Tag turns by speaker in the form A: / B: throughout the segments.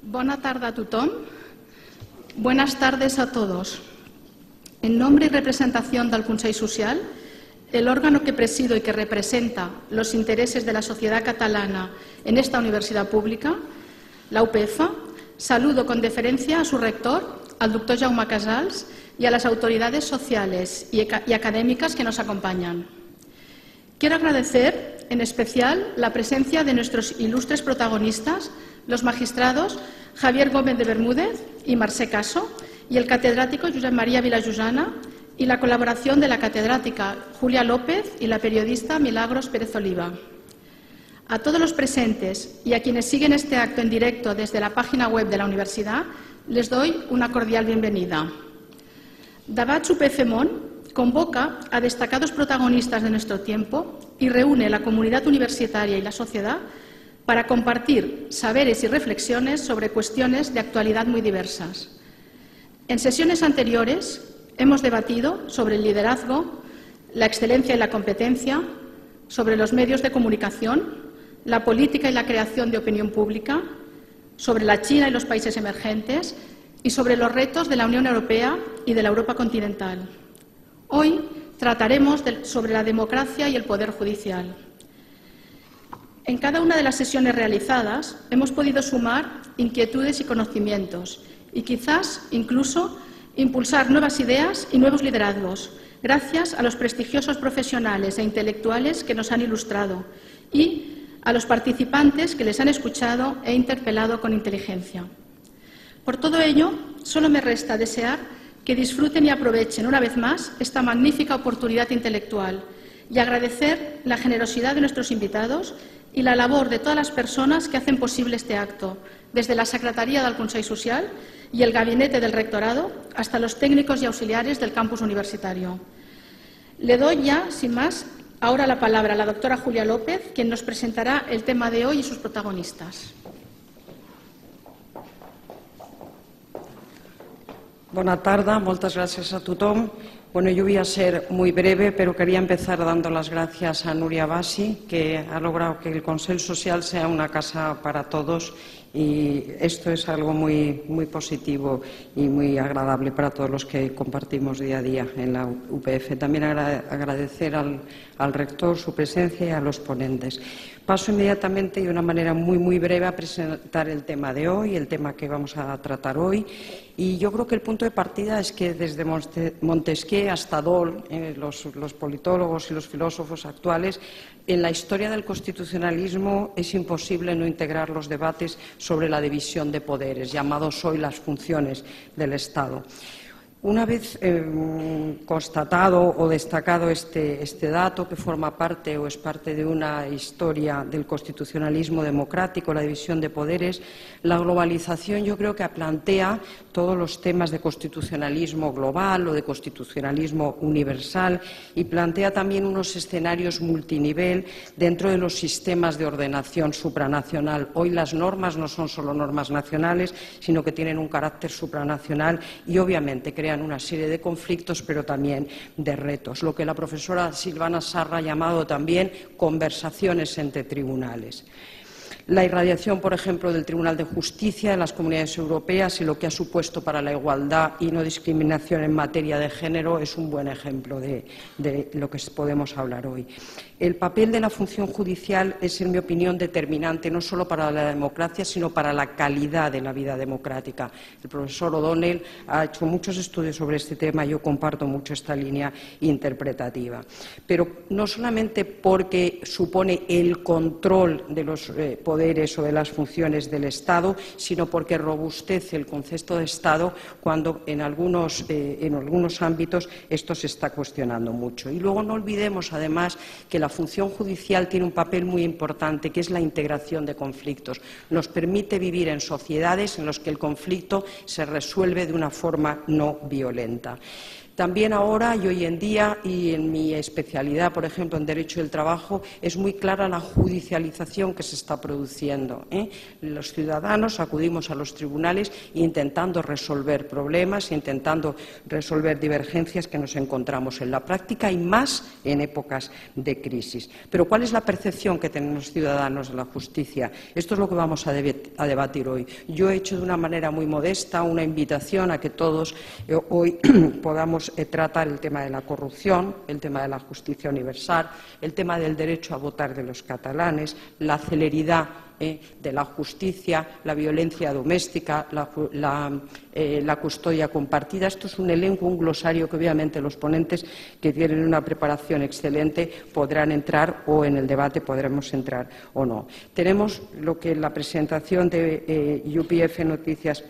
A: Bona tarda a tothom. Buenas tardes a todos. En nombre y representación del Consell Social, el órgano que presido y que representa los intereses de la sociedad catalana en esta universidad pública, la UPF, saludo con deferencia a su rector, al doctor Jaume Casals, y a las autoridades sociales y académicas que nos acompañan. Quiero agradecer en especial la presencia de nuestros ilustres protagonistas, los magistrados Javier Gómez de Bermúdez y Mercè Caso, y el catedrático Josep María Vilajosana, y la colaboración de la catedrática Julia López y la periodista Milagros Pérez Oliva. A todos los presentes y a quienes siguen este acto en directo desde la página web de la universidad, les doy una cordial bienvenida. Debats UPF Món convoca a destacados protagonistas de nuestro tiempo y reúne a la comunidad universitaria y la sociedad para compartir saberes y reflexiones sobre cuestiones de actualidad muy diversas. En sesiones anteriores hemos debatido sobre el liderazgo, la excelencia y la competencia, sobre los medios de comunicación, la política y la creación de opinión pública, sobre la China y los países emergentes y sobre los retos de la Unión Europea y de la Europa continental. Hoy trataremos sobre la democracia y el poder judicial. En cada una de las sesiones realizadas hemos podido sumar inquietudes y conocimientos y quizás incluso impulsar nuevas ideas y nuevos liderazgos, gracias a los prestigiosos profesionales e intelectuales que nos han ilustrado y a los participantes que les han escuchado e interpelado con inteligencia. Por todo ello, solo me resta desear que disfruten y aprovechen una vez más esta magnífica oportunidad intelectual y agradecer la generosidad de nuestros invitados y la labor de todas las personas que hacen posible este acto, desde la Secretaría del Consell Social y el Gabinete del Rectorado hasta los técnicos y auxiliares del campus universitario. Le doy ya, sin más, ahora la palabra a la doctora Julia López, quien nos presentará el tema de hoy y sus protagonistas.
B: Bona tarda, moltes gràcies a tothom. Bueno, yo voy a ser muy breve, pero quería empezar dando las gracias a Núria Bassi, que ha logrado que el Consell Social sea una casa para todos, y esto es algo muy positivo y muy agradable para todos los que compartimos día a día en la UPF. También agradecer al rector su presencia y a los ponentes. Paso inmediatamente y de una manera muy breve a presentar el tema de hoy, el tema que vamos a tratar hoy. Y yo creo que el punto de partida es que desde Montesquieu hasta Dole, los politólogos y los filósofos actuales, en la historia del constitucionalismo es imposible no integrar los debates sobre la división de poderes, llamados hoy las funciones del Estado. Una vez constatado o destacado este dato, que forma parte o es parte de una historia del constitucionalismo democrático, la división de poderes, la globalización yo creo que plantea todos los temas de constitucionalismo global o de constitucionalismo universal y plantea también unos escenarios multinivel dentro de los sistemas de ordenación supranacional. Hoy las normas no son solo normas nacionales, sino que tienen un carácter supranacional y obviamente crean una serie de conflictos, pero también de retos, lo que la profesora Silvana Sarra ha llamado también conversaciones entre tribunales. La irradiación, por ejemplo, del Tribunal de Justicia en las comunidades europeas y lo que ha supuesto para la igualdad y no discriminación en materia de género es un buen ejemplo de lo que podemos hablar hoy. El papel de la función judicial es, en mi opinión, determinante no solo para la democracia, sino para la calidad de la vida democrática. El profesor O'Donnell ha hecho muchos estudios sobre este tema y yo comparto mucho esta línea interpretativa. Pero no solamente porque supone el control de los poderes o de las funciones del Estado, sino porque robustece el concepto de Estado cuando en algunos ámbitos esto se está cuestionando mucho. Y luego no olvidemos, además, que la función judicial tiene un papel muy importante, que es la integración de conflictos. Nos permite vivir en sociedades en las que el conflicto se resuelve de una forma no violenta. También ahora y hoy en día, y en mi especialidad, por ejemplo, en Derecho del Trabajo, es muy clara la judicialización que se está produciendo. Los ciudadanos acudimos a los tribunales intentando resolver problemas, intentando resolver divergencias que nos encontramos en la práctica y más en épocas de crisis. Pero ¿cuál es la percepción que tienen los ciudadanos de la justicia? Esto es lo que vamos a debatir hoy. Yo he hecho de una manera muy modesta una invitación a que todos hoy podamos tratar el tema de la corrupción, el tema de la justicia universal, el tema del derecho a votar de los catalanes, la celeridad de la justicia, la violencia doméstica, la custodia compartida. Esto es un elenco, un glosario que obviamente los ponentes, que tienen una preparación excelente, podrán entrar, o en el debate podremos entrar o no. Tenemos lo que en la presentación de UPF Noticias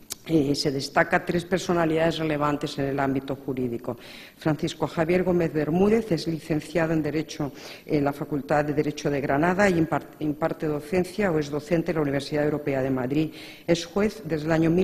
B: se destaca 3 personalidades relevantes en el ámbito jurídico. Francisco Javier Gómez Bermúdez es licenciado en Derecho en la Facultad de Derecho de Granada y imparte docencia o es docente en la Universidad Europea de Madrid. Es juez desde el año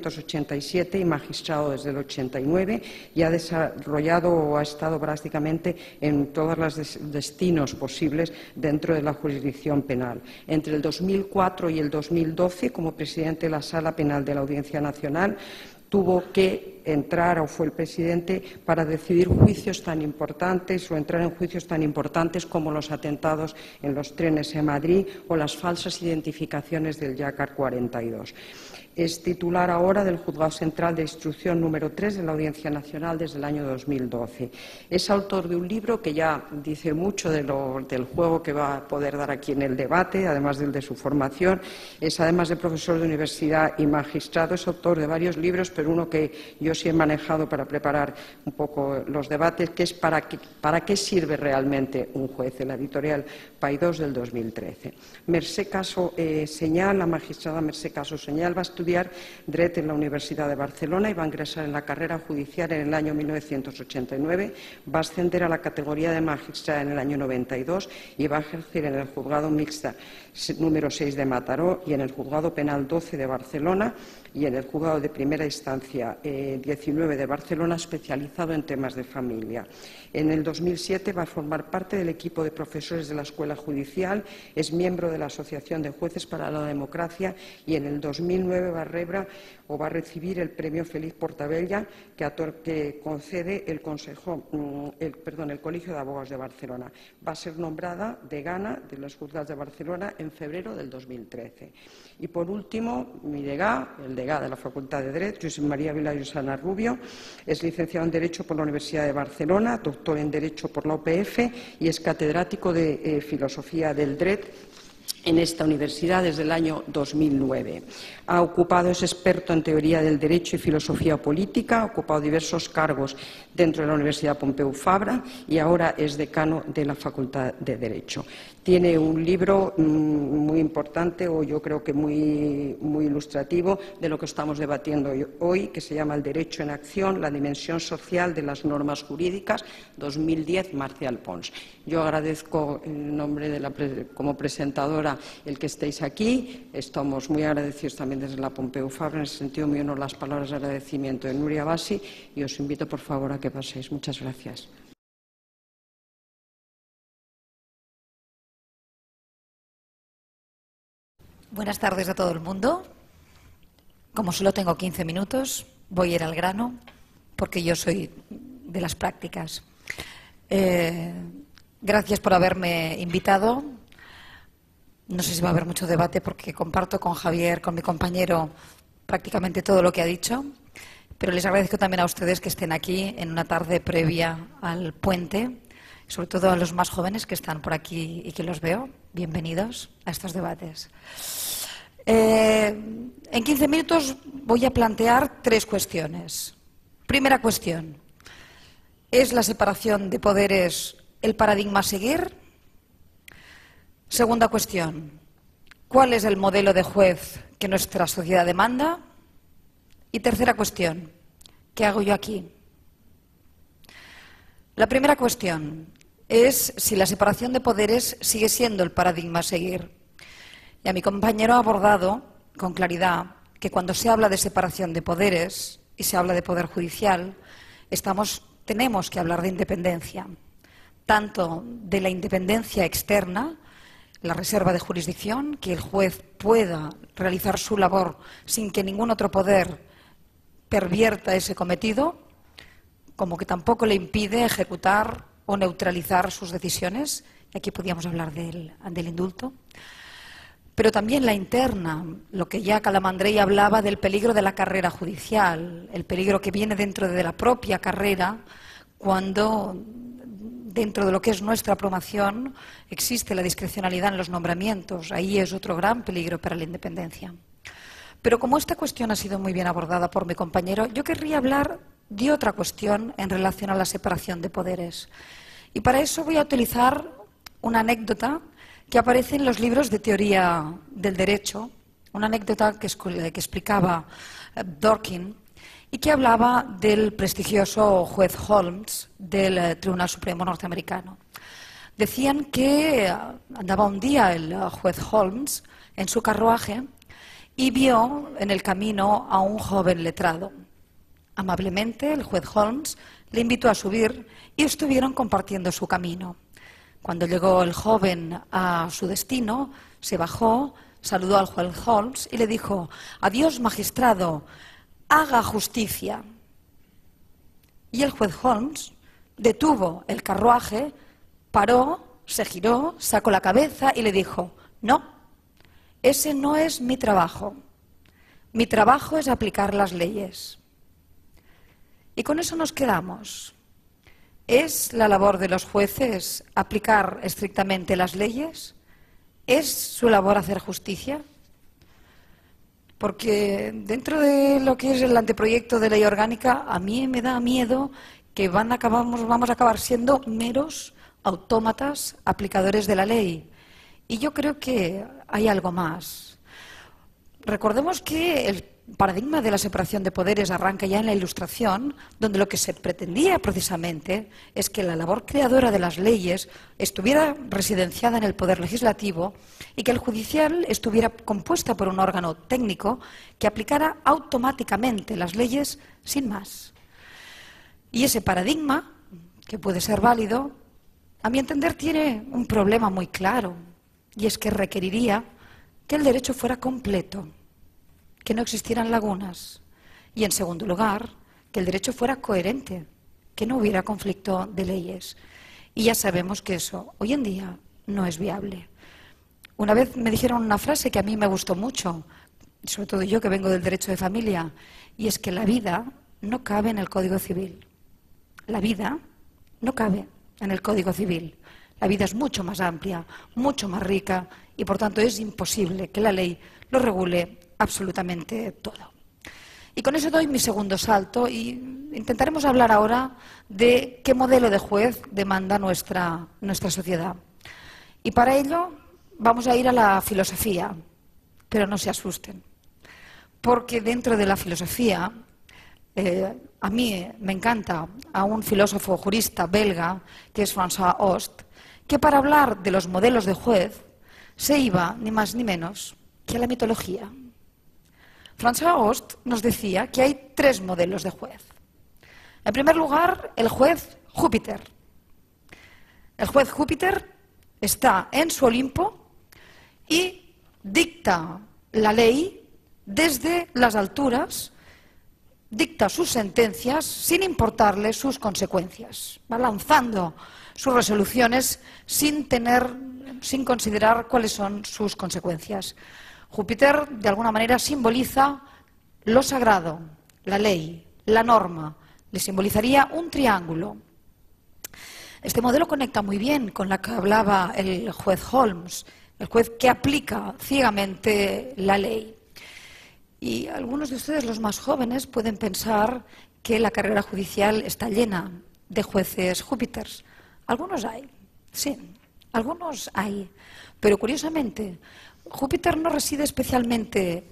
B: 1987 y magistrado desde el 89 y ha desarrollado o ha estado prácticamente en todos los destinos posibles dentro de la jurisdicción penal. Entre el 2004 y el 2012, como presidente de la Sala Penal de la Audiencia Nacional, tuvo que entrar, o fue el presidente, para decidir juicios tan importantes o entrar en juicios tan importantes como los atentados en los trenes en Madrid o las falsas identificaciones del Yácar 42. Es titular ahora del Juzgado Central de Instrucción número 3 de la Audiencia Nacional desde el año 2012. Es autor de un libro que ya dice mucho del juego que va a poder dar aquí en el debate, además del de su formación. Es, además de profesor de universidad y magistrado, es autor de varios libros, pero uno que yo sí he manejado para preparar un poco los debates, que es ¿Para qué sirve realmente un juez?, en la editorial Paidós del 2013. Mercè Caso Señal, la magistrada Mercè Caso Señal, va a estudiar Dret en la Universidad de Barcelona y va a ingresar en la carrera judicial en el año 1989, va a ascender a la categoría de magistrada en el año 92 y va a ejercer en el Juzgado Mixta número 6 de Mataró y en el Juzgado Penal 12 de Barcelona y en el Juzgado de Primera Instancia 19 de Barcelona, especializado en temas de familia. En el 2007 va a formar parte del equipo de profesores de la Escuela Judicial, es miembro de la Asociación de Jueces para la Democracia y en el 2009 va a recibir el premio Félix Portabella que concede el Colegio de Abogados de Barcelona. Va a ser nombrada degana de los juzgados de Barcelona en febrero del 2013. Y por último, mi degà, el degà de la Facultad de Derecho, Josep María Vilà Llussana Rubio, es licenciado en Derecho por la Universidad de Barcelona, doctor en Derecho por la UPF y es catedrático de Filosofía del Dret en esta universidad desde el año 2009. Es experto en teoría del derecho y filosofía política, ha ocupado diversos cargos dentro de la Universidad Pompeu Fabra y ahora es decano de la Facultad de Derecho. Tiene un libro muy importante, o yo creo que muy ilustrativo, de lo que estamos debatiendo hoy, que se llama El derecho en acción, la dimensión social de las normas jurídicas, 2010, Marcial Pons. Yo agradezco en nombre como presentadora el que estéis aquí. Estamos muy agradecidos también desde la Pompeu Fabra, en ese sentido me uno las palabras de agradecimiento de Nuria Bassi y os invito por favor a que paséis. Muchas gracias.
C: Buenas tardes a todo el mundo. Como solo tengo 15 minutos, voy a ir al grano, porque yo soy de las prácticas. Gracias por haberme invitado. No sé si va a haber mucho debate, porque comparto con Javier, con mi compañero, prácticamente todo lo que ha dicho. Pero les agradezco también a ustedes que estén aquí en una tarde previa al puente, sobre todo a los más jóvenes que están por aquí y que los veo. Bienvenidos a estos debates. En 15 minutos voy a plantear 3 cuestiones. Primera cuestión: ¿es la separación de poderes el paradigma a seguir? Segunda cuestión: ¿cuál es el modelo de juez que nuestra sociedad demanda? Y tercera cuestión: ¿qué hago yo aquí? La primera cuestión es si la separación de poderes sigue siendo el paradigma a seguir. Y a mi compañero ha abordado con claridad que cuando se habla de separación de poderes y se habla de poder judicial, tenemos que hablar de independencia, tanto de la independencia externa, la reserva de jurisdicción, que el juez pueda realizar su labor sin que ningún otro poder pervierta ese cometido, como que tampoco le impide ejecutar o neutralizar sus decisiones. Y aquí podríamos hablar del indulto. Pero también la interna, lo que ya Calamandrei hablaba del peligro de la carrera judicial, el peligro que viene dentro de la propia carrera cuando dentro de lo que es nuestra promoción existe la discrecionalidad en los nombramientos. Ahí es otro gran peligro para la independencia. Pero como esta cuestión ha sido muy bien abordada por mi compañero, yo querría hablar de otra cuestión en relación a la separación de poderes. Y para eso voy a utilizar una anécdota que aparece en los libros de teoría del derecho, una anécdota que explicaba Dworkin y que hablaba del prestigioso juez Holmes del Tribunal Supremo norteamericano. Decían que andaba un día el juez Holmes en su carruaje y vio en el camino a un joven letrado. Amablemente, el juez Holmes le invitó a subir y estuvieron compartiendo su camino. Cuando llegó el joven a su destino, se bajó, saludó al juez Holmes y le dijo: «Adiós, magistrado, haga justicia». Y el juez Holmes detuvo el carruaje, paró, se giró, sacó la cabeza y le dijo: «No, ese no es mi trabajo. Mi trabajo es aplicar las leyes». Y con eso nos quedamos. ¿Es la labor de los jueces aplicar estrictamente las leyes? ¿Es su labor hacer justicia? Porque dentro de lo que es el anteproyecto de ley orgánica, a mí me da miedo que vamos a acabar siendo meros autómatas aplicadores de la ley. Y yo creo que hay algo más. Recordemos que el paradigma de la separación de poderes arranca ya en la Ilustración, donde lo que se pretendía precisamente es que la labor creadora de las leyes estuviera residenciada en el poder legislativo y que el judicial estuviera compuesta por un órgano técnico que aplicara automáticamente las leyes sin más. Y ese paradigma, que puede ser válido, a mi entender tiene un problema muy claro, y es que requeriría que el derecho fuera completo, que no existieran lagunas y, en segundo lugar, que el derecho fuera coherente, que no hubiera conflicto de leyes. Y ya sabemos que eso hoy en día no es viable. Una vez me dijeron una frase que a mí me gustó mucho, sobre todo yo que vengo del derecho de familia, y es que la vida no cabe en el Código Civil. La vida no cabe en el Código Civil. La vida es mucho más amplia, mucho más rica y, por tanto, es imposible que la ley lo regule absolutamente todo. Y con eso doy mi segundo salto y intentaremos hablar ahora de qué modelo de juez demanda nuestra sociedad. Y para ello vamos a ir a la filosofía, pero no se asusten, porque dentro de la filosofía a mí me encanta a un filósofo jurista belga que es François Host, que para hablar de los modelos de juez se iba ni más ni menos que a la mitología. François Host nos decía que hay tres modelos de juez. En primer lugar, el juez Júpiter. El juez Júpiter está en su Olimpo y dicta la ley desde las alturas, dicta sus sentencias sin importarle sus consecuencias. Va lanzando sus resoluciones sin considerar cuáles son sus consecuencias. Júpiter, de alguna manera, simboliza lo sagrado, la ley, la norma. Le simbolizaría un triángulo. Este modelo conecta muy bien con la que hablaba el juez Holmes, el juez que aplica ciegamente la ley. Y algunos de ustedes, los más jóvenes, pueden pensar que la carrera judicial está llena de jueces Júpiters. Algunos hay, sí, algunos hay. Pero curiosamente, Júpiter no reside especialmente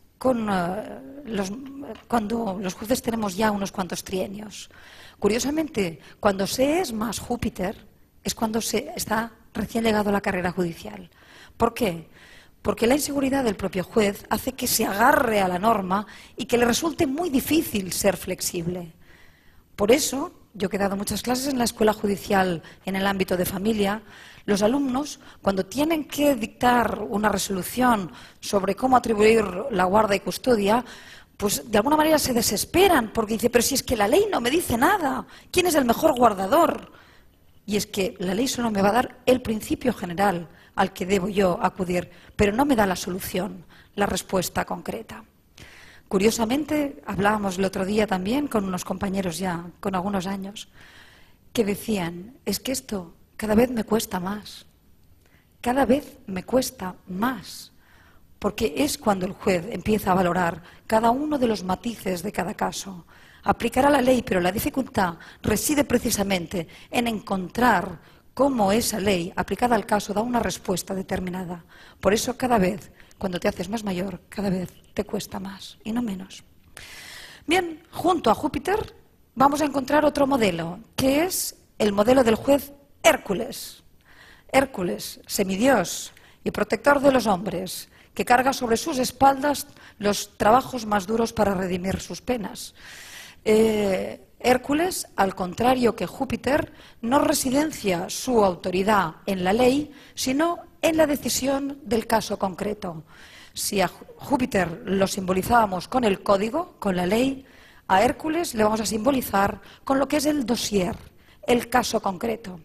C: cuando los jueces tenemos ya unos cuantos trienios. Curiosamente, cuando se es más Júpiter es cuando se está recién llegado a la carrera judicial. ¿Por qué? Porque la inseguridad del propio juez hace que se agarre a la norma y que le resulte muy difícil ser flexible. Por eso, yo que he dado muchas clases en la escuela judicial en el ámbito de familia, los alumnos, cuando tienen que dictar una resolución sobre cómo atribuir la guarda y custodia, pues de alguna manera se desesperan porque dicen, pero si es que la ley no me dice nada, ¿quién es el mejor guardador? Y es que la ley solo me va a dar el principio general al que debo yo acudir, pero no me da la solución, la respuesta concreta. Curiosamente, hablábamos el otro día también con unos compañeros ya, con algunos años, que decían, es que esto cada vez me cuesta más, cada vez me cuesta más, porque es cuando el juez empieza a valorar cada uno de los matices de cada caso. Aplicará la ley, pero la dificultad reside precisamente en encontrar cómo esa ley aplicada al caso da una respuesta determinada. Por eso cada vez, cuando te haces más mayor, cada vez te cuesta más y no menos. Bien, junto a Júpiter vamos a encontrar otro modelo, que es el modelo del juez Hércules. Hércules, semidios y protector de los hombres, que carga sobre sus espaldas los trabajos más duros para redimir sus penas. Hércules, al contrario que Júpiter, no residencia su autoridad en la ley, sino en la decisión del caso concreto. Si a Júpiter lo simbolizábamos con el código, con la ley, a Hércules le vamos a simbolizar con lo que es el dossier, el caso concreto.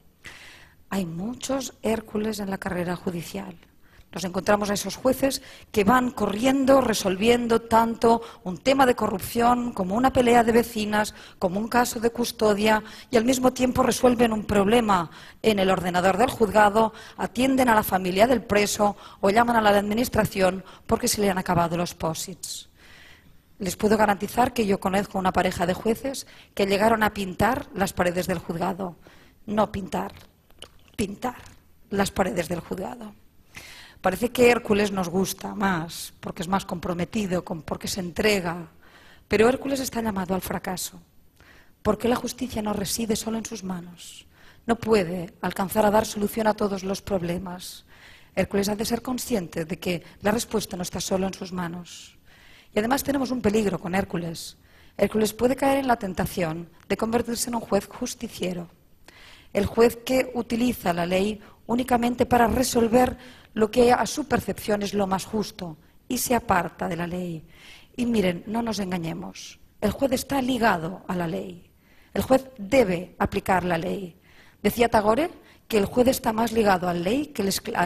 C: Hay muchos Hércules en la carrera judicial. Nos encontramos a esos jueces que van corriendo, resolviendo tanto un tema de corrupción como una pelea de vecinas, como un caso de custodia, y al mismo tiempo resuelven un problema en el ordenador del juzgado, atienden a la familia del preso o llaman a la administración porque se le han acabado los posits. Les puedo garantizar que yo conozco una pareja de jueces que llegaron a pintar las paredes del juzgado. No pintar, pintar las paredes del juzgado. Parece que Hércules nos gusta más, porque es más comprometido, porque se entrega. Pero Hércules está llamado al fracaso, porque la justicia no reside solo en sus manos. No puede alcanzar a dar solución a todos los problemas. Hércules ha de ser consciente de que la respuesta no está solo en sus manos. Y además tenemos un peligro con Hércules. Hércules puede caer en la tentación de convertirse en un juez justiciero. El juez que utiliza la ley únicamente para resolver lo que a su percepción es lo más justo y se aparta de la ley. Y miren, no nos engañemos, el juez está ligado a la ley. El juez debe aplicar la ley. Decía Tagore que el juez está más ligado a la ley que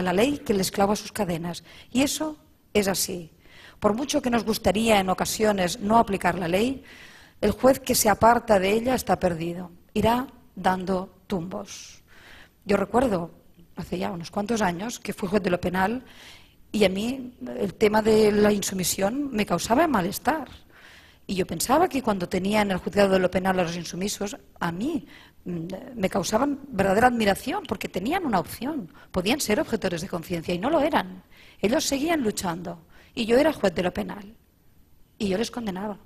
C: el esclavo a sus cadenas. Y eso es así. Por mucho que nos gustaría en ocasiones no aplicar la ley, el juez que se aparta de ella está perdido. Irá dando tumbos. Yo recuerdo, hace ya unos cuantos años, que fui juez de lo penal y a mí el tema de la insumisión me causaba malestar. Y yo pensaba que cuando tenía en el juzgado de lo penal a los insumisos, a mí me causaban verdadera admiración porque tenían una opción. Podían ser objetores de conciencia y no lo eran. Ellos seguían luchando y yo era juez de lo penal y yo les condenaba.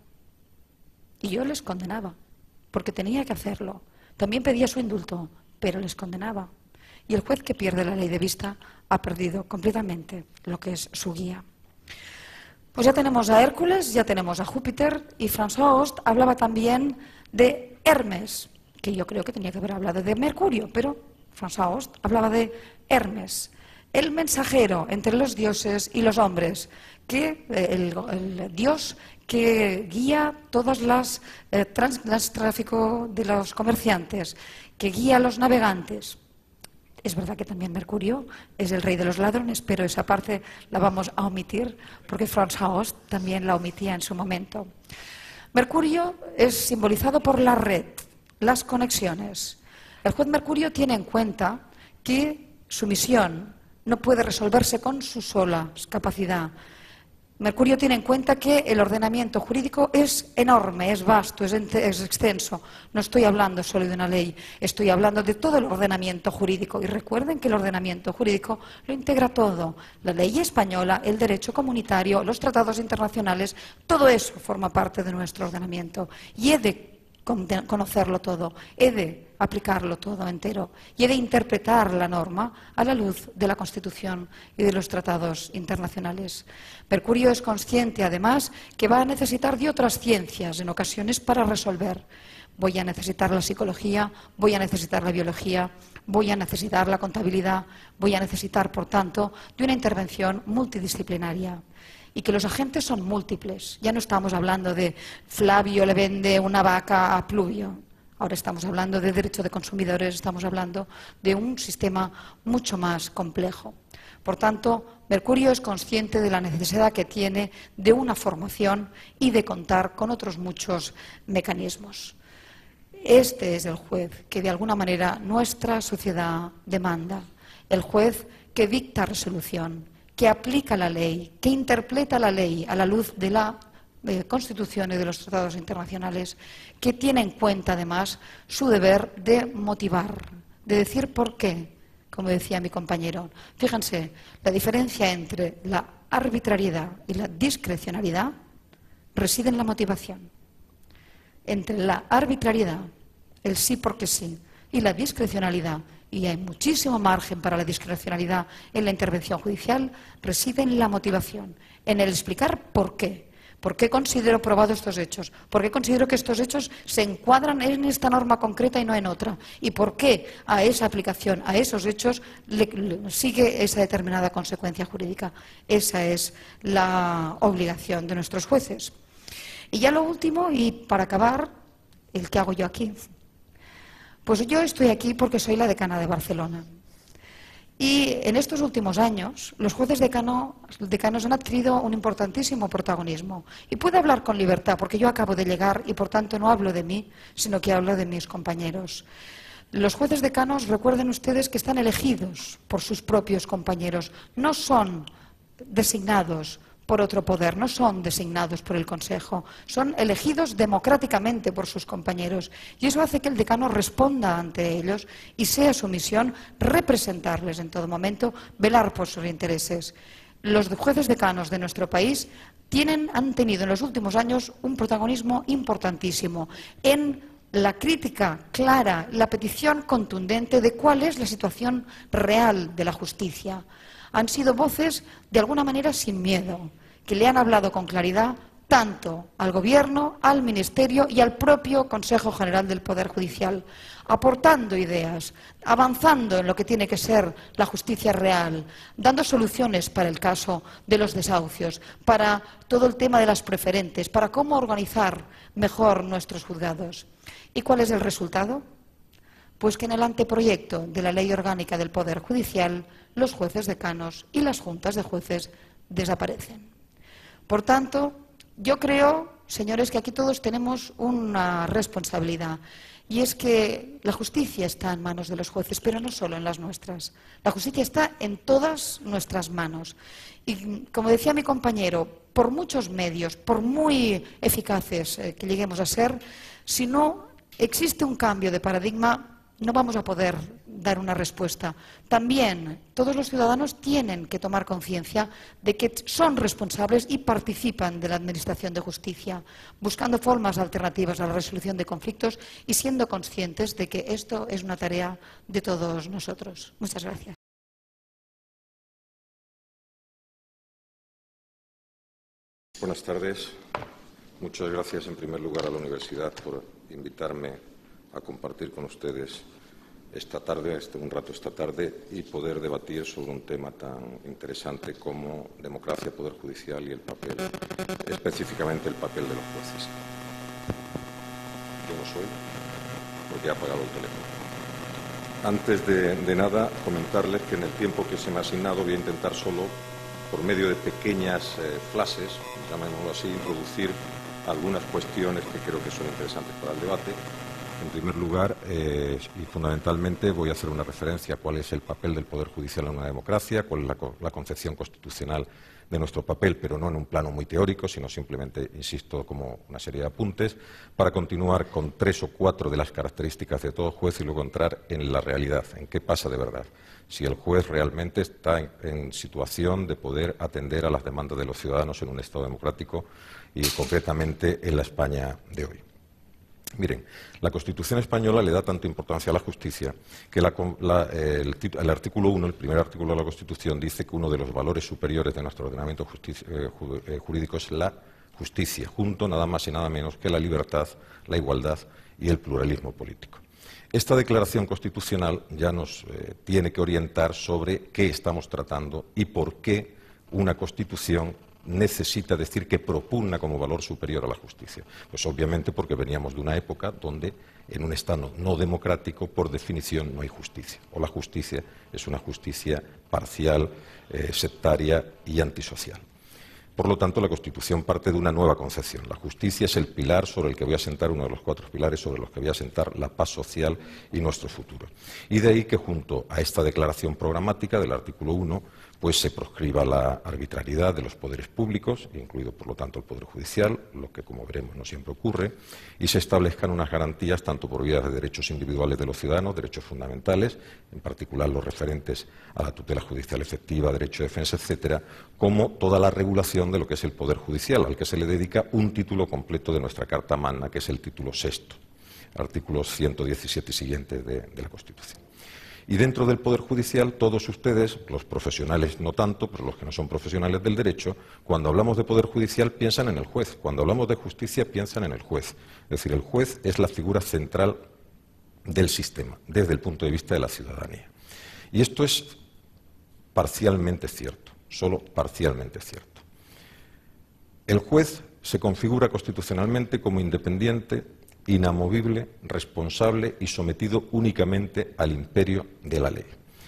C: Y yo les condenaba porque tenía que hacerlo. También pedía su indulto, pero les condenaba. Y el juez que pierde la ley de vista ha perdido completamente lo que es su guía. Pues ya tenemos a Hércules, ya tenemos a Júpiter, y François Host hablaba también de Hermes, que yo creo que tenía que haber hablado de Mercurio, pero François Host hablaba de Hermes, el mensajero entre los dioses y los hombres, que el dios que guía todas las tráfico de los comerciantes, que guía a los navegantes. Es verdad que también Mercurio es el rey de los ladrones, pero esa parte la vamos a omitir porque François Host también la omitía en su momento. Mercurio es simbolizado por la red, las conexiones. El juez Mercurio tiene en cuenta que su misión no puede resolverse con su sola capacidad. Mercurio tiene en cuenta que el ordenamiento jurídico es enorme, es vasto, es extenso. No estoy hablando solo de una ley, estoy hablando de todo el ordenamiento jurídico. Y recuerden que el ordenamiento jurídico lo integra todo. La ley española, el derecho comunitario, los tratados internacionales, todo eso forma parte de nuestro ordenamiento. Y he de conocerlo todo, he de aplicarlo todo entero y he de interpretar la norma a la luz de la Constitución y de los tratados internacionales. Mercurio es consciente, además, que va a necesitar de otras ciencias en ocasiones para resolver. voy a necesitar la psicología, voy a necesitar la biología, voy a necesitar la contabilidad, voy a necesitar, por tanto, de una intervención multidisciplinaria. Y que los agentes son múltiples. Ya no estamos hablando de Flavio le vende una vaca a Pluvio. Ahora estamos hablando de derecho de consumidores, estamos hablando de un sistema mucho más complejo. Por tanto, Mercurio es consciente de la necesidad que tiene de una formación y de contar con otros muchos mecanismos. Este es el juez que, de alguna manera, nuestra sociedad demanda. El juez que dicta resolución, que aplica la ley, que interpreta la ley a la luz de la Constitución y de los tratados internacionales, que tiene en cuenta, además, su deber de motivar, de decir por qué, como decía mi compañero. Fíjense, la diferencia entre la arbitrariedad y la discrecionalidad reside en la motivación. Entre la arbitrariedad, el sí porque sí, y la discrecionalidad, y hay muchísimo margen para la discrecionalidad en la intervención judicial, reside en la motivación, en el explicar por qué. ¿Por qué considero probados estos hechos? ¿Por qué considero que estos hechos se encuadran en esta norma concreta y no en otra? ¿Y por qué a esa aplicación, a esos hechos, le sigue esa determinada consecuencia jurídica? Esa es la obligación de nuestros jueces. Y ya lo último, y para acabar, el que hago yo aquí. Pues yo estoy aquí porque soy la decana de Barcelona. Y en estos últimos años, los jueces decanos han adquirido un importantísimo protagonismo. Y puedo hablar con libertad, porque yo acabo de llegar y, por tanto, no hablo de mí, sino que hablo de mis compañeros. Los jueces decanos, recuerden ustedes que están elegidos por sus propios compañeros, no son designados por otro poder, no son designados por el Consejo, son elegidos democráticamente por sus compañeros. Y eso hace que el decano responda ante ellos y sea su misión representarles en todo momento, velar por sus intereses. Los jueces decanos de nuestro país han tenido en los últimos años un protagonismo importantísimo en la crítica clara, la petición contundente de cuál es la situación real de la justicia. Han sido voces, de alguna manera, sin miedo, que le han hablado con claridad tanto al Gobierno, al Ministerio y al propio Consejo General del Poder Judicial, aportando ideas, avanzando en lo que tiene que ser la justicia real, dando soluciones para el caso de los desahucios, para todo el tema de las preferentes, para cómo organizar mejor nuestros juzgados. ¿Y cuál es el resultado? Pues que en el anteproyecto de la Ley Orgánica del Poder Judicial, los jueces decanos y las juntas de jueces desaparecen. Por tanto, yo creo, señores, que aquí todos tenemos una responsabilidad, y es que la justicia está en manos de los jueces, pero no solo en las nuestras. La justicia está en todas nuestras manos. Y, como decía mi compañero, por muchos medios, por muy eficaces que lleguemos a ser, si no existe un cambio de paradigma, no vamos a poder dar una respuesta. También todos los ciudadanos tienen que tomar conciencia de que son responsables y participan de la administración de justicia, buscando formas alternativas a la resolución de conflictos y siendo conscientes de que esto es una tarea de todos nosotros. Muchas gracias.
D: Buenas tardes. Muchas gracias, en primer lugar, a la Universidad por invitarme a compartir con ustedes esta tarde, un rato esta tarde, y poder debatir sobre un tema tan interesante como democracia, poder judicial y el papel, específicamente el papel de los jueces. Yo no soy, porque he apagado el teléfono. Antes de nada, comentarles que en el tiempo que se me ha asignado voy a intentar solo, por medio de pequeñas flashes, llamémoslo así, introducir algunas cuestiones que creo que son interesantes para el debate. En primer lugar, y fundamentalmente, voy a hacer una referencia a cuál es el papel del Poder Judicial en una democracia, cuál es la concepción constitucional de nuestro papel, pero no en un plano muy teórico, sino simplemente, insisto, como una serie de apuntes, para continuar con 3 o 4 de las características de todo juez y luego entrar en la realidad, en qué pasa de verdad. Si el juez realmente está en situación de poder atender a las demandas de los ciudadanos en un Estado democrático y concretamente en la España de hoy. Miren, la Constitución española le da tanta importancia a la justicia que el artículo 1, el primer artículo de la Constitución, dice que uno de los valores superiores de nuestro ordenamiento jurídico es la justicia, junto nada más y nada menos que la libertad, la igualdad y el pluralismo político. Esta declaración constitucional ya nos tiene que orientar sobre qué estamos tratando y por qué una Constitución necesita decir que propugna como valor superior a la justicia. Pues obviamente porque veníamos de una época donde en un Estado no democrático, por definición, no hay justicia. O la justicia es una justicia parcial, sectaria y antisocial. Por lo tanto, la Constitución parte de una nueva concepción. La justicia es el pilar sobre el que voy a sentar, uno de los 4 pilares sobre los que voy a sentar la paz social y nuestro futuro. Y de ahí que junto a esta declaración programática del artículo 1, pues se proscriba la arbitrariedad de los poderes públicos, incluido por lo tanto el Poder Judicial, lo que como veremos no siempre ocurre, y se establezcan unas garantías tanto por vía de derechos individuales de los ciudadanos, derechos fundamentales, en particular los referentes a la tutela judicial efectiva, derecho de defensa, etcétera, como toda la regulación de lo que es el Poder Judicial, al que se le dedica un título completo de nuestra Carta Magna, que es el título 6, artículos 117 y siguientes de la Constitución. Y dentro del Poder Judicial, todos ustedes, los profesionales no tanto, pero los que no son profesionales del derecho, cuando hablamos de Poder Judicial piensan en el juez, cuando hablamos de justicia piensan en el juez. Es decir, el juez es la figura central del sistema, desde el punto de vista de la ciudadanía. Y esto es parcialmente cierto, solo parcialmente cierto. El juez se configura constitucionalmente como independiente, inamovible, responsable y sometido únicamente al imperio de la ley.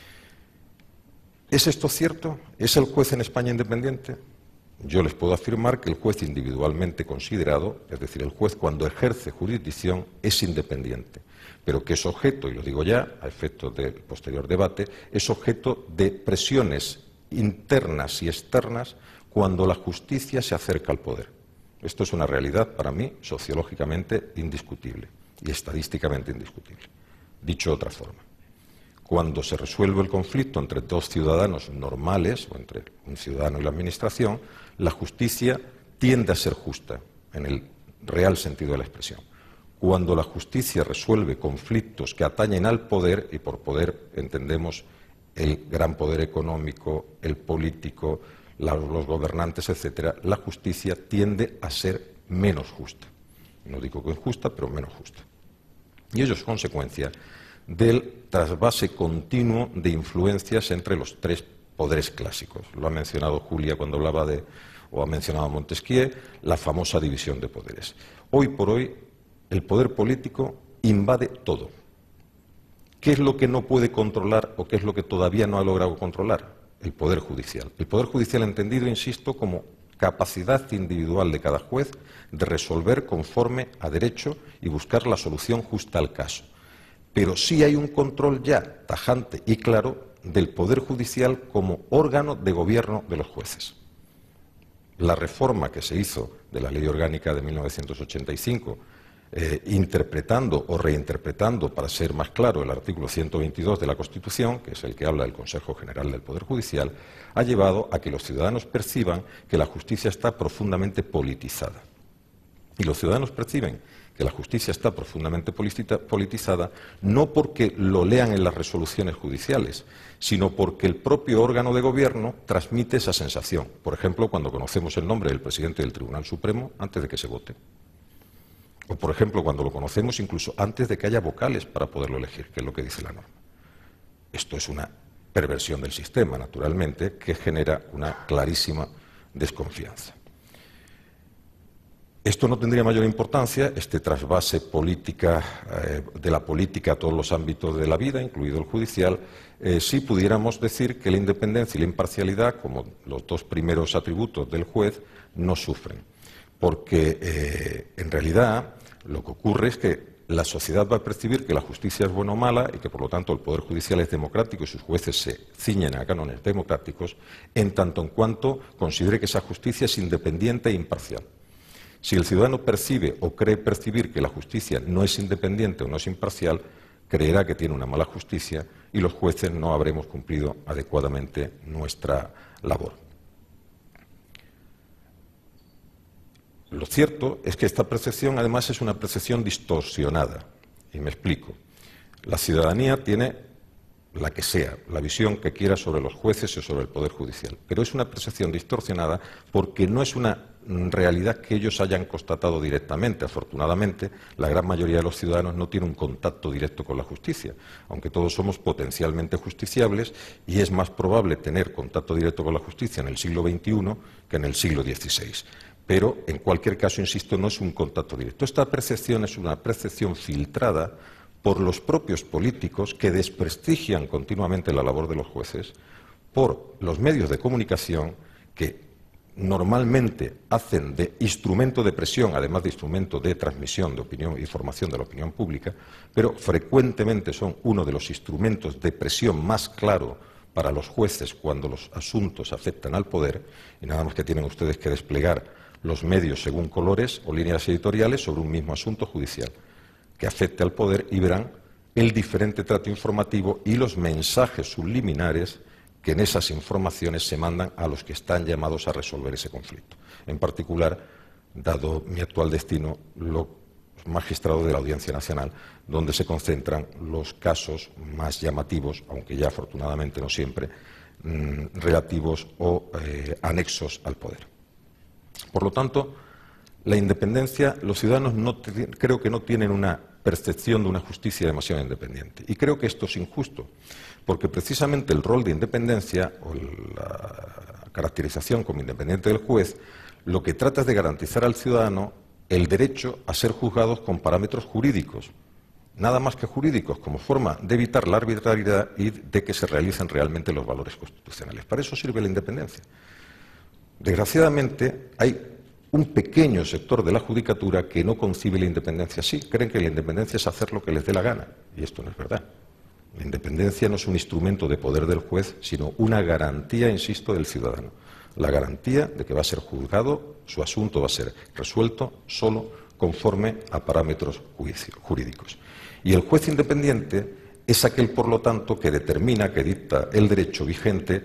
D: ¿Es esto cierto? ¿Es el juez en España independiente? Yo les puedo afirmar que el juez individualmente considerado, es decir, el juez cuando ejerce jurisdicción, es independiente, pero que es objeto, y lo digo ya, a efectos del posterior debate, es objeto de presiones internas y externas cuando la justicia se acerca al poder. Esto es una realidad para mí sociológicamente indiscutible y estadísticamente indiscutible. Dicho de otra forma, cuando se resuelve el conflicto entre 2 ciudadanos normales o entre un ciudadano y la Administración, la justicia tiende a ser justa en el real sentido de la expresión. Cuando la justicia resuelve conflictos que atañen al poder, y por poder entendemos el gran poder económico, el político, los gobernantes, etcétera, la justicia tiende a ser menos justa. No digo que injusta, pero menos justa. Y ello es consecuencia del trasvase continuo de influencias entre los 3 poderes clásicos. Lo ha mencionado Julia cuando hablaba o ha mencionado Montesquieu, la famosa división de poderes. Hoy por hoy, el poder político invade todo. ¿Qué es lo que no puede controlar o qué es lo que todavía no ha logrado controlar? El Poder Judicial. El Poder Judicial entendido, insisto, como capacidad individual de cada juez de resolver conforme a derecho y buscar la solución justa al caso. Pero sí hay un control ya tajante y claro del Poder Judicial como órgano de gobierno de los jueces. La reforma que se hizo de la Ley Orgánica de 1985, interpretando o reinterpretando, para ser más claro, el artículo 122 de la Constitución, que es el que habla del Consejo General del Poder Judicial, ha llevado a que los ciudadanos perciban que la justicia está profundamente politizada. Y los ciudadanos perciben que la justicia está profundamente politizada no porque lo lean en las resoluciones judiciales, sino porque el propio órgano de gobierno transmite esa sensación. Por ejemplo, cuando conocemos el nombre del presidente del Tribunal Supremo antes de que se vote. O, por ejemplo, cuando lo conocemos incluso antes de que haya vocales para poderlo elegir, que es lo que dice la norma. Esto es una perversión del sistema, naturalmente, que genera una clarísima desconfianza. Esto no tendría mayor importancia, este trasvase de la política a todos los ámbitos de la vida, incluido el judicial, si pudiéramos decir que la independencia y la imparcialidad, como los 2 primeros atributos del juez, no sufren. Porque en realidad lo que ocurre es que la sociedad va a percibir que la justicia es buena o mala y que por lo tanto el Poder Judicial es democrático y sus jueces se ciñen a cánones democráticos en tanto en cuanto considere que esa justicia es independiente e imparcial. Si el ciudadano percibe o cree percibir que la justicia no es independiente o no es imparcial, creerá que tiene una mala justicia y los jueces no habremos cumplido adecuadamente nuestra labor. Lo cierto es que esta percepción, además, es una percepción distorsionada. Y me explico. La ciudadanía tiene la que sea, la visión que quiera sobre los jueces o sobre el Poder Judicial. Pero es una percepción distorsionada porque no es una realidad que ellos hayan constatado directamente. Afortunadamente, la gran mayoría de los ciudadanos no tiene un contacto directo con la justicia, aunque todos somos potencialmente justiciables, y es más probable tener contacto directo con la justicia en el siglo XXI que en el siglo XVI. Pero, en cualquier caso, insisto, no es un contacto directo. Esta percepción es una percepción filtrada por los propios políticos que desprestigian continuamente la labor de los jueces, por los medios de comunicación que normalmente hacen de instrumento de presión, además de instrumento de transmisión de opinión y formación de la opinión pública, pero frecuentemente son uno de los instrumentos de presión más claro para los jueces cuando los asuntos afectan al poder, y nada más que tienen ustedes que desplegar los medios según colores o líneas editoriales sobre un mismo asunto judicial que afecte al poder y verán el diferente trato informativo y los mensajes subliminares que en esas informaciones se mandan a los que están llamados a resolver ese conflicto. En particular, dado mi actual destino, los magistrados de la Audiencia Nacional, donde se concentran los casos más llamativos, aunque ya afortunadamente no siempre, relativos o anexos al poder. Por lo tanto, la independencia, los ciudadanos creo que no tienen una percepción de una justicia demasiado independiente. Y creo que esto es injusto, porque precisamente el rol de independencia o la caracterización como independiente del juez lo que trata es de garantizar al ciudadano el derecho a ser juzgados con parámetros jurídicos, nada más que jurídicos, como forma de evitar la arbitrariedad y de que se realicen realmente los valores constitucionales. Para eso sirve la independencia. Desgraciadamente, hay un pequeño sector de la judicatura que no concibe la independencia así. Creen que la independencia es hacer lo que les dé la gana, y esto no es verdad. La independencia no es un instrumento de poder del juez, sino una garantía, insisto, del ciudadano. La garantía de que va a ser juzgado, su asunto va a ser resuelto solo conforme a parámetros jurídicos. Y el juez independiente es aquel, por lo tanto, que determina, que dicta el derecho vigente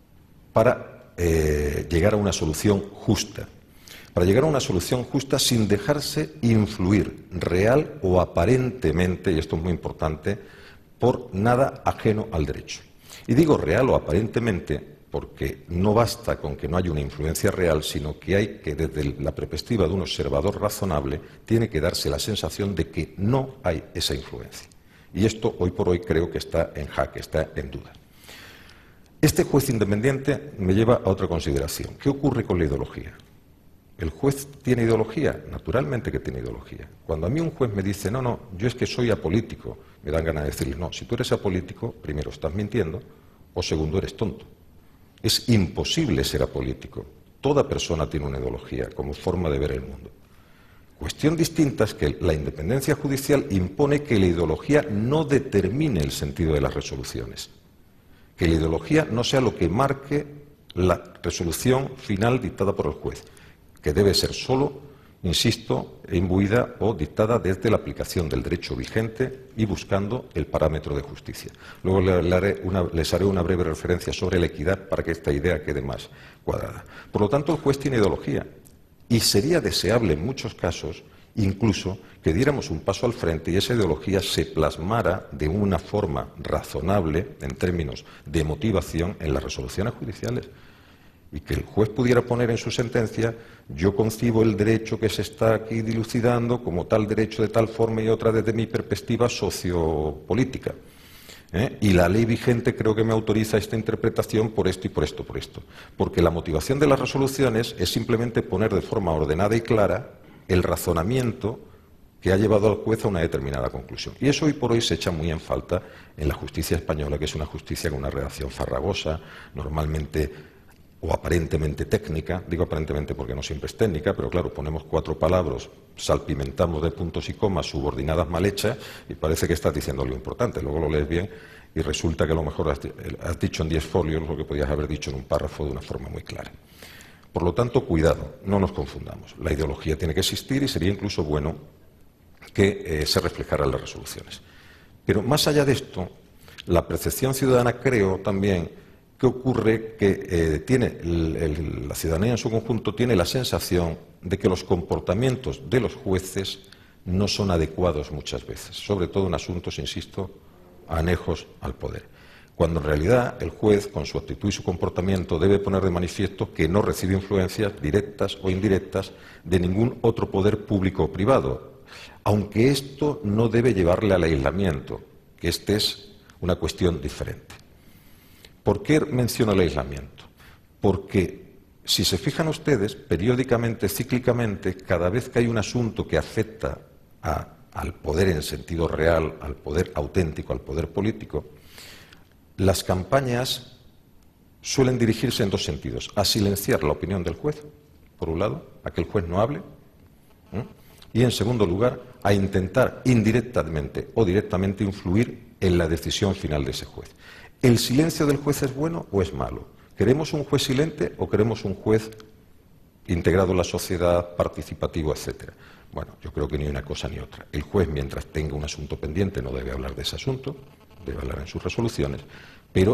D: para llegar a una solución justa. Para llegar a una solución justa sin dejarse influir real o aparentemente, y esto es muy importante, por nada ajeno al derecho. Y digo real o aparentemente porque no basta con que no haya una influencia real, sino que hay que, desde la perspectiva de un observador razonable, tiene que darse la sensación de que no hay esa influencia. Y esto hoy por hoy creo que está en jaque, está en duda. Este juez independiente me lleva a otra consideración. ¿Qué ocurre con la ideología? ¿El juez tiene ideología? Naturalmente que tiene ideología. Cuando a mí un juez me dice, no, yo es que soy apolítico, me dan ganas de decirle, no, si tú eres apolítico, primero estás mintiendo, o segundo eres tonto. Es imposible ser apolítico. Toda persona tiene una ideología como forma de ver el mundo. Cuestión distinta es que la independencia judicial impone que la ideología no determine el sentido de las resoluciones, que la ideología no sea lo que marque la resolución final dictada por el juez, que debe ser solo, insisto, imbuida o dictada desde la aplicación del derecho vigente y buscando el parámetro de justicia. Luego les haré una breve referencia sobre la equidad para que esta idea quede más cuadrada. Por lo tanto, el juez tiene ideología y sería deseable en muchos casos incluso que diéramos un paso al frente y esa ideología se plasmara de una forma razonable en términos de motivación en las resoluciones judiciales. Y que el juez pudiera poner en su sentencia, yo concibo el derecho que se está aquí dilucidando como tal derecho de tal forma y otra desde mi perspectiva sociopolítica. Y la ley vigente creo que me autoriza esta interpretación por esto y por esto, por esto. Porque la motivación de las resoluciones es simplemente poner de forma ordenada y clara el razonamiento que ha llevado al juez a una determinada conclusión. Y eso hoy por hoy se echa muy en falta en la justicia española, que es una justicia con una redacción farragosa, normalmente o aparentemente técnica, digo aparentemente porque no siempre es técnica, pero claro, ponemos 4 palabras, salpimentamos de puntos y comas subordinadas mal hechas y parece que estás diciendo lo importante, luego lo lees bien y resulta que a lo mejor has dicho en 10 folios lo que podías haber dicho en un párrafo de una forma muy clara. Por lo tanto, cuidado, no nos confundamos. La ideología tiene que existir y sería incluso bueno que se reflejara en las resoluciones. Pero más allá de esto, la percepción ciudadana creo también que ocurre que la ciudadanía en su conjunto tiene la sensación de que los comportamientos de los jueces no son adecuados muchas veces, sobre todo en asuntos, insisto, anejos al poder. cuando en realidad el juez, con su actitud y su comportamiento, debe poner de manifiesto que no recibe influencias directas o indirectas de ningún otro poder público o privado, aunque esto no debe llevarle al aislamiento, que esta es una cuestión diferente. ¿Por qué menciono el aislamiento? Porque, si se fijan ustedes, periódicamente, cíclicamente, cada vez que hay un asunto que afecta al poder en sentido real, al poder auténtico, al poder político, las campañas suelen dirigirse en dos sentidos: a silenciar la opinión del juez, por un lado, a que el juez no hable, y en segundo lugar, a intentar indirectamente o directamente influir en la decisión final de ese juez. ¿El silencio del juez es bueno o es malo? ¿Queremos un juez silente o queremos un juez integrado en la sociedad, participativo, etcétera? Bueno, yo creo que ni una cosa ni otra. El juez, mientras tenga un asunto pendiente, no debe hablar de ese asunto, debe hablar en sus resoluciones, pero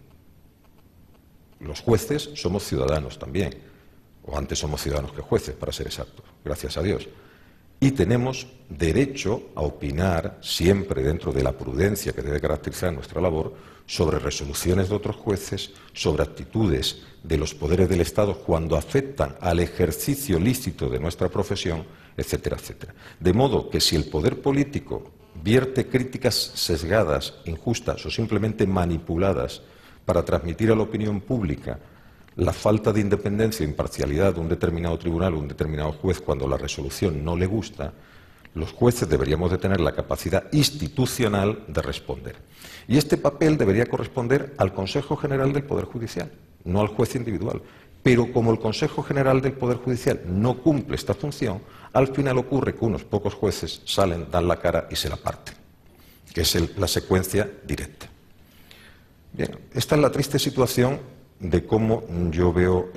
D: los jueces somos ciudadanos también, o antes somos ciudadanos que jueces, para ser exactos, gracias a Dios. Y tenemos derecho a opinar, siempre dentro de la prudencia que debe caracterizar nuestra labor, sobre resoluciones de otros jueces, sobre actitudes de los poderes del Estado cuando afectan al ejercicio lícito de nuestra profesión, etcétera, etcétera. De modo que si el poder político vierte críticas sesgadas, injustas o simplemente manipuladas para transmitir a la opinión pública la falta de independencia e imparcialidad de un determinado tribunal o un determinado juez cuando la resolución no le gusta, los jueces deberíamos de tener la capacidad institucional de responder. Y este papel debería corresponder al Consejo General del Poder Judicial, no al juez individual. Pero como el Consejo General del Poder Judicial no cumple esta función, al final ocurre que unos pocos jueces salen, dan la cara y se la parten, que es la secuencia directa. Bien, esta es la triste situación de cómo yo veo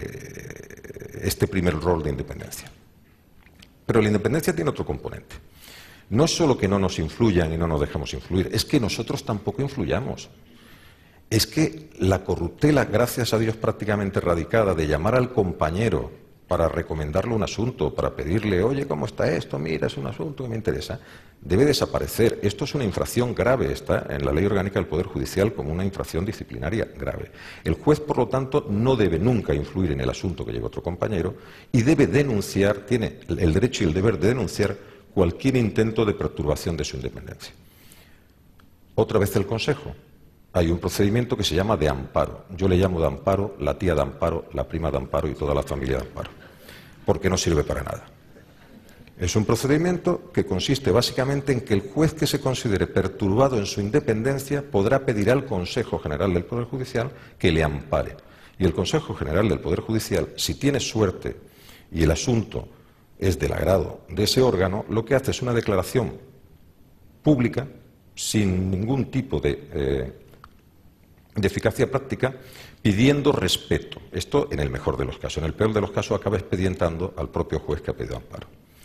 D: este primer rol de independencia. Pero la independencia tiene otro componente. No es solo que no nos influyan y no nos dejamos influir, es que nosotros tampoco influyamos. Es que la corruptela, gracias a Dios prácticamente erradicada, de llamar al compañero para recomendarle un asunto, para pedirle, oye, ¿cómo está esto? Mira, es un asunto que me interesa, debe desaparecer. Esto es una infracción grave, está en la Ley Orgánica del Poder Judicial como una infracción disciplinaria grave. El juez, por lo tanto, no debe nunca influir en el asunto que lleva otro compañero y debe denunciar, tiene el derecho y el deber de denunciar cualquier intento de perturbación de su independencia. Otra vez el Consejo. Hay un procedimiento que se llama de amparo. Yo le llamo de amparo, la tía de amparo, la prima de amparo y toda la familia de amparo, porque no sirve para nada. Es un procedimiento que consiste básicamente en que el juez que se considere perturbado en su independencia podrá pedir al Consejo General del Poder Judicial que le ampare. Y el Consejo General del Poder Judicial, si tiene suerte y el asunto es del agrado de ese órgano, lo que hace es una declaración pública, sin ningún tipo de eficacia práctica, pidiendo respeto. Esto en el mejor de los casos. En el peor de los casos acaba expedientando al propio juez que ha pedido amparo.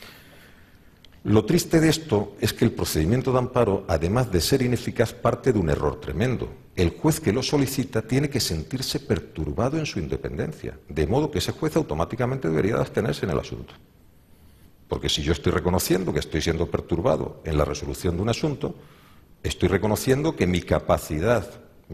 D: Lo triste de esto es que el procedimiento de amparo, además de ser ineficaz, parte de un error tremendo. El juez que lo solicita tiene que sentirse perturbado en su independencia, de modo que ese juez automáticamente debería de abstenerse en el asunto. Porque si yo estoy reconociendo que estoy siendo perturbado en la resolución de un asunto, estoy reconociendo que mi capacidad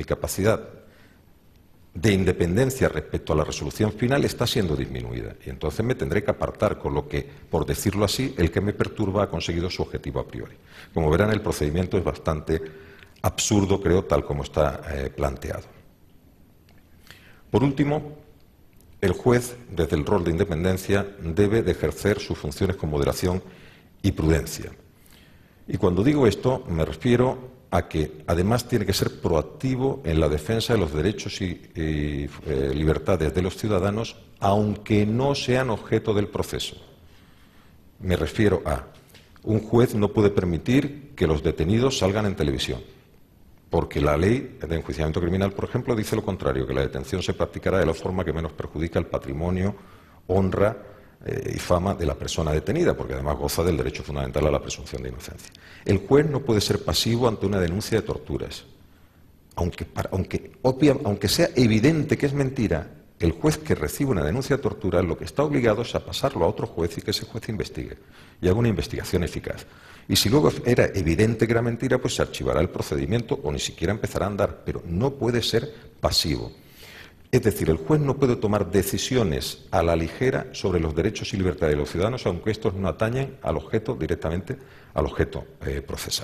D: de independencia respecto a la resolución final está siendo disminuida. Y entonces me tendré que apartar, con lo que, por decirlo así, el que me perturba ha conseguido su objetivo a priori. Como verán, el procedimiento es bastante absurdo, creo, tal como está planteado. Por último, el juez, desde el rol de independencia, debe de ejercer sus funciones con moderación y prudencia. Y cuando digo esto, me refiero a que además tiene que ser proactivo en la defensa de los derechos y libertades de los ciudadanos, aunque no sean objeto del proceso. Me refiero a un juez no puede permitir que los detenidos salgan en televisión, porque la ley de enjuiciamiento criminal, por ejemplo, dice lo contrario, que la detención se practicará de la forma que menos perjudica el patrimonio, honra y fama de la persona detenida, porque además goza del derecho fundamental a la presunción de inocencia. El juez no puede ser pasivo ante una denuncia de torturas, aunque sea evidente que es mentira, el juez que recibe una denuncia de tortura lo que está obligado es a pasarlo a otro juez y que ese juez investigue y haga una investigación eficaz. Y si luego era evidente que era mentira, pues se archivará el procedimiento o ni siquiera empezará a andar, pero no puede ser pasivo. Es decir, el juez no puede tomar decisiones a la ligera sobre los derechos y libertades de los ciudadanos, aunque estos no atañen al objeto directamente, al objeto procesal.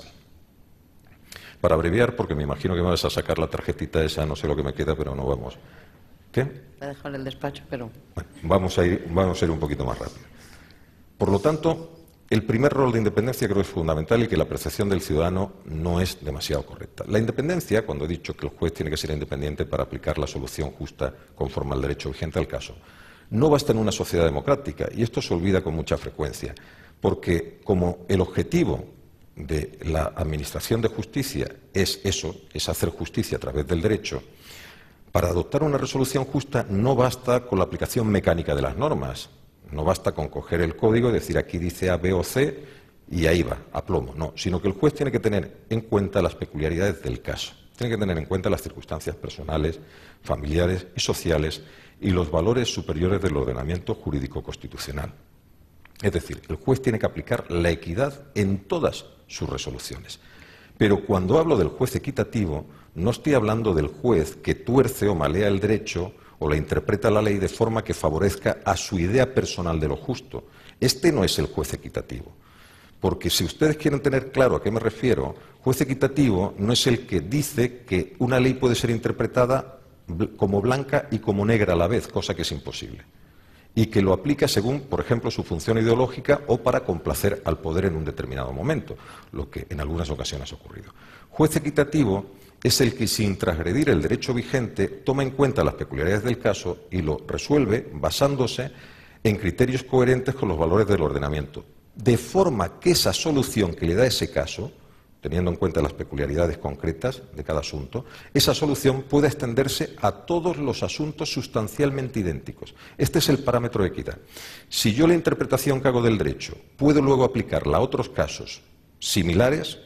D: Para abreviar, porque me imagino que me vas a sacar la tarjetita esa, no sé lo que me queda, pero no vamos. ¿Qué?
B: Voy a dejar el despacho, pero...
D: Bueno, vamos a ir un poquito más rápido. Por lo tanto, el primer rol de independencia creo que es fundamental y que la percepción del ciudadano no es demasiado correcta. La independencia, cuando he dicho que el juez tiene que ser independiente para aplicar la solución justa conforme al derecho vigente al caso, no basta en una sociedad democrática, y esto se olvida con mucha frecuencia, porque como el objetivo de la administración de justicia es eso, es hacer justicia a través del derecho, para adoptar una resolución justa no basta con la aplicación mecánica de las normas. No basta con coger el código y decir aquí dice A, B o C y ahí va, a plomo. No, sino que el juez tiene que tener en cuenta las peculiaridades del caso. Tiene que tener en cuenta las circunstancias personales, familiares y sociales y los valores superiores del ordenamiento jurídico constitucional. Es decir, el juez tiene que aplicar la equidad en todas sus resoluciones. Pero cuando hablo del juez equitativo, no estoy hablando del juez que tuerce o malea el derecho o la interpreta la ley de forma que favorezca a su idea personal de lo justo. Este no es el juez equitativo. Porque si ustedes quieren tener claro a qué me refiero, juez equitativo no es el que dice que una ley puede ser interpretada como blanca y como negra a la vez, cosa que es imposible. Y que lo aplica según, por ejemplo, su función ideológica o para complacer al poder en un determinado momento, lo que en algunas ocasiones ha ocurrido. Juez equitativo es el que, sin transgredir el derecho vigente, toma en cuenta las peculiaridades del caso y lo resuelve basándose en criterios coherentes con los valores del ordenamiento, de forma que esa solución que le da ese caso, teniendo en cuenta las peculiaridades concretas de cada asunto, esa solución pueda extenderse a todos los asuntos sustancialmente idénticos. Este es el parámetro de equidad. Si yo la interpretación que hago del derecho puedo luego aplicarla a otros casos similares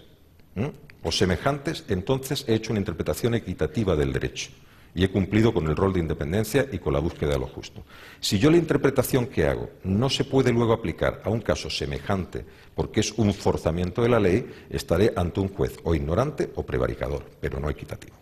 D: o semejantes, entonces he hecho una interpretación equitativa del derecho y he cumplido con el rol de independencia y con la búsqueda de lo justo. Si yo la interpretación que hago no se puede luego aplicar a un caso semejante porque es un forzamiento de la ley, estaré ante un juez o ignorante o prevaricador, pero no equitativo.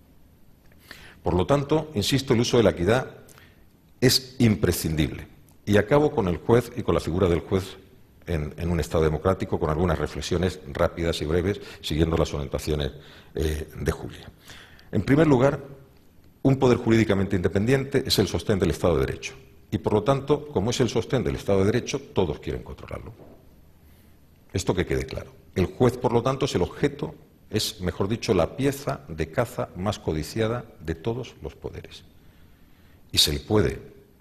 D: Por lo tanto, insisto, el uso de la equidad es imprescindible. Y acabo con el juez y con la figura del juez en un Estado democrático, con algunas reflexiones rápidas y breves, siguiendo las orientaciones de Julia. En primer lugar, un poder jurídicamente independiente es el sostén del Estado de Derecho. Y, por lo tanto, como es el sostén del Estado de Derecho, todos quieren controlarlo. Esto que quede claro. El juez, por lo tanto, es el objeto, es, mejor dicho, la pieza de caza más codiciada de todos los poderes. Y se le puede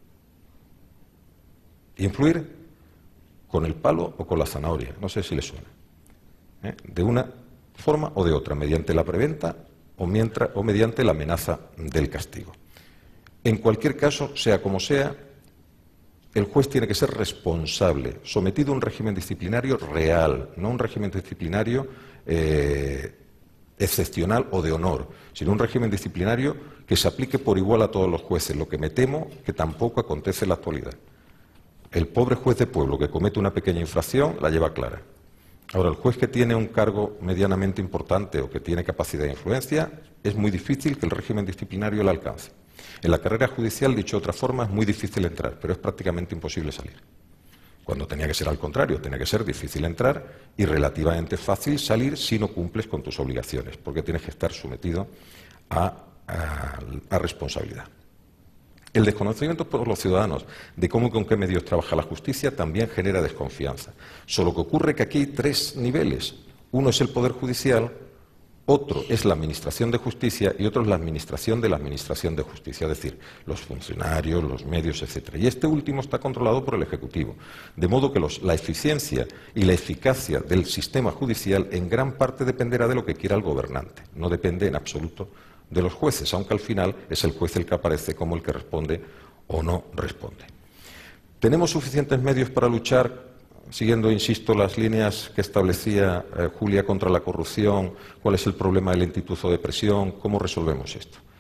D: influir con el palo o con la zanahoria, no sé si le suena, de una forma o de otra, mediante la preventa o mediante la amenaza del castigo. En cualquier caso, sea como sea, el juez tiene que ser responsable, sometido a un régimen disciplinario real, no un régimen disciplinario excepcional o de honor, sino un régimen disciplinario que se aplique por igual a todos los jueces, lo que me temo que tampoco acontece en la actualidad. El pobre juez de pueblo que comete una pequeña infracción la lleva clara. Ahora, el juez que tiene un cargo medianamente importante o que tiene capacidad de influencia, es muy difícil que el régimen disciplinario le alcance. En la carrera judicial, dicho de otra forma, es muy difícil entrar, pero es prácticamente imposible salir. Cuando tenía que ser al contrario, tenía que ser difícil entrar y relativamente fácil salir si no cumples con tus obligaciones, porque tienes que estar sometido a responsabilidad. El desconocimiento por los ciudadanos de cómo y con qué medios trabaja la justicia también genera desconfianza. Solo que ocurre que aquí hay tres niveles. Uno es el Poder Judicial, otro es la Administración de Justicia y otro es la Administración de Justicia, es decir, los funcionarios, los medios, etc. Y este último está controlado por el Ejecutivo. De modo que la eficiencia y la eficacia del sistema judicial en gran parte dependerá de lo que quiera el gobernante. No depende en absoluto de los jueces, aunque al final es el juez el que aparece como el que responde o no responde. ¿Tenemos suficientes medios para luchar, siguiendo, insisto, las líneas que establecía Julia contra la corrupción? ¿Cuál es el problema de lentitud o de presión? ¿Cómo resolvemos esto?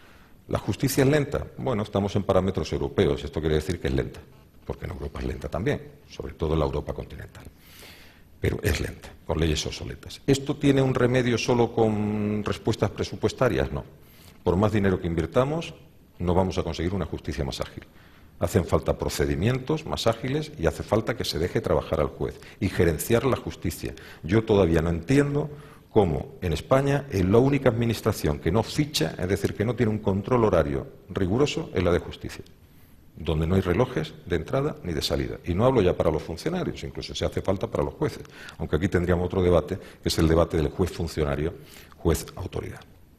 D: ¿La justicia es lenta? Bueno, estamos en parámetros europeos. Esto quiere decir que es lenta, porque en Europa es lenta también, sobre todo en la Europa continental. Pero es lenta, con leyes obsoletas. ¿Esto tiene un remedio solo con respuestas presupuestarias? No. Por más dinero que invirtamos, no vamos a conseguir una justicia más ágil. Hacen falta procedimientos más ágiles y hace falta que se deje trabajar al juez y gerenciar la justicia. Yo todavía no entiendo cómo en España es la única administración que no ficha, es decir, que no tiene un control horario riguroso, es la de justicia, donde no hay relojes de entrada ni de salida. Y no hablo ya para los funcionarios, incluso se hace falta para los jueces, aunque aquí tendríamos otro debate, que es el debate del juez funcionario, juez autoridad.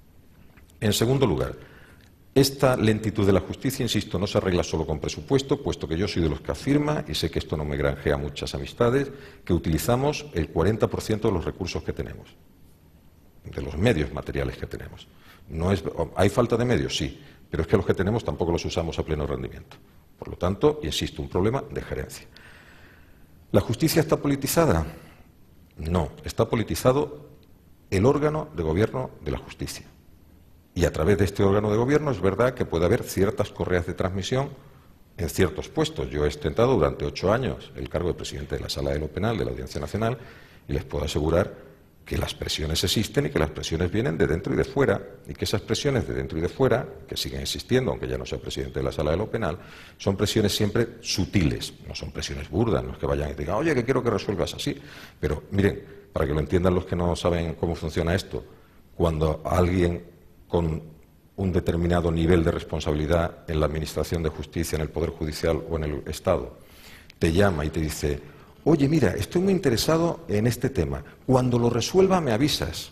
D: En segundo lugar, esta lentitud de la justicia, insisto, no se arregla solo con presupuesto, puesto que yo soy de los que afirma, y sé que esto no me granjea muchas amistades, que utilizamos el 40% de los recursos que tenemos, de los medios materiales que tenemos. ¿Hay falta de medios? Sí, pero es que los que tenemos tampoco los usamos a pleno rendimiento. Por lo tanto, insisto, un problema de gerencia. ¿La justicia está politizada? No, está politizado el órgano de gobierno de la justicia. Y a través de este órgano de gobierno es verdad que puede haber ciertas correas de transmisión en ciertos puestos. Yo he ostentado durante 8 años el cargo de presidente de la Sala de lo Penal de la Audiencia Nacional y les puedo asegurar que las presiones existen y que las presiones vienen de dentro y de fuera, y que esas presiones de dentro y de fuera, que siguen existiendo, aunque ya no sea presidente de la Sala de lo Penal, son presiones siempre sutiles, no son presiones burdas, no es que vayan y digan, oye, que quiero que resuelvas así. Pero miren, para que lo entiendan los que no saben cómo funciona esto, cuando alguien con un determinado nivel de responsabilidad en la Administración de Justicia, en el Poder Judicial o en el Estado, te llama y te dice, oye, mira, estoy muy interesado en este tema, cuando lo resuelva me avisas.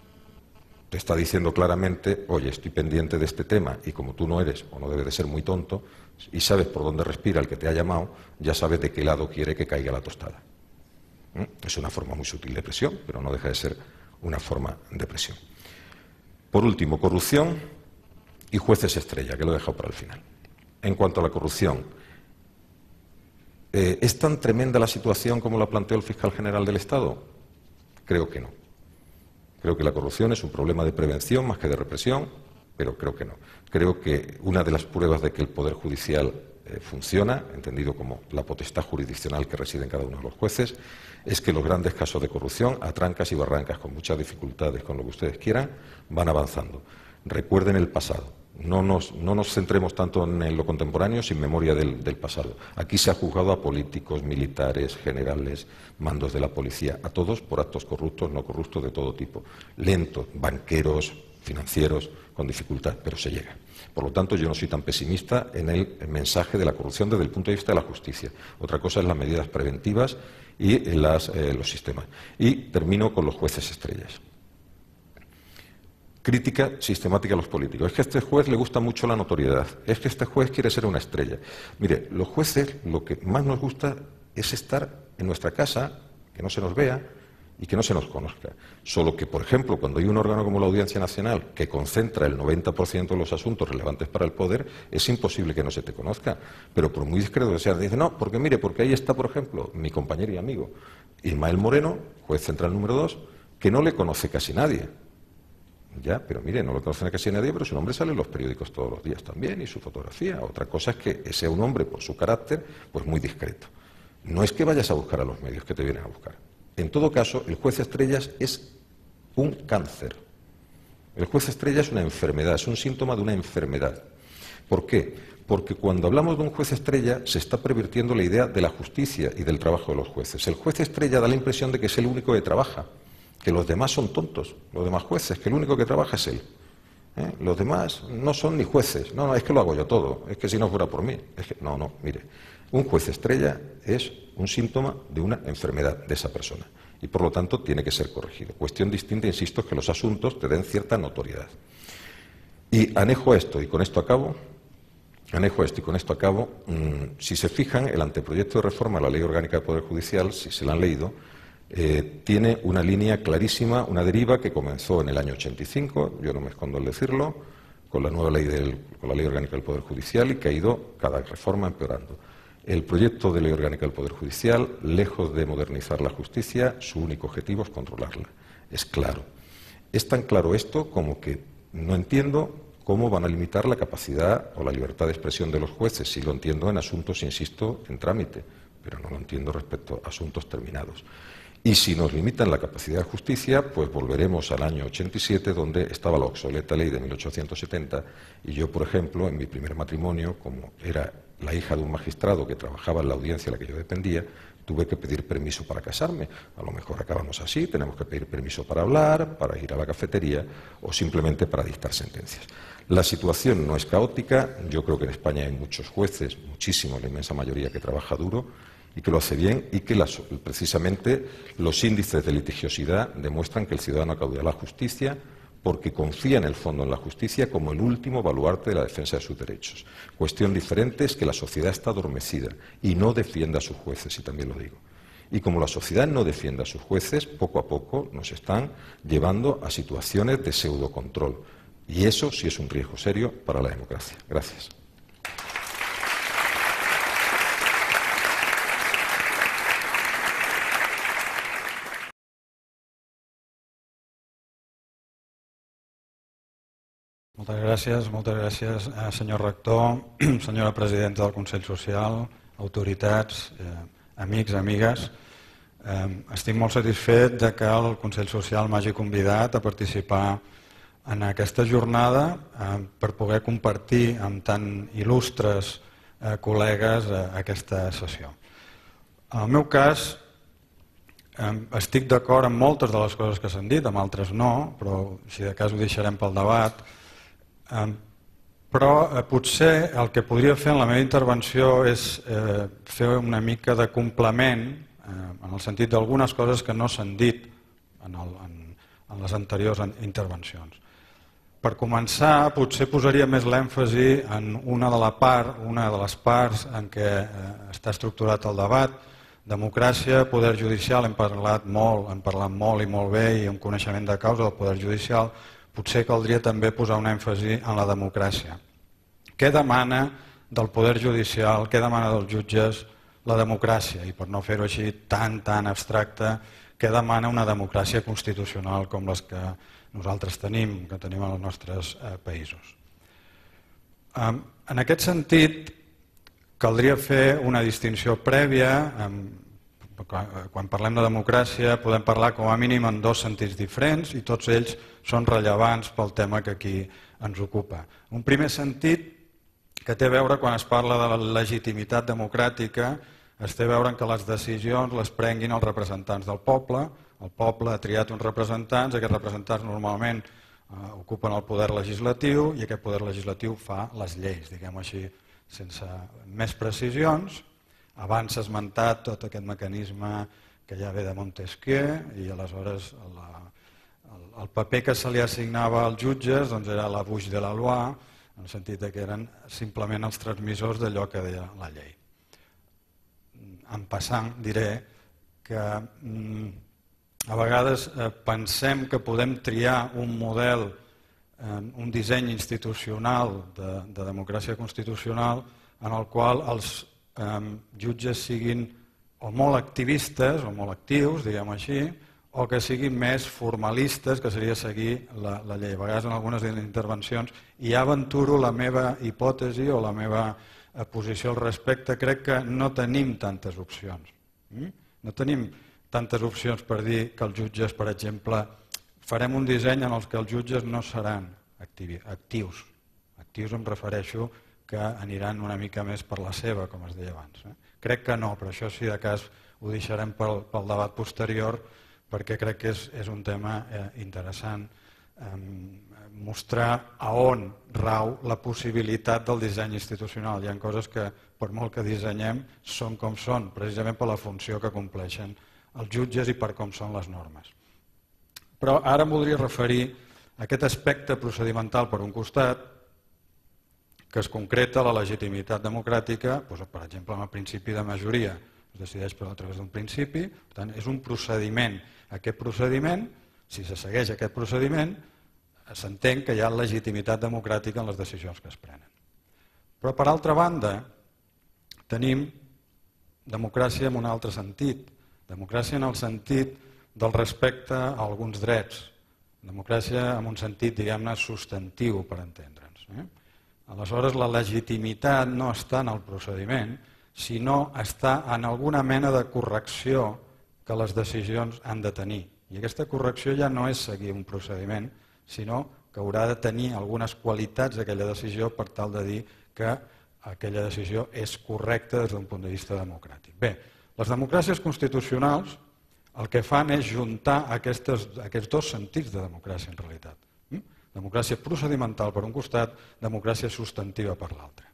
D: Te está diciendo claramente, oye, estoy pendiente de este tema y como tú no eres o no debes de ser muy tonto y sabes por dónde respira el que te ha llamado, ya sabes de qué lado quiere que caiga la tostada. Es una forma muy sutil de presión, pero no deja de ser una forma de presión. Por último, corrupción y jueces estrella, que lo he dejado para el final. En cuanto a la corrupción, ¿es tan tremenda la situación como la planteó el fiscal general del Estado? Creo que no. Creo que la corrupción es un problema de prevención más que de represión, pero creo que no. Creo que una de las pruebas de que el Poder Judicial funciona, entendido como la potestad jurisdiccional que reside en cada uno de los jueces, es que los grandes casos de corrupción, a trancas y barrancas, con muchas dificultades, con lo que ustedes quieran, van avanzando. Recuerden el pasado. No nos centremos tanto en lo contemporáneo sin memoria del pasado. Aquí se ha juzgado a políticos, militares, generales, mandos de la policía, a todos por actos corruptos, no corruptos de todo tipo. Lentos, banqueros, financieros, con dificultad, pero se llega. Por lo tanto, yo no soy tan pesimista en el mensaje de la corrupción desde el punto de vista de la justicia. Otra cosa es las medidas preventivas y los sistemas. Y termino con los jueces estrellas. Crítica sistemática a los políticos. Es que a este juez le gusta mucho la notoriedad. Es que este juez quiere ser una estrella. Mire, los jueces lo que más nos gusta es estar en nuestra casa, que no se nos vea y que no se nos conozca. Solo que, por ejemplo, cuando hay un órgano como la Audiencia Nacional que concentra el 90% de los asuntos relevantes para el poder, es imposible que no se te conozca. Pero por muy discreto que sea, dice, no, porque mire, porque ahí está, por ejemplo, mi compañero y amigo Ismael Moreno, juez central número 2, que no le conoce casi nadie. Ya, pero mire, no lo conocen a casi nadie, pero su nombre sale en los periódicos todos los días también y su fotografía. Otra cosa es que sea un hombre, por su carácter, pues muy discreto. No es que vayas a buscar a los medios que te vienen a buscar. En todo caso, el juez estrellas es un cáncer. El juez estrella es una enfermedad, es un síntoma de una enfermedad. ¿Por qué? Porque cuando hablamos de un juez estrella se está pervirtiendo la idea de la justicia y del trabajo de los jueces. El juez estrella da la impresión de que es el único que trabaja, que los demás son tontos, los demás jueces, que el único que trabaja es él. Los demás no son ni jueces. No, es que lo hago yo todo, es que si no fuera por mí. No, mire, un juez estrella es un síntoma de una enfermedad de esa persona y por lo tanto tiene que ser corregido. Cuestión distinta, insisto, es que los asuntos te den cierta notoriedad. Y anejo esto, y con esto acabo, si se fijan, el anteproyecto de reforma a la Ley Orgánica del Poder Judicial, si se la han leído, tiene una línea clarísima, una deriva que comenzó en el año 85, yo no me escondo al decirlo, con la nueva ley, con la Ley Orgánica del Poder Judicial y que ha ido cada reforma empeorando. El proyecto de Ley Orgánica del Poder Judicial, lejos de modernizar la justicia, su único objetivo es controlarla. Es claro. Es tan claro esto como que no entiendo cómo van a limitar la capacidad o la libertad de expresión de los jueces. Sí lo entiendo en asuntos, insisto, en trámite, pero no lo entiendo respecto a asuntos terminados. Y si nos limitan la capacidad de justicia, pues volveremos al año 87, donde estaba la obsoleta ley de 1870, y yo, por ejemplo, en mi primer matrimonio, como era la hija de un magistrado que trabajaba en la audiencia a la que yo dependía, tuve que pedir permiso para casarme. A lo mejor acabamos así, tenemos que pedir permiso para hablar, para ir a la cafetería o simplemente para dictar sentencias. La situación no es caótica. Yo creo que en España hay muchos jueces, muchísimos, la inmensa mayoría, que trabaja duro y que lo hace bien, y que precisamente los índices de litigiosidad demuestran que el ciudadano acude a la justicia porque confía en el fondo en la justicia como el último baluarte de la defensa de sus derechos. Cuestión diferente es que la sociedad está adormecida y no defiende a sus jueces, y también lo digo. Y como la sociedad no defiende a sus jueces, poco a poco nos están llevando a situaciones de pseudocontrol. Y eso sí es un riesgo serio para la democracia. Gracias.
E: Moltes gràcies, senyor rector, senyora presidenta del Consell Social, autoritats, amics, amigues. Estic molt satisfet de que el Consell Social m'hagi convidat a participar en aquesta jornada per poder compartir amb tan il·lustres col·legues aquesta sessió. En el meu cas, estic d'acord amb moltes de les coses que s'han dit, amb altres no, però si de cas ho deixarem pel debat. Però potser el que podria fer en la meva intervenció és fer una mica de complement en el sentit d'algunes coses que no s'han dit en les anteriors intervencions. Per començar, potser posaria més l'èmfasi en una de les parts en què està estructurat el debat. Democràcia, poder judicial, hem parlat molt i molt bé i amb coneixement de causa del poder judicial. Potser caldria també posar un èmfasi en la democràcia. Què demana del poder judicial, què demana dels jutges la democràcia? I per no fer-ho així tan abstracte, què demana una democràcia constitucional com les que nosaltres tenim, que tenim als nostres països? En aquest sentit, caldria fer una distinció prèvia. Quan parlem de democràcia podem parlar com a mínim en dos sentits diferents i tots ells són rellevants pel tema que aquí ens ocupa. Un primer sentit que té a veure quan es parla de la legitimitat democràtica, es té a veure que les decisions les prenguin els representants del poble. El poble ha triat uns representants, aquests representants normalment ocupen el poder legislatiu i aquest poder legislatiu fa les lleis, diguem-ho així, sense més precisions. Abans s'ha esmentat tot aquest mecanisme que ja ve de Montesquieu i aleshores el paper que se li assignava als jutges era la bouche de la loi, en el sentit que eren simplement els transmissors d'allò que deia la llei. En passant diré que a vegades pensem que podem triar un model, un disseny institucional de democràcia constitucional en el qual els jutges siguin o molt activistes o molt actius, diguem així, o que siguin més formalistes, que seria seguir la llei. A vegades en algunes intervencions, i ja aventuro la meva hipòtesi o la meva posició al respecte, crec que no tenim tantes opcions. No tenim tantes opcions per dir que els jutges, per exemple, farem un disseny en el que els jutges no seran actius. Actius em refereixo que aniran una mica més per la seva, com es deia abans. Crec que no, però això si de cas ho deixarem pel debat posterior, perquè crec que és un tema interessant mostrar a on rau la possibilitat del disseny institucional. Hi ha coses que, per molt que dissenyem, són com són, precisament per la funció que compleixen els jutges i per com són les normes. Però ara em voldria referir a aquest aspecte procedimental per un costat, que es concreta la legitimitat democràtica, per exemple, amb el principi de majoria. Es decideix a través d'un principi, per tant, és un procediment. Aquest procediment, si se segueix aquest procediment, s'entén que hi ha legitimitat democràtica en les decisions que es prenen. Però, per altra banda, tenim democràcia en un altre sentit. Democràcia en el sentit del respecte a alguns drets. democràcia en un sentit, diguem-ne, substantiu, per entendre'ns. Aleshores, la legitimitat no està en el procediment, sinó està en alguna mena de correcció que les decisions han de tenir. I aquesta correcció ja no és seguir un procediment, sinó que haurà de tenir algunes qualitats d'aquella decisió per tal de dir que aquella decisió és correcta des d'un punt de vista democràtic. Bé, les democràcies constitucionals el que fan és juntar aquests dos sentits de democràcia en realitat. Democràcia procedimental per un costat, democràcia substantiva per l'altre.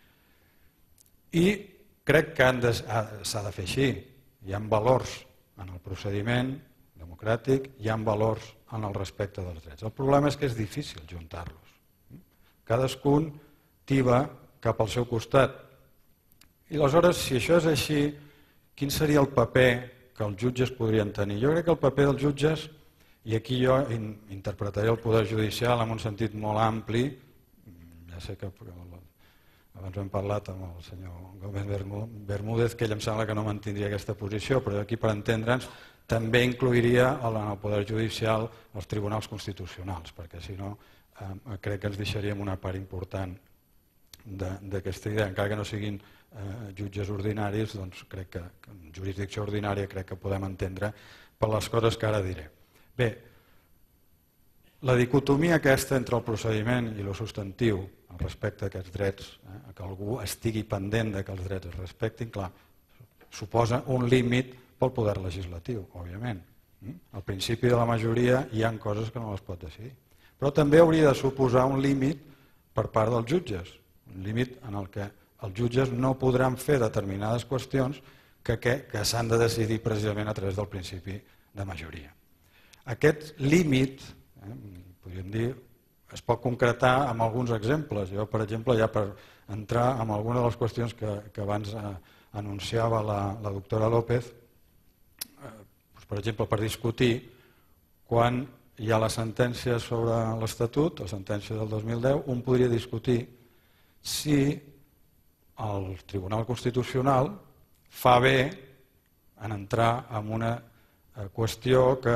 E: I crec que s'ha de fer així. Hi ha valors en el procediment democràtic, hi ha valors en el respecte dels drets. El problema és que és difícil juntar-los. Cadascun tiba cap al seu costat. I aleshores, si això és així, quin seria el paper que els jutges podrien tenir? Jo crec que el paper dels jutges, i aquí jo interpretaré el poder judicial en un sentit molt ampli, ja sé que abans hem parlat amb el senyor Gómez Bermúdez, que ell em sembla que no mantindria aquesta posició, però aquí, per entendre'ns, també incluiria en el poder judicial els tribunals constitucionals, perquè si no crec que ens deixaríem una part important d'aquesta idea. Encara que no siguin jutges ordinaris, doncs crec que en jurisdicció ordinària crec que podem entendre per les coses que ara diré. Bé, la dicotomia aquesta entre el procediment i el substantiu al respecte a aquests drets, que algú estigui pendent que els drets es respectin, clar, suposa un límit pel poder legislatiu, òbviament. Al principi de la majoria hi ha coses que no les pot decidir. Però també hauria de suposar un límit per part dels jutges, un límit en el que els jutges no podran fer determinades qüestions que s'han de decidir precisament a través del principi de majoria. Aquest límit, podríem dir, es pot concretar amb alguns exemples. Jo, per exemple, ja per entrar en alguna de les qüestions que abans anunciava la doctora López, per exemple, per discutir quan hi ha la sentència sobre l'Estatut, la sentència del 2010, un podria discutir si el Tribunal Constitucional fa bé en entrar en una qüestió que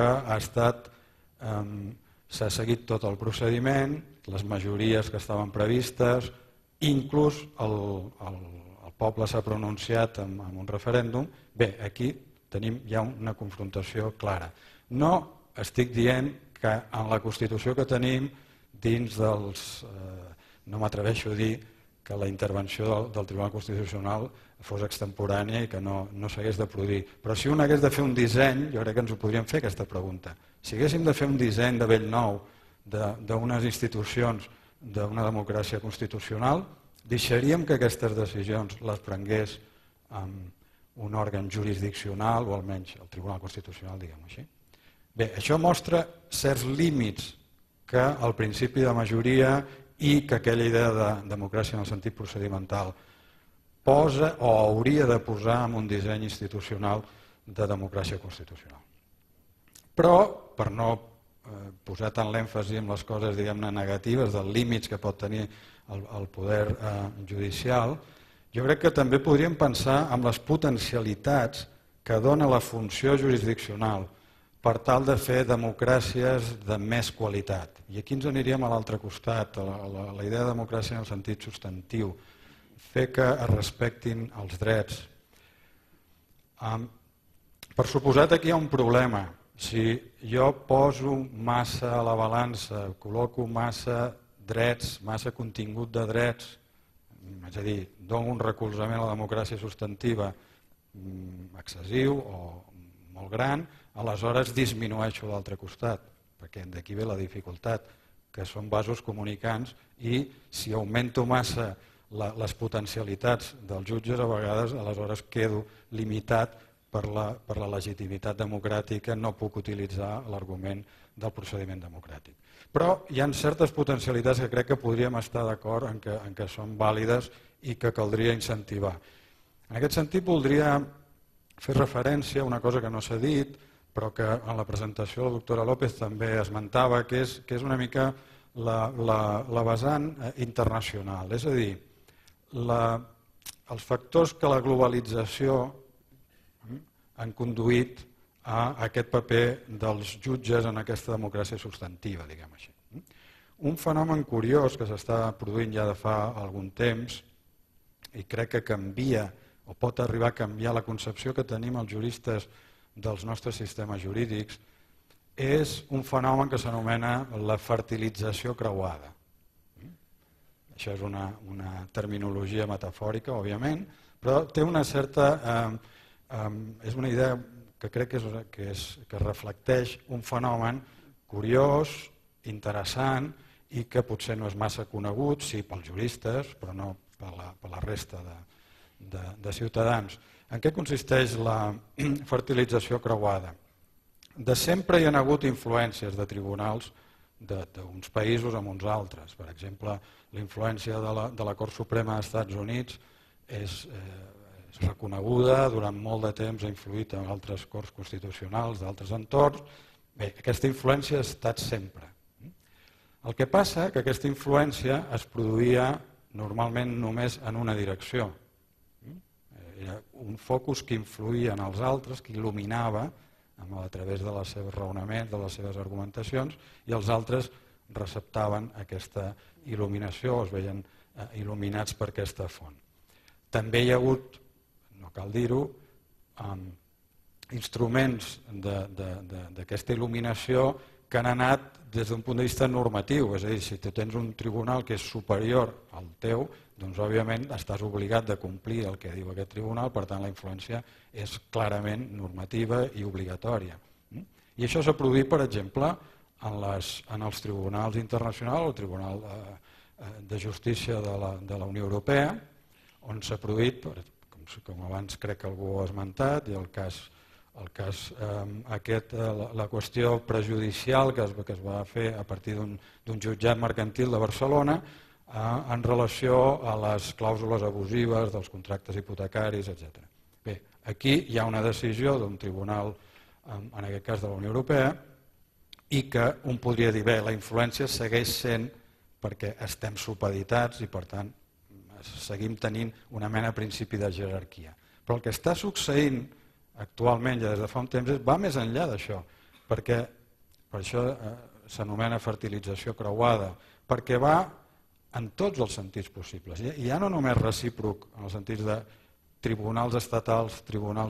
E: s'ha seguit tot el procediment, les majories que estaven previstes, inclús el poble s'ha pronunciat en un referèndum. Bé, aquí tenim ja una confrontació clara. No estic dient que en la Constitució que tenim, dins dels... no m'atreveixo a dir que la intervenció del Tribunal Constitucional fos extemporània i que no s'hagués de produir. Però si un hagués de fer un disseny, jo crec que ens ho podríem fer, aquesta pregunta. Si haguéssim de fer un disseny de bell nou d'unes institucions d'una democràcia constitucional, deixaríem que aquestes decisions les prengués un òrgan jurisdiccional, o almenys el Tribunal Constitucional, diguem-ho així. Bé, això mostra certs límits que el principi de majoria i que aquella idea de democràcia en el sentit procedimental posa o hauria de posar en un disseny institucional de democràcia constitucional. Però, per no posar tant l'èmfasi en les coses, diguem-ne, negatives, dels límits que pot tenir el poder judicial, jo crec que també podríem pensar en les potencialitats que dona la funció jurisdiccional per tal de fer democràcies de més qualitat. I aquí ens aniríem a l'altre costat, a la idea de democràcia en el sentit substantiu, fer que es respectin els drets. Per suposat, aquí hi ha un problema. Si jo poso massa a la balança, col·loco massa drets, massa contingut de drets, és a dir, dono un recolzament a la democràcia substantiva excessiu o molt gran, aleshores disminueixo l'altre costat, perquè d'aquí ve la dificultat, que són vasos comunicants, i si augmento massa les potencialitats dels jutges, a vegades aleshores quedo limitat per la legitimitat democràtica, no puc utilitzar l'argument del procediment democràtic. Però hi ha certes potencialitats que crec que podríem estar d'acord en què són vàlides i que caldria incentivar. En aquest sentit voldria fer referència a una cosa que no s'ha dit, però que en la presentació la doctora López també esmentava, que és una mica la vessant internacional. És a dir, els factors que la globalització han conduït a aquest paper dels jutges en aquesta democràcia substantiva, diguem així. Un fenomen curiós que s'està produint ja de fa algun temps i crec que canvia o pot arribar a canviar la concepció que tenim els juristes dels nostres sistemes jurídics és un fenomen que s'anomena la fertilització creuada. Això és una terminologia metafòrica, òbviament, però té una certa... és una idea que crec que reflecteix un fenomen curiós, interessant i que potser no és massa conegut, sí pels juristes, però no per la resta de ciutadans. En què consisteix la fertilització creuada? De sempre hi ha hagut influències de tribunals d'uns països amb uns altres. Per exemple, la influència de la Cort Suprema dels Estats Units és reconeguda, durant molt de temps ha influït en altres corts constitucionals d'altres entorns. Bé, aquesta influència ha estat sempre. El que passa és que aquesta influència es produïa normalment només en una direcció. Era un focus que influïa en els altres, que il·luminava a través dels seus raonaments, de les seves argumentacions, i els altres receptaven aquesta il·luminació, es veien il·luminats per aquesta font. També hi ha hagut, no cal dir-ho, instruments d'aquesta il·luminació que han anat des d'un punt de vista normatiu, és a dir, si tu tens un tribunal que és superior al teu, doncs òbviament estàs obligat de complir el que diu aquest tribunal, per tant la influència és clarament normativa i obligatòria. I això s'ha produït, per exemple, en els tribunals internacionals, el Tribunal de Justícia de la Unió Europea, on s'ha produït, com abans crec que algú ha esmentat, i la qüestió prejudicial que es va fer a partir d'un jutjat mercantil de Barcelona en relació a les clàusules abusives dels contractes hipotecaris, etc. Bé, aquí hi ha una decisió d'un tribunal, en aquest cas de la Unió Europea, i que un podria dir, bé, la influència segueix sent perquè estem supeditats i per tant seguim tenint una mena de principi de jerarquia. Però el que està succeint actualment, ja des de fa un temps, va més enllà d'això, perquè per això s'anomena fertilització creuada, perquè va en tots els sentits possibles. I ja no només recíproc, en els sentits de tribunals estatals, tribunals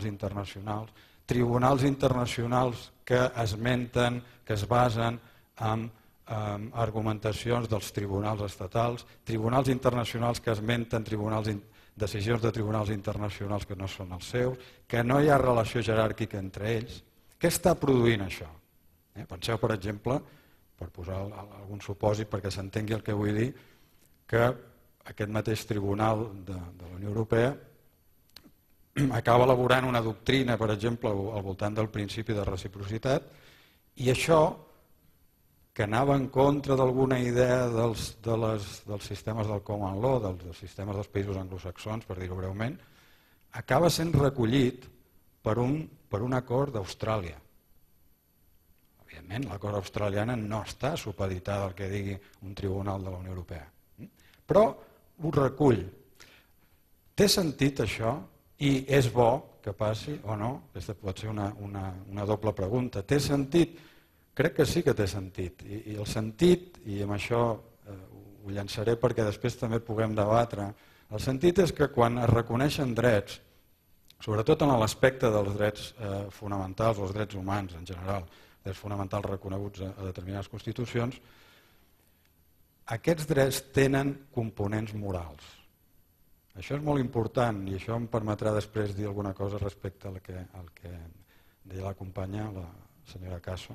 E: internacionals que esmenten, que es basen en argumentacions dels tribunals estatals, tribunals internacionals que esmenten decisions de tribunals internacionals que no són els seus, que no hi ha relació jeràrquica entre ells. Què està produint això? Penseu, per exemple, per posar algun supòsit perquè s'entengui el que vull dir, que aquest mateix tribunal de la Unió Europea acaba elaborant una doctrina, per exemple, al voltant del principi de reciprocitat, i això, que anava en contra d'alguna idea dels sistemes del common law, dels sistemes dels països anglosaxons, per dir-ho breument, acaba sent recollit per un acord d'Austràlia. Evidentment, l'acord australiana no està supeditada al que digui un tribunal de la Unió Europea. Però ho recull. Té sentit això? I és bo que passi o no? Aquesta pot ser una doble pregunta. Té sentit? Crec que sí que té sentit. I el sentit, i amb això ho llançaré perquè després també puguem debatre, el sentit és que quan es reconeixen drets, sobretot en l'aspecte dels drets fonamentals, els drets humans en general, drets fonamentals reconeguts a determinades constitucions, aquests drets tenen components morals. Això és molt important i això em permetrà després dir alguna cosa respecte al que deia la companya, la senyora Caso.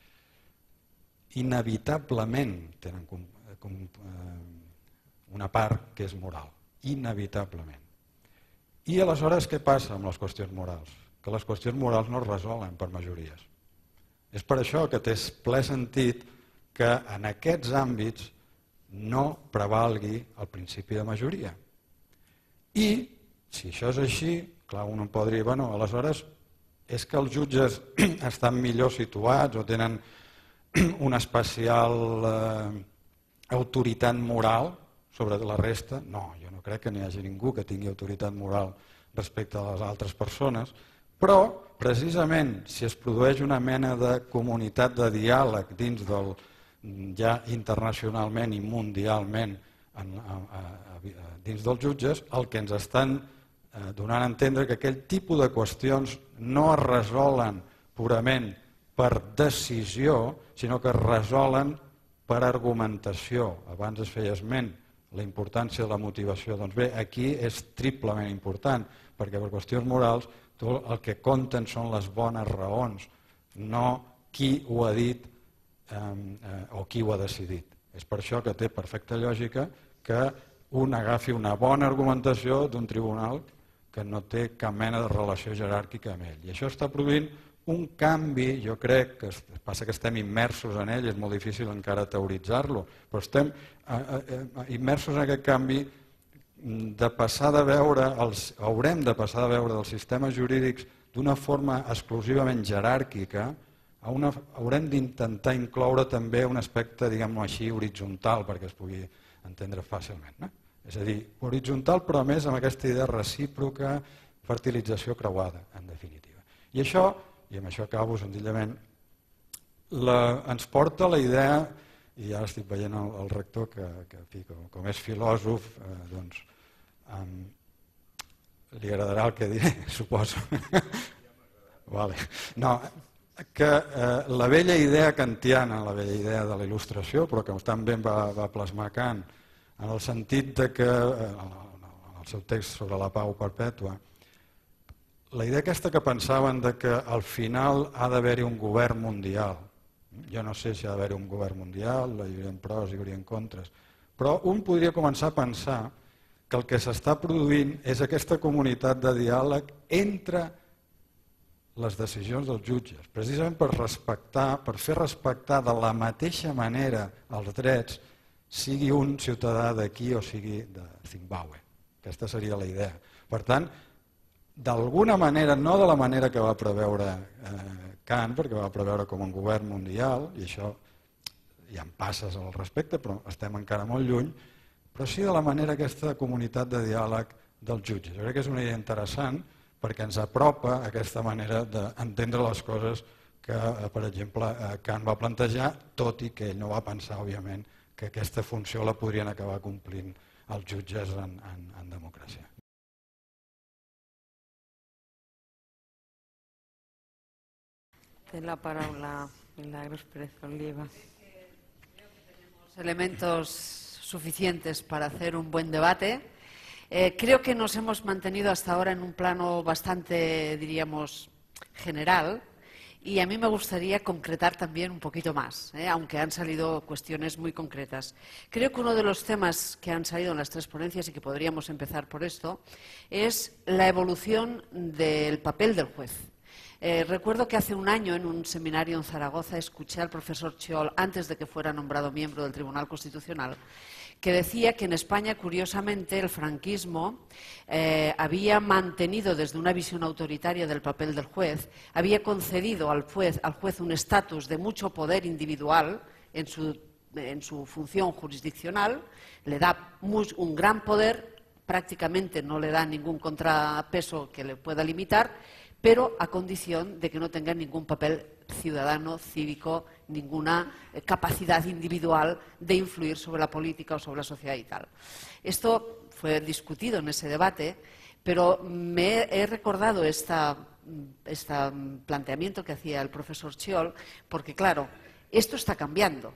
E: Inevitablement tenen una part que és moral, inevitablement. I aleshores què passa amb les qüestions morals? Que les qüestions morals no es resolen per majories. És per això que té ple sentit que en aquests àmbits no prevalgui el principi de majoria. I, si això és així, clar, un pot dir, bueno, aleshores és que els jutges estan millor situats o tenen una especial autoritat moral sobre la resta. No, jo no crec que n'hi hagi ningú que tingui autoritat moral respecte a les altres persones. Però, precisament, si es produeix una mena de comunitat de diàleg dins del, ja internacionalment i mundialment dins dels jutges, el que ens estan donant a entendre que aquell tipus de qüestions no es resolen purament per decisió, sinó que es resolen per argumentació. Abans es feia esment la importància de la motivació. Doncs bé, aquí és triplement important, perquè per qüestions morals el que compten són les bones raons, no qui ho ha dit o qui ho ha decidit. És per això que té perfecta lògica que un agafi una bona argumentació d'un tribunal que no té cap mena de relació jeràrquica amb ell. I això està produint un canvi, jo crec, que passa que estem immersos en ell, és molt difícil encara teoritzar-lo, però estem immersos en aquest canvi de passar de veure, haurem de passar de veure els sistemes jurídics d'una forma exclusivament jeràrquica, haurem d'intentar incloure també un aspecte, diguem-ho així, horitzontal, perquè es pugui entendre fàcilment. És a dir, horitzontal, però a més amb aquesta idea recíproca, fertilització creuada, en definitiva. I això, i amb això acabo senzillament, ens porta la idea, i ara estic veient el rector que com és filòsof, doncs li agradarà el que diré, suposo. No, que la vella idea kantiana, la vella idea de la il·lustració, però que també va plasmar Kant, en el sentit que, en el seu text sobre la pau perpètua, la idea aquesta que pensaven que al final ha d'haver-hi un govern mundial. Jo no sé si ha d'haver-hi un govern mundial, hi haurien pros i hi haurien contres, però un podria començar a pensar que el que s'està produint és aquesta comunitat de diàleg entre les decisions dels jutges, precisament per fer respectar de la mateixa manera els drets, sigui un ciutadà d'aquí o sigui de Zimbàbue. Aquesta seria la idea. Per tant, d'alguna manera, no de la manera que va preveure Kant, perquè va preveure com un govern mundial, i això hi ha passes al respecte, però estem encara molt lluny, però sí de la manera aquesta comunitat de diàleg dels jutges. Jo crec que és una idea interessant perquè ens apropa aquesta manera d'entendre les coses que, per exemple, Kant va plantejar, tot i que ell no va pensar, òbviament, que aquesta funció la podrien acabar complint els jutges en democràcia.
F: Té la paraula Milagros Pérez Oliva.
G: Creo que tenemos elementos suficientes para hacer un buen debate. Creo que nos hemos mantenido hasta ahora en un plano bastante, diríamos, general. Y a mí me gustaría concretar también un poquito más, aunque han salido cuestiones muy concretas. Creo que uno de los temas que han salido en las tres ponencias, y que podríamos empezar por esto, es la evolución del papel del juez. Recuerdo que hace un año, en un seminario en Zaragoza, escuché al profesor Chiol, antes de que fuera nombrado miembro del Tribunal Constitucional, que decía que en España, curiosamente, el franquismo había mantenido desde una visión autoritaria del papel del juez, había concedido al juez un estatus de mucho poder individual en su función jurisdiccional, le da un gran poder, prácticamente no le da ningún contrapeso que le pueda limitar, pero a condición de que no tenga ningún papel ciudadano, cívico, ninguna capacidad individual de influir sobre la política o sobre la sociedad y tal. Esto fue discutido en ese debate, pero me he recordado este planteamiento que hacía el profesor Chiol, porque claro, esto está cambiando.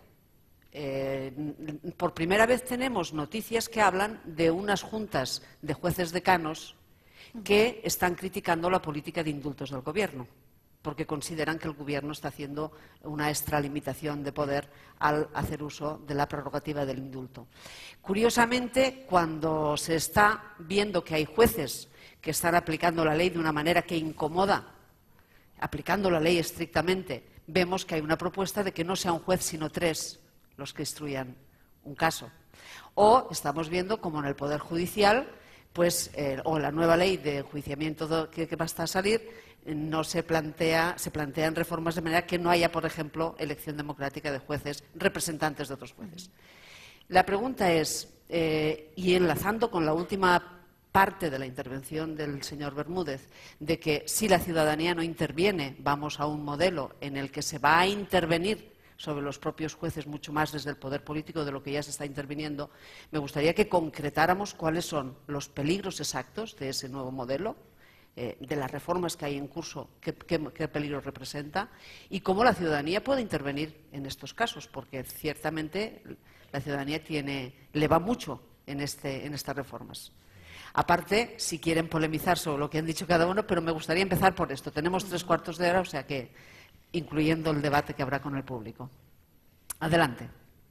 G: Por primera vez tenemos noticias que hablan de unas juntas de jueces decanos que están criticando la política de indultos del gobierno, porque consideran que el gobierno está haciendo una extralimitación de poder al hacer uso de la prerrogativa del indulto. Curiosamente, cuando se está viendo que hay jueces que están aplicando la ley de una manera que incomoda, aplicando la ley estrictamente, vemos que hay una propuesta de que no sea un juez sino tres los que instruyan un caso. O estamos viendo como en el Poder Judicial, o la nueva ley de enjuiciamiento que va a salir, se plantean reformas de manera que no haya, por ejemplo, elección democrática de jueces, representantes de otros jueces. La pregunta es, y enlazando con la última parte de la intervención del señor Bermúdez, de que si la ciudadanía no interviene, vamos a un modelo en el que se va a intervenir sobre los propios jueces mucho más desde el poder político de lo que ya se está interviniendo, me gustaría que concretáramos cuáles son los peligros exactos de ese nuevo modelo, de las reformas que hay en curso, qué peligro representa y cómo la ciudadanía puede intervenir en estos casos, porque ciertamente la ciudadanía le va mucho en estas reformas. Aparte, si quieren polemizar sobre lo que han dicho cada uno, pero me gustaría empezar por esto. Tenemos 3/4 de hora, o sea que incluyendo el debate que habrá con el público. Adelante.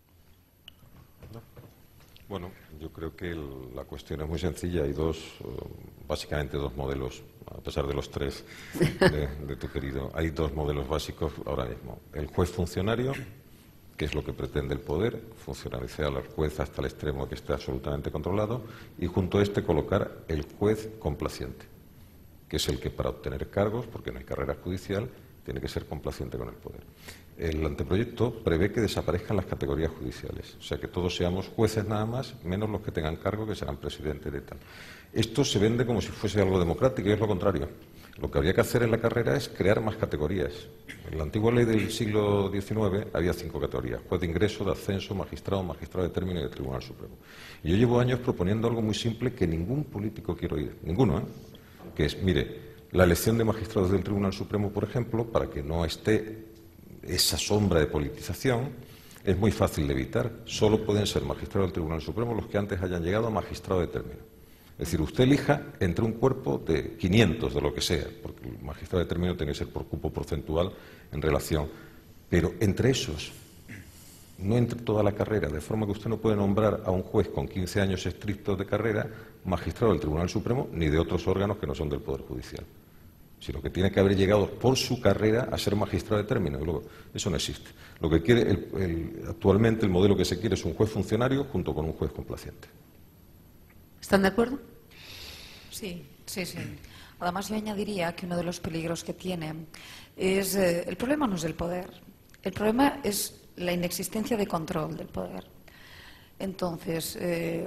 D: Bueno, yo creo que la cuestión es muy sencilla. Hay básicamente dos modelos, a pesar de los tres de tu querido. Hay dos modelos básicos ahora mismo. El juez funcionario, que es lo que pretende el poder, funcionalizar al juez hasta el extremo que esté absolutamente controlado, y junto a este colocar el juez complaciente, que es el que para obtener cargos, porque no hay carrera judicial, tiene que ser complaciente con el poder. El anteproyecto prevé que desaparezcan las categorías judiciales, o sea que todos seamos jueces nada más, menos los que tengan cargo, que serán presidentes de tal. Esto se vende como si fuese algo democrático y es lo contrario. Lo que habría que hacer en la carrera es crear más categorías. En la antigua ley del siglo XIX había 5 categorías: juez de ingreso, de ascenso, magistrado, magistrado de término y de Tribunal Supremo. Y yo llevo años proponiendo algo muy simple que ningún político quiere oír, ninguno, que es, mire, la elección de magistrados del Tribunal Supremo, por ejemplo, para que no esté esa sombra de politización, es muy fácil de evitar. Solo pueden ser magistrados del Tribunal Supremo los que antes hayan llegado a magistrado de término. Es decir, usted elija entre un cuerpo de 500, de lo que sea, porque el magistrado de término tiene que ser por cupo porcentual en relación, pero entre esos, no entre toda la carrera, de forma que usted no puede nombrar a un juez con 15 años estrictos de carrera magistrado del Tribunal Supremo ni de otros órganos que no son del Poder Judicial, sino que tiene que haber llegado por su carrera a ser magistrado de término. Y luego, eso no existe. Lo que quiere actualmente el modelo que se quiere es un juez funcionario junto con un juez complaciente.
G: ¿Están de acuerdo?
C: Sí. Además, yo añadiría que uno de los peligros que tiene es... el problema no es el poder. El problema es la inexistencia de control del poder. Entonces,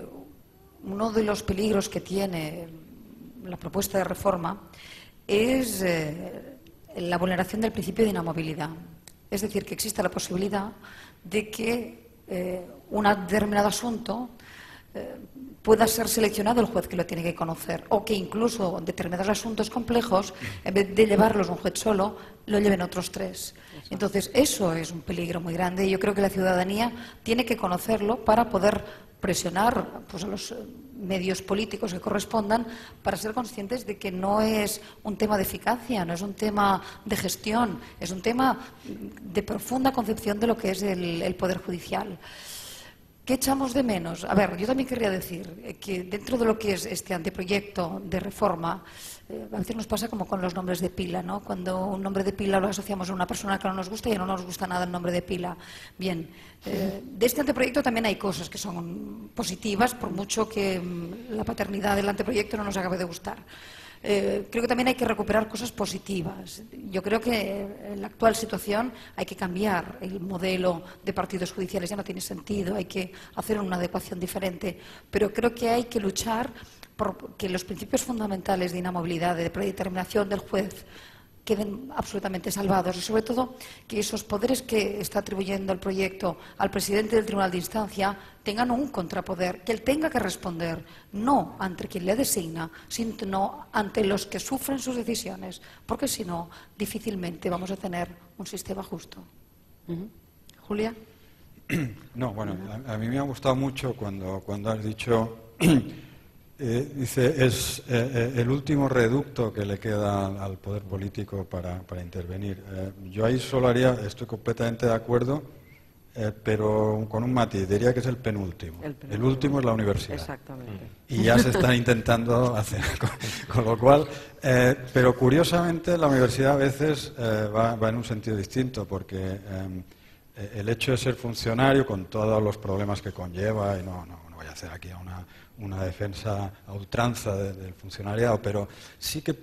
C: uno de los peligros que tiene la propuesta de reforma es la vulneración del principio de inamovilidad. Es decir, que exista la posibilidad de que un determinado asunto pueda ser seleccionado el juez que lo tiene que conocer, o que incluso determinados asuntos complejos, en vez de llevarlos un juez solo, lo lleven otros 3. Entonces, eso es un peligro muy grande y yo creo que la ciudadanía tiene que conocerlo para poder presionar pues, a los medios políticos que correspondan para ser conscientes de que no es un tema de eficacia, no es un tema de gestión, es un tema de profunda concepción de lo que es el Poder Judicial. ¿Qué echamos de menos? A ver, yo también querría decir que dentro de lo que es este anteproyecto de reforma, a veces nos pasa como con los nombres de pila, ¿no? Cuando un nombre de pila lo asociamos a una persona que no nos gusta y no nos gusta nada el nombre de pila. Bien, de este anteproyecto también hay cosas que son positivas, por mucho que la paternidad del anteproyecto no nos acabe de gustar. Creo que también hay que recuperar cosas positivas. Yo creo que en la actual situación hay que cambiar el modelo de partidos judiciales, ya no tiene sentido, hay que hacer una adecuación diferente, pero creo que hay que luchar por que los principios fundamentales de inamovilidad, de predeterminación del juez, queden absolutamente salvados y, sobre todo, que esos poderes que está atribuyendo el proyecto al presidente del Tribunal de Instancia tengan un contrapoder, que él tenga que responder no ante quien le designa, sino ante los que sufren sus decisiones, porque si no, difícilmente vamos a tener un sistema justo.
G: Julia.
E: No, bueno, a mí me ha gustado mucho cuando has dicho... dice, es el último reducto que le queda al poder político para intervenir. Yo ahí solo estoy completamente de acuerdo, pero con un matiz, diría que es el penúltimo. El último es la universidad.
F: Exactamente.
E: Y ya se están intentando hacer, con lo cual, pero curiosamente la universidad a veces va en un sentido distinto, porque el hecho de ser funcionario, con todos los problemas que conlleva, y no voy a hacer aquí una defensa a ultranza del funcionariado, pero sí que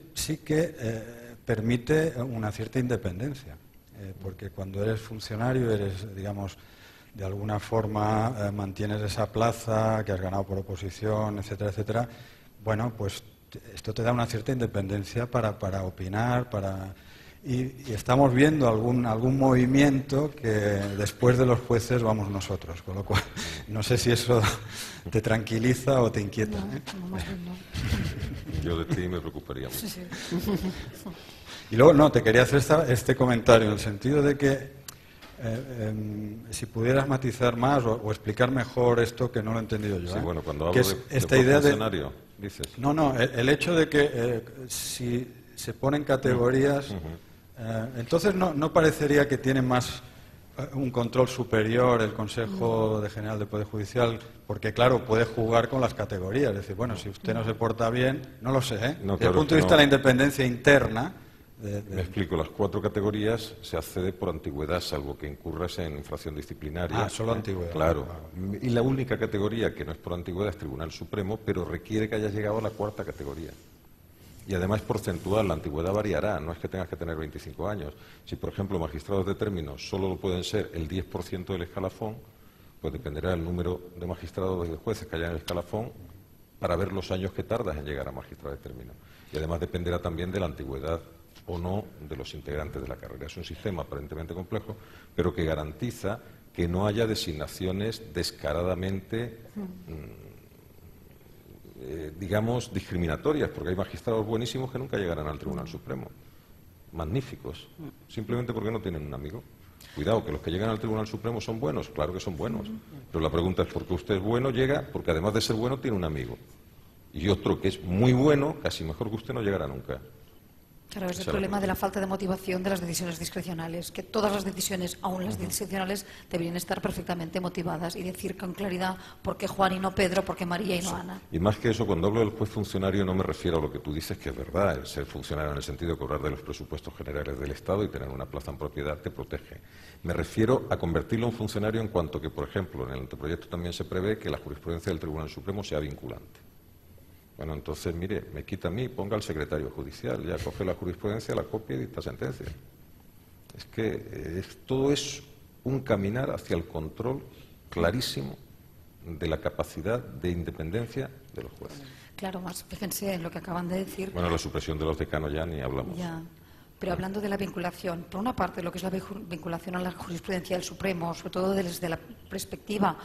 E: permite una cierta independencia, porque cuando eres funcionario eres, digamos, de alguna forma mantienes esa plaza que has ganado por oposición, etcétera, etcétera, bueno, pues esto te da una cierta independencia para opinar, y estamos viendo algún movimiento que después de los jueces vamos nosotros, con lo cual no sé si eso te tranquiliza o te inquieta.
D: Yo de ti me preocuparía mucho.
C: Sí.
E: Y luego, te quería hacer este comentario, en el sentido de que si pudieras matizar más o explicar mejor esto, que no lo he entendido yo.
D: Sí, bueno, cuando
E: que
D: hablo
E: es
D: de
E: esta idea
D: funcionario, dices.
E: No, el hecho de que si se ponen categorías, entonces no parecería que tiene más un control superior el Consejo General del Poder Judicial, porque claro, puede jugar con las categorías, es decir, bueno, si usted no se porta bien, no lo sé, ¿eh?
D: No,
E: Desde el
D: claro,
E: punto de vista de la independencia interna.
D: Me explico, las 4 categorías se accede por antigüedad, salvo que incurras en infracción disciplinaria.
E: Solo antigüedad.
D: Claro. Y la única categoría que no es por antigüedad es Tribunal Supremo, pero requiere que hayas llegado a la 4ª categoría. Y además es porcentual, la antigüedad variará, no es que tengas que tener 25 años. Si, por ejemplo, magistrados de término solo lo pueden ser el 10% del escalafón, pues dependerá del número de magistrados y de jueces que haya en el escalafón para ver los años que tardas en llegar a magistrado de término. Y además dependerá también de la antigüedad o no de los integrantes de la carrera. Es un sistema aparentemente complejo, pero que garantiza que no haya designaciones descaradamente, digamos, discriminatorias, porque hay magistrados buenísimos que nunca llegarán al Tribunal Supremo. Magníficos, simplemente porque no tienen un amigo. Cuidado, que los que llegan al Tribunal Supremo son buenos, claro que son buenos, pero la pregunta es por qué usted es bueno, llega porque además de ser bueno tiene un amigo. Y otro que es muy bueno, casi mejor que usted, no llegará nunca.
C: Claro, es el problema de la falta de motivación de las decisiones discrecionales, que todas las decisiones, aun las discrecionales, deberían estar perfectamente motivadas y decir con claridad por qué Juan y no Pedro, por qué María y no Ana.
D: Y más que eso, cuando hablo del juez funcionario no me refiero a lo que tú dices, que es verdad, el ser funcionario en el sentido de cobrar de los presupuestos generales del Estado y tener una plaza en propiedad te protege. Me refiero a convertirlo en funcionario en cuanto que, por ejemplo, en el anteproyecto también se prevé que la jurisprudencia del Tribunal Supremo sea vinculante. Bueno, entonces, mire, me quita a mí, ponga al secretario judicial, ya coge la jurisprudencia, la copia y dicta sentencia. Es que todo es un caminar hacia el control clarísimo de la capacidad de independencia de los jueces.
C: Claro, más fíjense en lo que acaban de decir.
D: Bueno, la supresión de los decanos ya ni hablamos.
C: Ya. Pero hablando de la vinculación, por una parte, lo que es la vinculación a la jurisprudencia del Supremo, sobre todo desde la perspectiva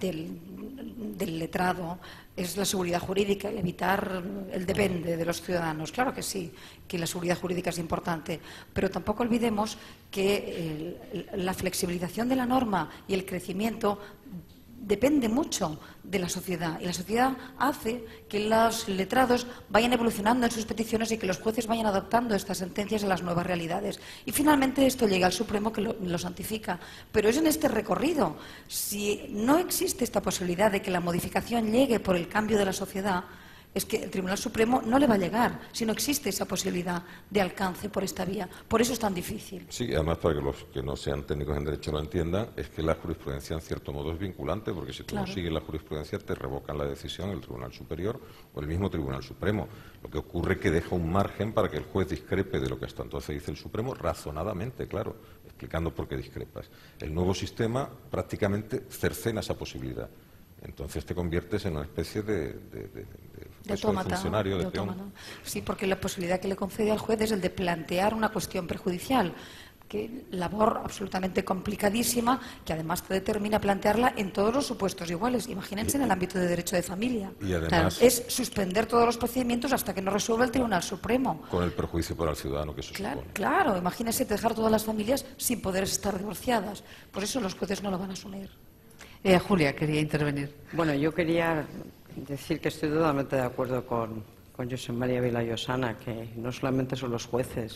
C: del letrado, es la seguridad jurídica, evitar el depende de los ciudadanos. Claro que sí, que la seguridad jurídica es importante, pero tampoco olvidemos que la flexibilización de la norma y el crecimiento depende mucho de la sociedad, y la sociedad hace que los letrados vayan evolucionando en sus peticiones y que los jueces vayan adaptando estas sentencias a las nuevas realidades. Y finalmente esto llega al Supremo, que lo santifica. Pero es en este recorrido. Si no existe esta posibilidad de que la modificación llegue por el cambio de la sociedad, es que el Tribunal Supremo no le va a llegar si no existe esa posibilidad de alcance por esta vía. Por eso es tan difícil.
D: Sí, además, para que los que no sean técnicos en derecho lo entiendan, es que la jurisprudencia en cierto modo es vinculante, porque si tú no sigues la jurisprudencia te revocan la decisión el Tribunal Superior o el mismo Tribunal Supremo. Lo que ocurre es que deja un margen para que el juez discrepe de lo que hasta entonces dice el Supremo, razonadamente, claro, explicando por qué discrepas. El nuevo sistema prácticamente cercena esa posibilidad. Entonces te conviertes en una especie de
C: autómata,
D: funcionario, de peón.
C: Sí, porque la posibilidad que le concede al juez es el de plantear una cuestión perjudicial, que labor absolutamente complicadísima, que además te determina plantearla en todos los supuestos iguales. Imagínense en el ámbito de derecho de familia.
D: Y además,
C: es suspender todos los procedimientos hasta que no resuelva el Tribunal Supremo.
D: Con el perjuicio para el ciudadano que eso supone.
C: Claro, imagínense dejar todas las familias sin poder estar divorciadas. Por eso los jueces no lo van a asumir.
G: Julia quería intervenir.
F: Bueno, yo quería decir que estoy totalmente de acuerdo con Josep María Vilallosana, que no solamente son los jueces,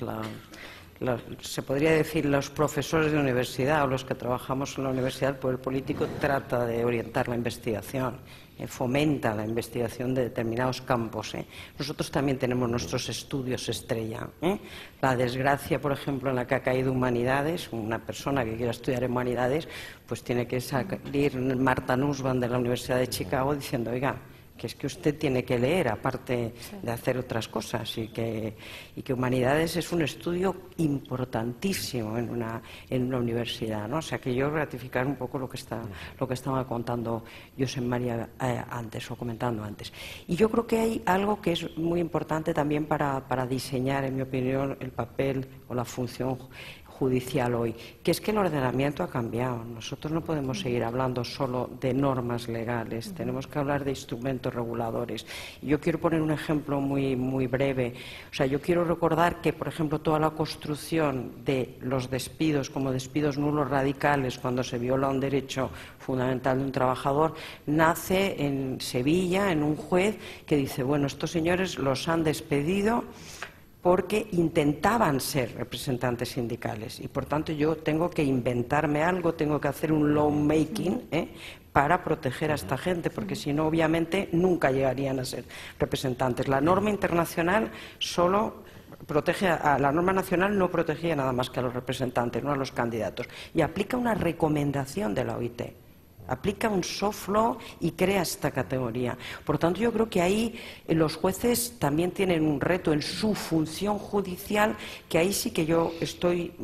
F: se podría decir los profesores de universidad o los que trabajamos en la universidad, el poder político trata de orientar la investigación, fomenta la investigación de determinados campos. Nosotros también tenemos nuestros estudios estrella. La desgracia, por ejemplo, en la que ha caído humanidades, una persona que quiera estudiar humanidades, pues tiene que salir Marta Nussbaum de la Universidad de Chicago diciendo, oiga, que es que usted tiene que leer, aparte de hacer otras cosas, y que Humanidades es un estudio importantísimo en una universidad, ¿no? O sea, que yo ratificar un poco lo que estaba contando Josep María antes, o comentando antes. Y yo creo que hay algo que es muy importante también para diseñar, en mi opinión, el papel o la función judicial hoy, que es que el ordenamiento ha cambiado. Nosotros no podemos seguir hablando solo de normas legales, tenemos que hablar de instrumentos reguladores. Y yo quiero poner un ejemplo muy breve. O sea, yo quiero recordar que, por ejemplo, toda la construcción de los despidos como despidos nulos radicales, cuando se viola un derecho fundamental de un trabajador, nace en Sevilla, en un juez que dice, bueno, estos señores los han despedido porque intentaban ser representantes sindicales y, por tanto, yo tengo que inventarme algo, tengo que hacer un law making para proteger a esta gente, porque si no, obviamente, nunca llegarían a ser representantes. La norma internacional solo protege la norma nacional no protegía nada más que a los representantes, no a los candidatos, y aplica una recomendación de la OIT. Aplica un soft law y crea esta categoría. Por tanto, yo creo que ahí los jueces también tienen un reto en su función judicial, que ahí sí que yo estoy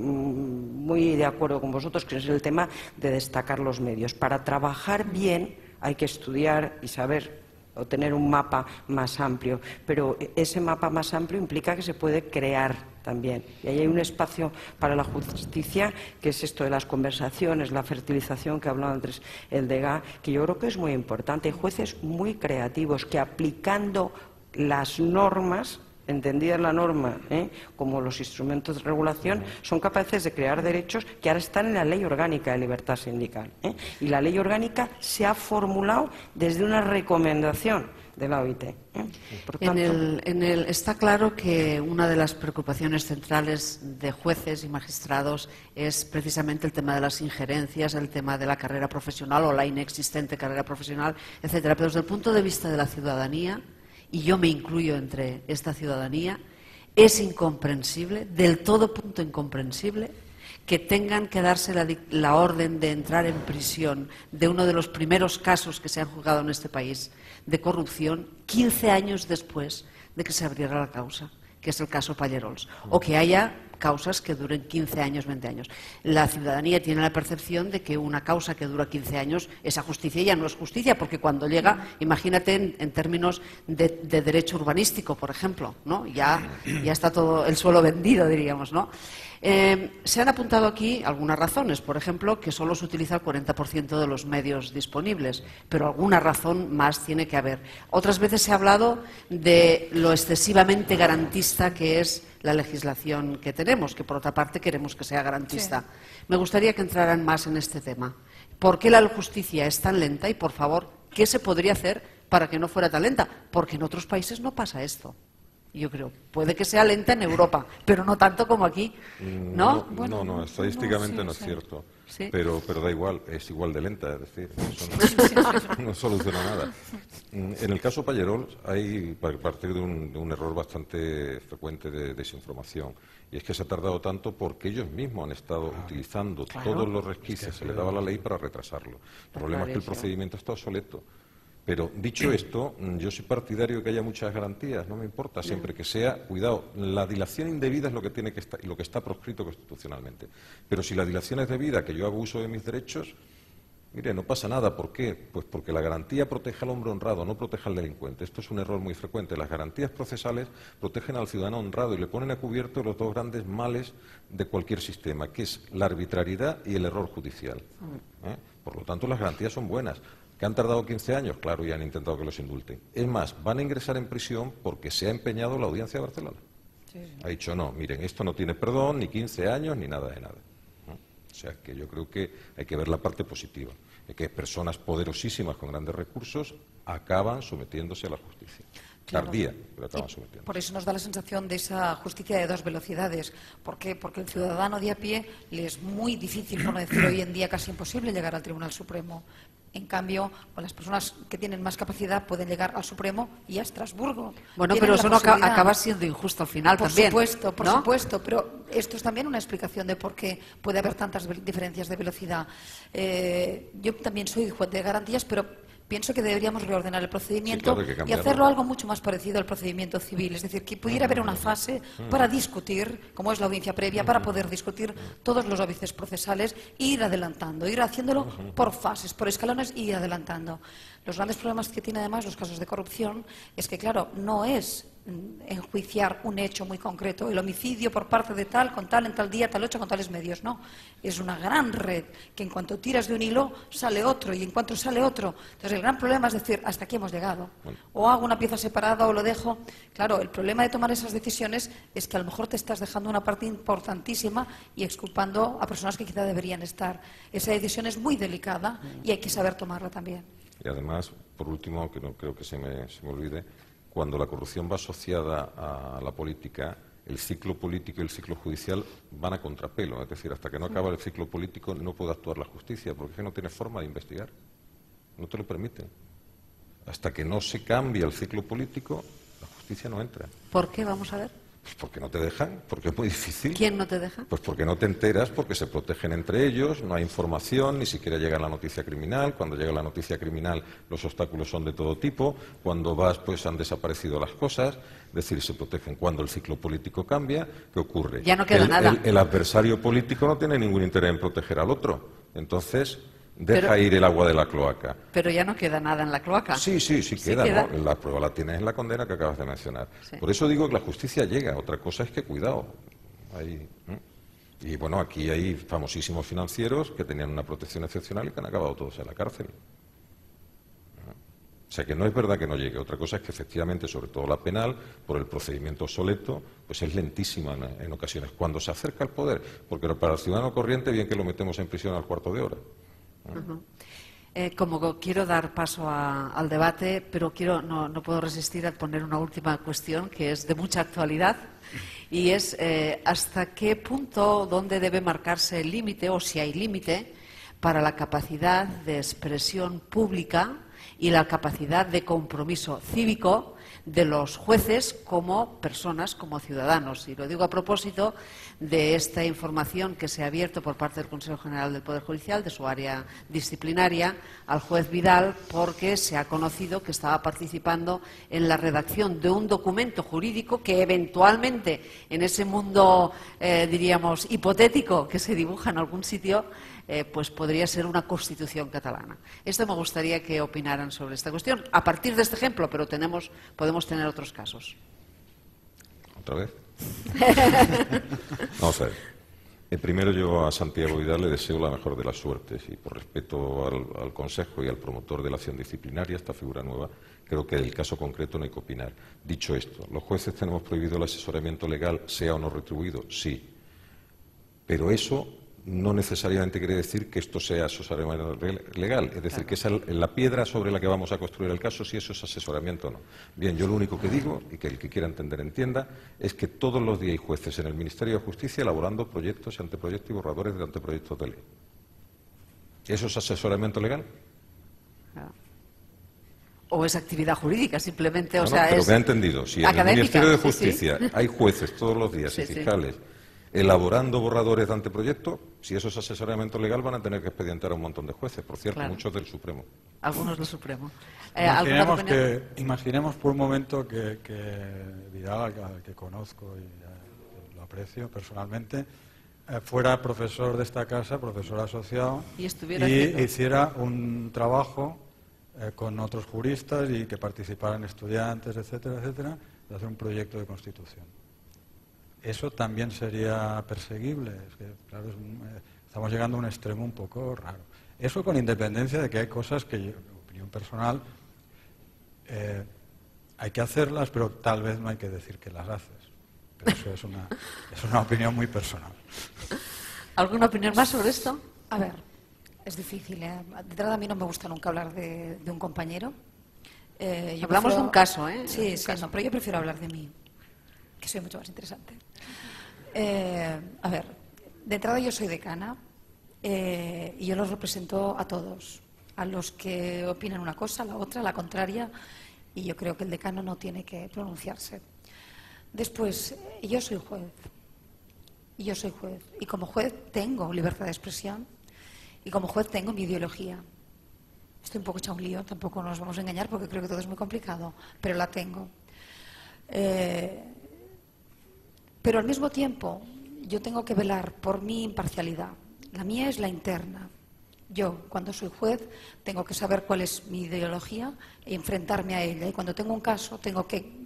F: muy de acuerdo con vosotros, que es el tema de destacar los medios. Para trabajar bien hay que estudiar y saber o tener un mapa más amplio, pero ese mapa más amplio implica que se puede crear también. Y ahí hay un espacio para la justicia, que es esto de las conversaciones, la fertilización que hablaba antes el DEGA, que yo creo que es muy importante. Hay jueces muy creativos que, aplicando las normas, entendida la norma como los instrumentos de regulación, son capaces de crear derechos que ahora están en la Ley Orgánica de Libertad Sindical. Y la Ley Orgánica se ha formulado desde una recomendación de la OIT. Por tanto,
G: está claro que una de las preocupaciones centrales de jueces y magistrados es precisamente el tema de las injerencias, el tema de la carrera profesional o la inexistente carrera profesional, etcétera. Pero desde el punto de vista de la ciudadanía, y yo me incluyo entre esta ciudadanía, es incomprensible, del todo punto incomprensible, que tengan que darse la orden de entrar en prisión de uno de los primeros casos que se han juzgado en este país de corrupción 15 años después de que se abriera la causa, que es el caso Pallerols, o que haya causas que duren 15 años, 20 años. La ciudadanía tiene la percepción de que una causa que dura 15 años, esa justicia ya no es justicia, porque cuando llega, imagínate en términos de derecho urbanístico, por ejemplo, ¿no? Ya está todo el suelo vendido, diríamos, ¿no? Se han apuntado aquí algunas razones, por ejemplo, que solo se utiliza el 40% de los medios disponibles, pero alguna razón más tiene que haber. Otras veces se ha hablado de lo excesivamente garantista que es la legislación que tenemos, que por otra parte queremos que sea garantista. Sí. Me gustaría que entraran más en este tema. ¿Por qué la justicia es tan lenta? Y, por favor, ¿qué se podría hacer para que no fuera tan lenta? Porque en otros países no pasa esto. Yo creo, puede que sea lenta en Europa, pero no tanto como aquí, ¿no?
D: No, estadísticamente no es cierto.
G: Sí.
D: Pero da igual, es igual de lenta, es decir, eso no soluciona nada. En el caso Pallerols hay, a partir de un error bastante frecuente de desinformación, y es que se ha tardado tanto porque ellos mismos han estado utilizando todos los resquicios que se les daba la ley para retrasarlo. El problema es que el procedimiento está obsoleto. Pero, dicho esto, yo soy partidario de que haya muchas garantías, no me importa, siempre que sea, cuidado, la dilación indebida es lo que tiene que estar, lo que está proscrito constitucionalmente. Pero si la dilación es debida, que yo hago uso de mis derechos, mire, no pasa nada. ¿Por qué? Pues porque la garantía protege al hombre honrado, no protege al delincuente. Esto es un error muy frecuente. Las garantías procesales protegen al ciudadano honrado y le ponen a cubierto los dos grandes males de cualquier sistema, que es la arbitrariedad y el error judicial. Por lo tanto, las garantías son buenas. ¿Que han tardado 15 años? Claro, y han intentado que los indulten. Es más, van a ingresar en prisión porque se ha empeñado la Audiencia de Barcelona. Sí. Ha dicho, no, miren, esto no tiene perdón, ni 15 años, ni nada de nada. O sea, que yo creo que hay que ver la parte positiva, de que personas poderosísimas con grandes recursos acaban sometiéndose a la justicia. Claro. Tardía, pero acaban sometiéndose.
C: Por eso nos da la sensación de esa justicia de dos velocidades. ¿Por qué? Porque el ciudadano de a pie le es muy difícil, por no decir hoy en día casi imposible, llegar al Tribunal Supremo. En cambio, las personas que tienen más capacidad pueden llegar al Supremo y a Estrasburgo.
G: Bueno, pero eso no acaba siendo injusto al final también.
C: Por supuesto, pero esto es también una explicación de por qué puede haber tantas diferencias de velocidad. Yo también soy juez de garantías, pero Pienso que deberíamos reordenar el procedimiento y
D: cambiarlo.
C: hacerlo algo mucho más parecido al procedimiento civil. Es decir, que pudiera haber una fase para discutir, como es la audiencia previa, para poder discutir todos los óbices procesales e ir adelantando, ir haciéndolo por fases, por escalones y ir adelantando. Los grandes problemas que tiene además los casos de corrupción es que, claro, no es enjuiciar un hecho muy concreto, el homicidio por parte de tal, con tal, en tal día, tal hecho, con tales medios, no. Es una gran red que en cuanto tiras de un hilo sale otro y en cuanto sale otro. Entonces el gran problema es decir, hasta aquí hemos llegado. O hago una pieza separada o lo dejo. Claro, el problema de tomar esas decisiones es que a lo mejor te estás dejando una parte importantísima y exculpando a personas que quizá deberían estar. Esa decisión es muy delicada y hay que saber tomarla también.
D: Y además, por último, que no creo que se me olvide, cuando la corrupción va asociada a la política, el ciclo político y el ciclo judicial van a contrapelo. Es decir, hasta que no acaba el ciclo político no puede actuar la justicia, porque es que no tiene forma de investigar. No te lo permite. Hasta que no se cambie el ciclo político, la justicia no entra.
G: ¿Por qué? Vamos a ver.
D: Pues porque no te dejan, porque es muy difícil.
G: ¿Quién no te deja?
D: Pues porque no te enteras, porque se protegen entre ellos, no hay información, ni siquiera llega la noticia criminal. Cuando llega la noticia criminal, los obstáculos son de todo tipo. Cuando vas, pues han desaparecido las cosas. Es decir, se protegen. Cuando el ciclo político cambia, ¿qué ocurre?
G: Ya no queda nada.
D: El adversario político no tiene ningún interés en proteger al otro. Entonces, deja ir el agua de la cloaca.
G: Pero ya no queda nada en la cloaca.
D: Sí queda, ¿no? La prueba la tienes en la condena que acabas de mencionar.
G: Sí.
D: Por eso digo que la justicia llega. Otra cosa es que cuidado. Y bueno, aquí hay famosísimos financieros que tenían una protección excepcional y que han acabado todos en la cárcel. O sea que no es verdad que no llegue. Otra cosa es que efectivamente, sobre todo la penal, por el procedimiento obsoleto, pues es lentísima en ocasiones. Cuando se acerca al poder, porque para el ciudadano corriente, bien que lo metemos en prisión al cuarto de hora.
G: Como quiero dar paso al debate, pero no puedo resistir a poner una última cuestión que es de mucha actualidad y es hasta qué punto, dónde debe marcarse el límite o si hay límite para la capacidad de expresión pública y la capacidad de compromiso cívico de los jueces como personas, como ciudadanos. Y lo digo a propósito de esta información que se ha abierto por parte del Consejo General del Poder Judicial, de su área disciplinaria, al juez Vidal, porque se ha conocido que estaba participando en la redacción de un documento jurídico que eventualmente, en ese mundo, diríamos, hipotético que se dibuja en algún sitio, pues podría ser una constitución catalana. Esto me gustaría que opinaran sobre esta cuestión, a partir de este ejemplo, pero podemos tener otros casos.
D: ¿Otra vez? Vamos a ver. Primero yo a Santiago Vidal le deseo la mejor de las suertes y por respeto al Consejo y al promotor de la acción disciplinaria, esta figura nueva, creo que del caso concreto no hay que opinar. Dicho esto, ¿los jueces tenemos prohibido el asesoramiento legal, sea o no retribuido? Sí. Pero eso no necesariamente quiere decir que esto sea asesoramiento legal, es decir, que esa es la piedra sobre la que vamos a construir el caso, si eso es asesoramiento o no. Bien, yo lo único que digo, y que el que quiera entender entienda, es que todos los días hay jueces en el Ministerio de Justicia elaborando proyectos y anteproyectos y borradores de anteproyectos de ley. ¿Eso es asesoramiento legal?
G: O es actividad jurídica, simplemente,
D: Pero
G: es
D: me ha entendido, si en el Ministerio de Justicia hay jueces todos los días y fiscales elaborando borradores de anteproyecto, si eso es asesoramiento legal van a tener que expedientar a un montón de jueces, por cierto, muchos del Supremo.
G: Algunos del Supremo.
E: Imaginemos por un momento que Vidal, al que conozco y lo aprecio personalmente, fuera profesor de esta casa, profesor asociado, y hiciera un trabajo con otros juristas y que participaran estudiantes, etcétera, etcétera, de hacer un proyecto de constitución. Eso también sería perseguible. Es que, claro, estamos llegando a un extremo un poco raro. Eso con independencia de que hay cosas que, en opinión personal, hay que hacerlas, pero tal vez no hay que decir que las haces. Pero eso es una opinión muy personal.
G: ¿Alguna opinión más sobre esto?
C: A ver, es difícil. De entrada, a mí no me gusta nunca hablar de un compañero.
G: Hablamos de un caso, ¿eh?
C: Sí, no, pero yo prefiero hablar de mí, que soy mucho más interesante. A ver, de entrada yo soy decana y yo los represento a todos, a los que opinan una cosa, la otra, la contraria, y yo creo que el decano no tiene que pronunciarse. Después, yo soy juez, y como juez tengo libertad de expresión, y como juez tengo mi ideología. Estoy un poco hecha un lío, tampoco nos vamos a engañar porque creo que todo es muy complicado, pero la tengo. Pero al mismo tiempo yo tengo que velar por mi imparcialidad. La mía es la interna. Yo, cuando soy juez, tengo que saber cuál es mi ideología y enfrentarme a ella. Y cuando tengo un caso, tiene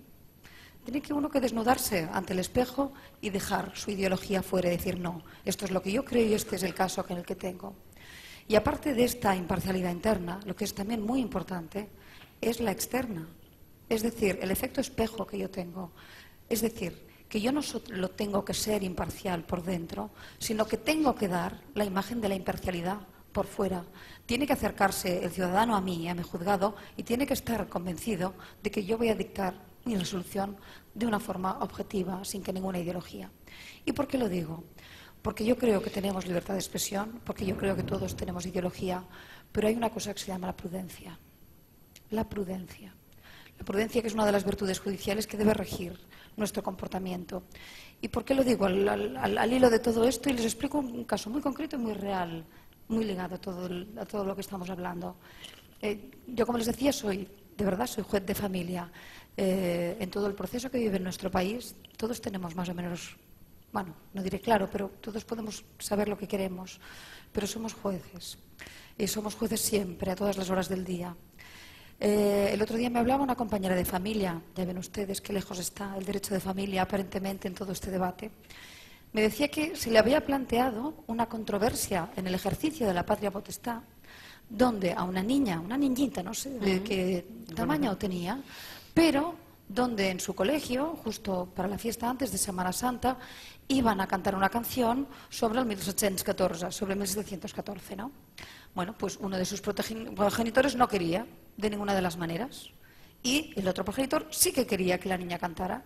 C: que uno que desnudarse ante el espejo y dejar su ideología fuera y decir, no, esto es lo que yo creo y este es el caso en el que tengo. Y aparte de esta imparcialidad interna, lo que es también muy importante es la externa. Es decir, el efecto espejo que yo tengo. Es decir, que yo no solo tengo que ser imparcial por dentro, sino que tengo que dar la imagen de la imparcialidad por fuera. Tiene que acercarse el ciudadano a mí, a mi juzgado, y tiene que estar convencido de que yo voy a dictar mi resolución de una forma objetiva, sin que ninguna ideología. ¿Y por qué lo digo? Porque yo creo que tenemos libertad de expresión, porque yo creo que todos tenemos ideología, pero hay una cosa que se llama la prudencia. La prudencia. La prudencia, que es una de las virtudes judiciales que debe regir nuestro comportamiento. ¿Y por qué lo digo? Al hilo de todo esto, y les explico un caso muy concreto y muy real, muy ligado a todo lo que estamos hablando. Yo, como les decía, soy juez de familia. En todo el proceso que vive en nuestro país, todos tenemos más o menos, bueno, no diré claro, pero todos podemos saber lo que queremos, pero somos jueces. Y somos jueces siempre, a todas las horas del día. El otro día me hablaba una compañera de familia, ya ven ustedes qué lejos está el derecho de familia aparentemente en todo este debate. Me decía que se le había planteado una controversia en el ejercicio de la patria potestad, donde a una niñita, no sé de qué tamaño tenía, pero donde en su colegio, justo para la fiesta antes de Semana Santa, iban a cantar una canción sobre el 1714, sobre el 1714, ¿no? Bueno, pues uno de sus progenitores no quería, de ninguna de las maneras, y el otro progenitor sí que quería que la niña cantara.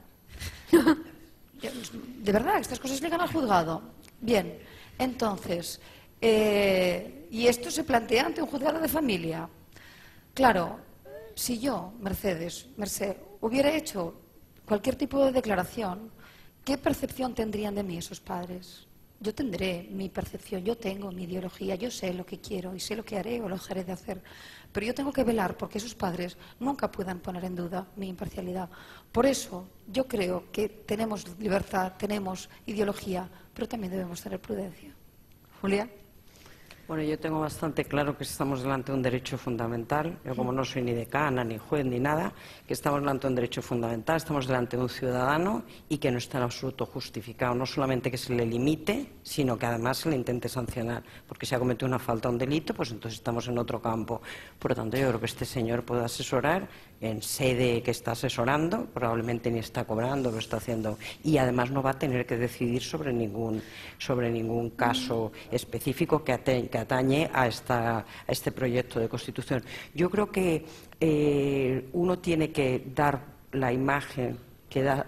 C: De verdad, estas cosas llegan al juzgado. Bien, entonces, y esto se plantea ante un juzgado de familia. Claro, si yo, Merced, hubiera hecho cualquier tipo de declaración, ¿qué percepción tendrían de mí esos padres? Yo tendré mi percepción, yo tengo mi ideología, yo sé lo que quiero y sé lo que haré o lo dejaré de hacer. Pero yo tengo que velar porque esos padres nunca puedan poner en duda mi imparcialidad. Por eso yo creo que tenemos libertad, tenemos ideología, pero también debemos tener prudencia. Julia.
F: Bueno, yo tengo bastante claro que estamos delante de un derecho fundamental. Yo, como no soy ni decana, ni juez, ni nada, que estamos delante de un derecho fundamental, estamos delante de un ciudadano y que no está en absoluto justificado. No solamente que se le limite, sino que además se le intente sancionar. Porque si ha cometido una falta o un delito, pues entonces estamos en otro campo. Por lo tanto, yo creo que este señor puede asesorar en sede que está asesorando, probablemente ni está cobrando, lo está haciendo, y además no va a tener que decidir sobre ningún caso específico que atañe a este proyecto de Constitución. Yo creo que uno tiene que dar la imagen que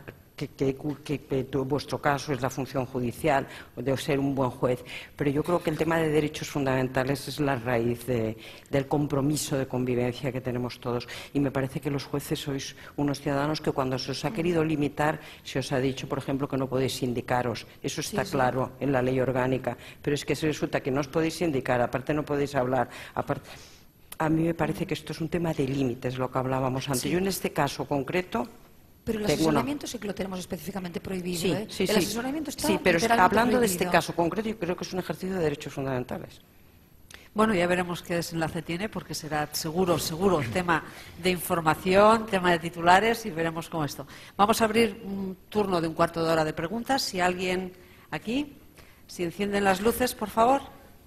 F: vuestro caso es la función judicial, de ser un buen juez, pero yo creo que el tema de derechos fundamentales es la raíz del compromiso de convivencia que tenemos todos, y me parece que los jueces sois unos ciudadanos que cuando se os ha querido limitar se os ha dicho, por ejemplo, que no podéis sindicaros. Eso está claro en la ley orgánica, pero es que resulta que no os podéis sindicar, aparte no podéis hablar, aparte. A mí me parece que esto es un tema de límites, lo que hablábamos antes.
C: Sí.
F: Yo en este caso concreto.
C: Pero el asesoramiento sí que lo tenemos específicamente prohibido.
F: Sí,
C: ¿eh?
F: sí,
C: el asesoramiento está
F: pero hablando
C: prohibido.
F: de este caso concreto, yo creo que es un ejercicio de derechos fundamentales.
G: Bueno, ya veremos qué desenlace tiene, porque será seguro, tema de información, tema de titulares, y veremos cómo esto. Vamos a abrir un turno de un cuarto de hora de preguntas. Si alguien aquí, si encienden las luces, por favor.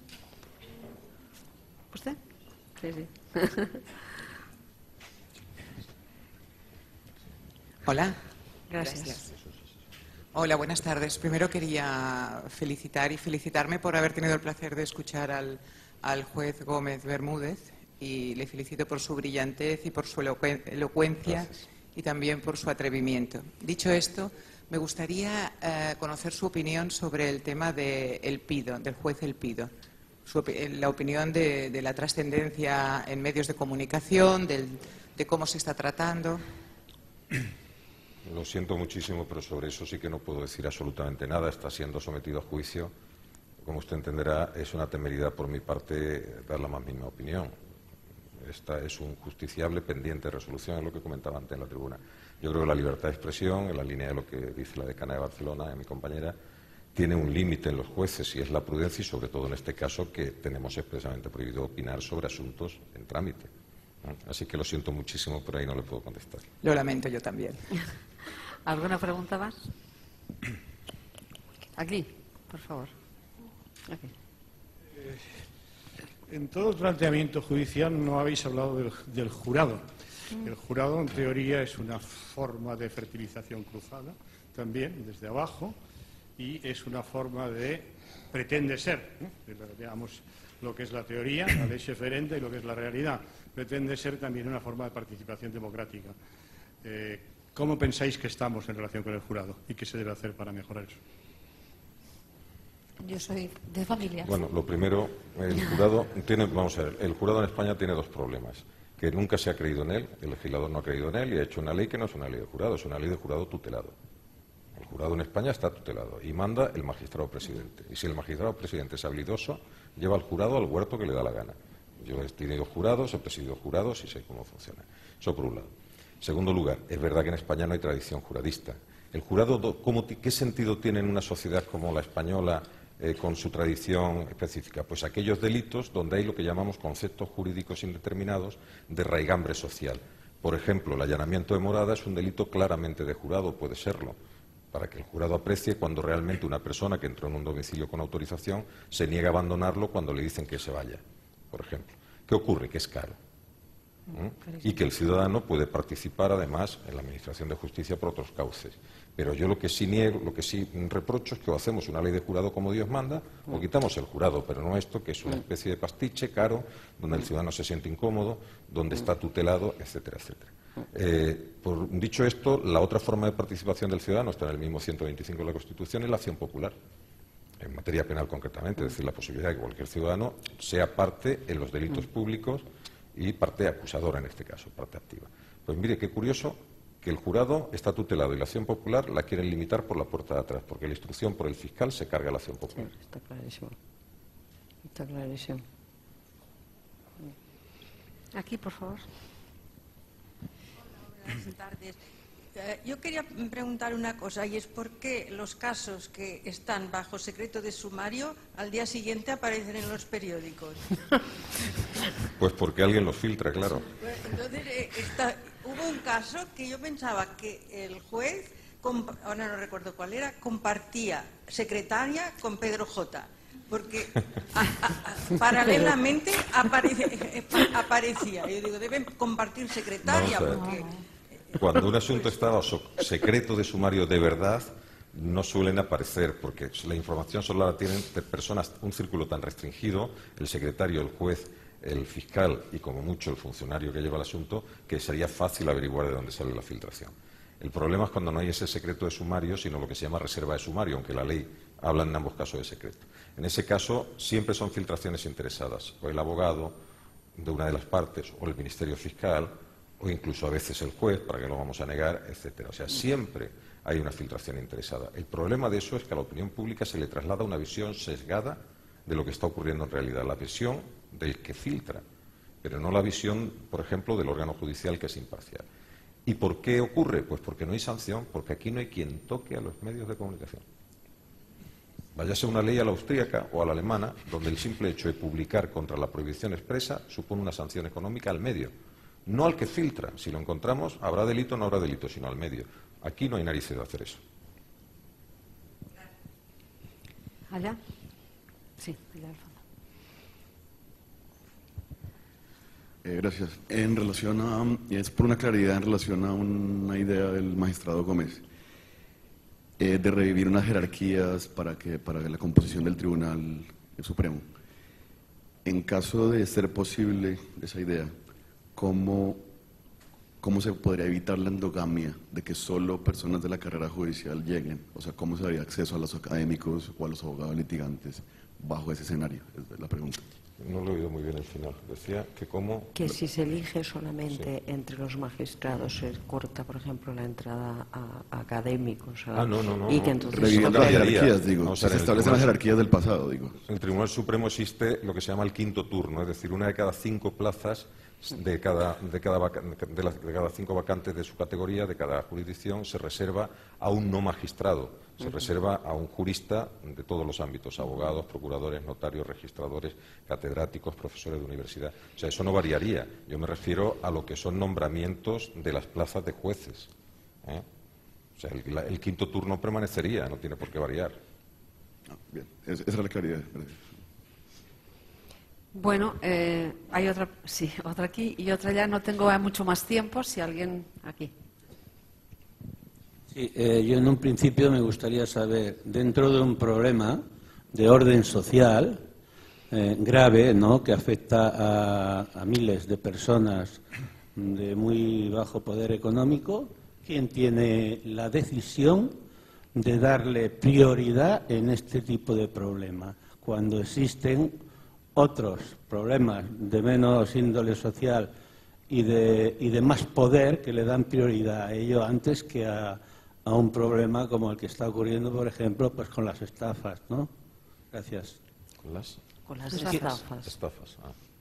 G: ¿Usted? Sí.
H: Hola.
G: Gracias.
H: Hola, buenas tardes. Primero quería felicitarme por haber tenido el placer de escuchar al juez Gómez Bermúdez, y le felicito por su brillantez y por su elocuencia. Gracias. Y también por su atrevimiento. Dicho esto, me gustaría conocer su opinión sobre el tema del juez Elpido. La opinión de la trascendencia en medios de comunicación, de cómo se está tratando.
D: Lo siento muchísimo, pero sobre eso sí que no puedo decir absolutamente nada. Está siendo sometido a juicio. Como usted entenderá, es una temeridad por mi parte dar la más mínima opinión. Esta es un justiciable pendiente de resolución, es lo que comentaba antes en la tribuna. Yo creo que la libertad de expresión, en la línea de lo que dice la decana de Barcelona, mi compañera, tiene un límite en los jueces y es la prudencia y, sobre todo en este caso, que tenemos expresamente prohibido opinar sobre asuntos en trámite. Así que lo siento muchísimo, pero ahí no le puedo contestar.
H: Lo lamento yo también.
G: ¿Alguna pregunta más? Aquí, por favor. Aquí.
I: En todo el planteamiento judicial no habéis hablado del jurado. El jurado, en teoría, es una forma de fertilización cruzada, también, desde abajo, y es una forma pretende ser, digamos, lo que es la teoría, la ley referente y lo que es la realidad. Pretende ser también una forma de participación democrática. ¿Cómo pensáis que estamos en relación con el jurado y qué se debe hacer para mejorar eso?
C: Yo soy de familias.
D: Bueno, lo primero, el jurado vamos a ver, el jurado en España tiene dos problemas. Que nunca se ha creído en él, el legislador no ha creído en él y ha hecho una ley que no es una ley de jurado, es una ley de jurado tutelado. El jurado en España está tutelado y manda el magistrado presidente. Y si el magistrado presidente es habilidoso, lleva al jurado al huerto que le da la gana. Yo he tenido jurados, he presidido jurados y sé cómo funciona. Eso por un lado. Segundo lugar, es verdad que en España no hay tradición juradista. El jurado, ¿qué sentido tiene en una sociedad como la española con su tradición específica? Pues aquellos delitos donde hay lo que llamamos conceptos jurídicos indeterminados de raigambre social. Por ejemplo, el allanamiento de morada es un delito claramente de jurado, puede serlo, para que el jurado aprecie cuando realmente una persona que entró en un domicilio con autorización se niega a abandonarlo cuando le dicen que se vaya, por ejemplo. ¿Qué ocurre? Que es caro. Y que el ciudadano puede participar además en la administración de justicia por otros cauces. Pero yo lo que sí niego, lo que sí reprocho es que o hacemos una ley de jurado como Dios manda o quitamos el jurado, pero no esto, que es una especie de pastiche caro, donde el ciudadano se siente incómodo, donde está tutelado, etcétera, etcétera. Dicho esto, la otra forma de participación del ciudadano, está en el mismo 125 de la Constitución, es la acción popular. En materia penal concretamente, es decir, la posibilidad de que cualquier ciudadano sea parte en los delitos públicos y parte acusadora en este caso, parte activa. Pues mire, qué curioso que el jurado está tutelado y la acción popular la quieren limitar por la puerta de atrás, porque la instrucción por el fiscal se carga la acción popular.
F: Sí, está clarísimo. Está clarísimo.
G: Aquí, por favor.
J: Hola, buenas tardes. Yo quería preguntar una cosa, y es por qué los casos que están bajo secreto de sumario al día siguiente aparecen en los periódicos.
D: Pues porque alguien los filtra, claro.
J: Entonces, hubo un caso que yo pensaba que el juez, ahora no recuerdo cuál era, compartía secretaria con Pedro J. Porque paralelamente aparecía. Yo digo, deben compartir secretaria porque...
D: Cuando un asunto está bajo secreto de sumario de verdad, no suelen aparecer, porque la información solo la tienen personas, un círculo tan restringido, el secretario, el juez, el fiscal y como mucho el funcionario que lleva el asunto, que sería fácil averiguar de dónde sale la filtración. El problema es cuando no hay ese secreto de sumario, sino lo que se llama reserva de sumario, aunque la ley habla en ambos casos de secreto. En ese caso siempre son filtraciones interesadas, o el abogado de una de las partes, o el Ministerio Fiscal, o incluso a veces el juez, para que lo vamos a negar, etcétera. O sea, siempre hay una filtración interesada. El problema de eso es que a la opinión pública se le traslada una visión sesgada de lo que está ocurriendo en realidad, la visión del que filtra, pero no la visión, por ejemplo, del órgano judicial que es imparcial. ¿Y por qué ocurre? Pues porque no hay sanción, porque aquí no hay quien toque a los medios de comunicación. Váyase una ley a la austríaca o a la alemana, donde el simple hecho de publicar contra la prohibición expresa supone una sanción económica al medio. No al que filtra. Si lo encontramos, habrá delito o no habrá delito, sino al medio. Aquí no hay narices de hacer eso.
G: ¿Allá? Sí, allá al fondo.
K: Gracias. En relación es por una claridad en relación a una idea del magistrado Gómez, de revivir unas jerarquías para la composición del Tribunal Supremo. En caso de ser posible esa idea, ¿cómo se podría evitar la endogamia de que solo personas de la carrera judicial lleguen? O sea, ¿cómo se daría acceso a los académicos o a los abogados litigantes bajo ese escenario? Es la pregunta.
D: No lo he oído muy bien el final. Decía que cómo...
F: Que si se elige solamente entre los magistrados, se corta, por ejemplo, la entrada a académicos.
D: No.
K: Y que entonces... Revivir las jerarquías, digo. Se establecen las jerarquías del pasado, digo.
D: En el Tribunal Supremo existe lo que se llama el quinto turno, es decir, una de cada 5 plazas de cada 5 vacantes de su categoría, de cada jurisdicción, se reserva a un no magistrado, se reserva a un jurista de todos los ámbitos, abogados, procuradores, notarios, registradores, catedráticos, profesores de universidad. O sea, eso no variaría. Yo me refiero a lo que son nombramientos de las plazas de jueces, ¿eh? O sea, el quinto turno permanecería, no tiene por qué variar.
K: Bien, esa es la claridad. Gracias.
G: Bueno, hay otra, sí, otra aquí y otra allá. No tengo mucho más tiempo. Si alguien aquí.
L: Sí, yo en un principio me gustaría saber, dentro de un problema de orden social grave, ¿no?, que afecta a miles de personas de muy bajo poder económico, ¿quién tiene la decisión de darle prioridad en este tipo de problema cuando existen otros problemas de menos índole social y de más poder que le dan prioridad a ello antes que a un problema como el que está ocurriendo, por ejemplo, pues con las estafas, ¿no? Gracias.
D: ¿Con las
G: estafas?
D: Estafas,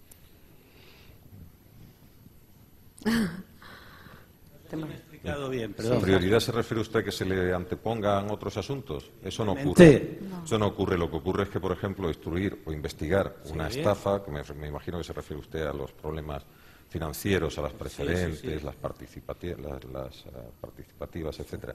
L: Te me he explicado bien, perdón.
D: ¿En prioridad se refiere usted a que se le antepongan otros asuntos? Eso no ocurre. Eso no ocurre. Lo que ocurre es que, por ejemplo, instruir o investigar una estafa, que me imagino que se refiere usted a los problemas financieros, a las preferentes, las participativas, etcétera.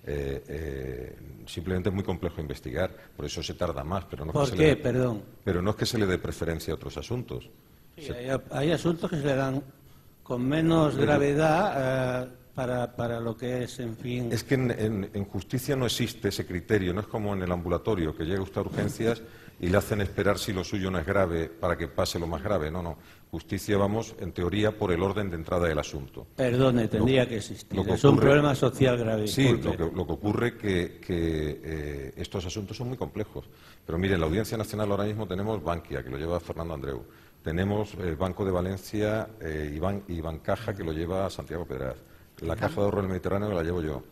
D: Simplemente es muy complejo investigar, por eso se tarda más. Pero no
L: ¿Por qué? Perdón.
D: Pero no es que se le dé preferencia a otros asuntos.
L: Sí, hay asuntos que se le dan con menos gravedad para lo que es, en fin...
D: Es que en justicia no existe ese criterio, no es como en el ambulatorio, que llega usted a urgencias y le hacen esperar si lo suyo no es grave para que pase lo más grave. No, no. Justicia, vamos, en teoría, por el orden de entrada del asunto.
L: Perdone, tendría que existir. Es un problema social grave.
D: Sí, lo que ocurre es que estos asuntos son muy complejos. Pero mire, en la Audiencia Nacional ahora mismo tenemos Bankia, que lo lleva Fernando Andreu. Tenemos el Banco de Valencia y Bancaja, que lo lleva Santiago Pedraz. La Caja de Ahorro del Mediterráneo, que la llevo yo.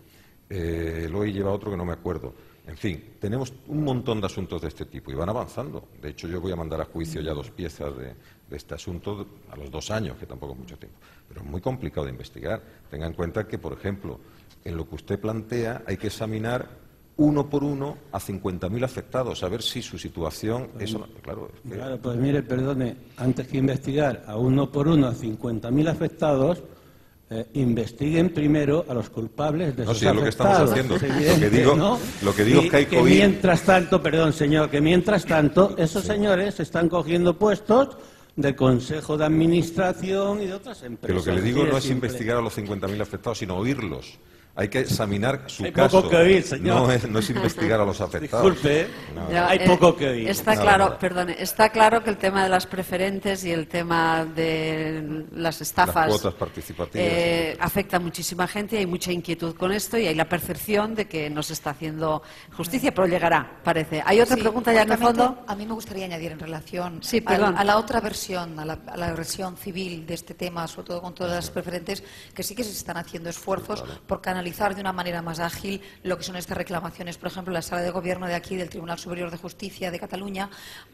D: Hoy lleva otro que no me acuerdo. En fin, tenemos un montón de asuntos de este tipo y van avanzando. De hecho, yo voy a mandar a juicio ya 2 piezas de este asunto a los 2 años, que tampoco es mucho tiempo. Pero es muy complicado de investigar. Tenga en cuenta que, por ejemplo, en lo que usted plantea hay que examinar uno por uno a 50.000 afectados, a ver si su situación... Claro,
L: pues mire, perdone, antes que investigar a uno por uno a 50.000 afectados... investiguen primero a los culpables de esos afectados.
D: Es lo que estamos haciendo. Lo que digo es que hay que oír...
L: mientras tanto, perdón, señor, que mientras tanto esos señores están cogiendo puestos del Consejo de Administración y de otras empresas.
D: Que lo que le digo no es investigar a los 50.000 afectados, sino oírlos. Hay que examinar su caso.
L: Hay poco que oír, señor.
D: No es investigar a los afectados.
L: Disculpe, hay poco que oír.
G: Está claro que el tema de las preferentes y el tema de las estafas,
D: las cuotas participativas,
G: afecta a muchísima gente y hay mucha inquietud con esto y hay la percepción de que no se está haciendo justicia, pero llegará, parece. ¿Hay otra pregunta ya en el fondo?
C: A mí me gustaría añadir en relación
G: a
C: la otra versión, a la versión civil de este tema, sobre todo con todas las preferentes, que sí que se están haciendo esfuerzos por canalizar de una manera más ágil lo que son estas reclamaciones. Por ejemplo, la Sala de Gobierno de aquí, del Tribunal Superior de Justicia de Cataluña,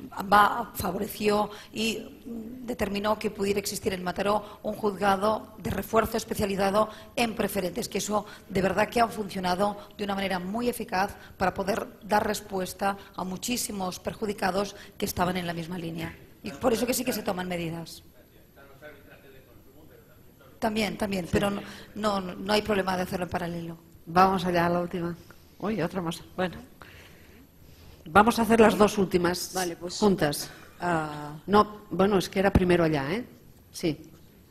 C: favoreció y determinó que pudiera existir en Mataró un juzgado de refuerzo especializado en preferentes, que eso de verdad que ha funcionado de una manera muy eficaz para poder dar respuesta a muchísimos perjudicados que estaban en la misma línea. Y por eso que sí que se toman medidas. También, pero no hay problema de hacerlo en paralelo.
G: Vamos allá a la última. Uy, otra más. Bueno, vamos a hacer las 2 últimas juntas. No, bueno, es que era primero allá, ¿eh? Sí.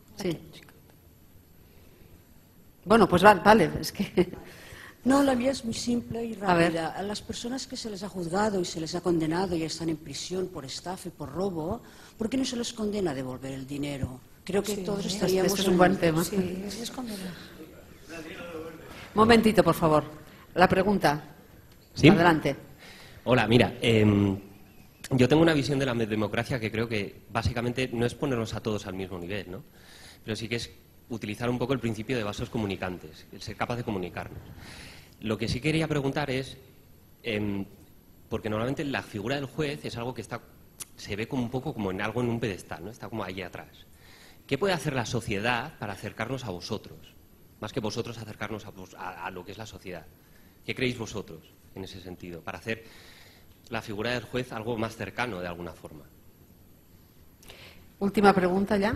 G: Bueno, pues vale, es que...
M: No, la mía es muy simple y rápida. A las personas que se les ha juzgado y se les ha condenado y están en prisión por estafa y por robo, ¿por qué no se les condena a devolver el dinero? Creo que todos estaríamos...
G: Este es un buen tema.
C: Sí, es condena.
G: Momentito, por favor. La pregunta.
N: ¿Sí?
G: Adelante.
N: Hola, mira, yo tengo una visión de la democracia que creo que básicamente no es ponernos a todos al mismo nivel, ¿no? Pero sí que es utilizar un poco el principio de vasos comunicantes, el ser capaz de comunicarnos. Lo que sí quería preguntar es, porque normalmente la figura del juez es algo que se ve como un poco como en algo en un pedestal, ¿no? Está como ahí atrás. ¿Qué puede hacer la sociedad para acercarnos a vosotros? Más que vosotros acercarnos a lo que es la sociedad. ¿Qué creéis vosotros en ese sentido? Para hacer la figura del juez algo más cercano de alguna forma.
G: Última pregunta ja.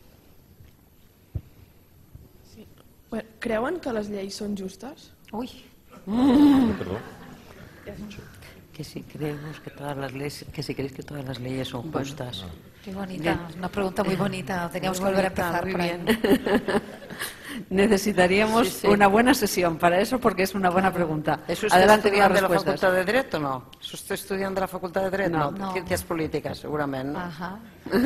O: Sí. Bueno, ¿creuen que les lleis són justes?
C: Uy.
D: Perdón.
P: Que si creemos que todas las leyes, que si creéis que todas las leyes son justas.
C: Qué bonita, una pregunta muy bonita. Teníamos que volver a empezar
G: muy
C: por ahí.
G: bien. Necesitaríamos una buena sesión para eso, porque es una buena pregunta.
F: ¿Es usted estudiante de la Facultad de Derecho o no? ¿Es usted estudiante de la Facultad de Derecho?
G: No.
F: No. Ciencias Políticas, seguramente, ¿no?
C: Ajá.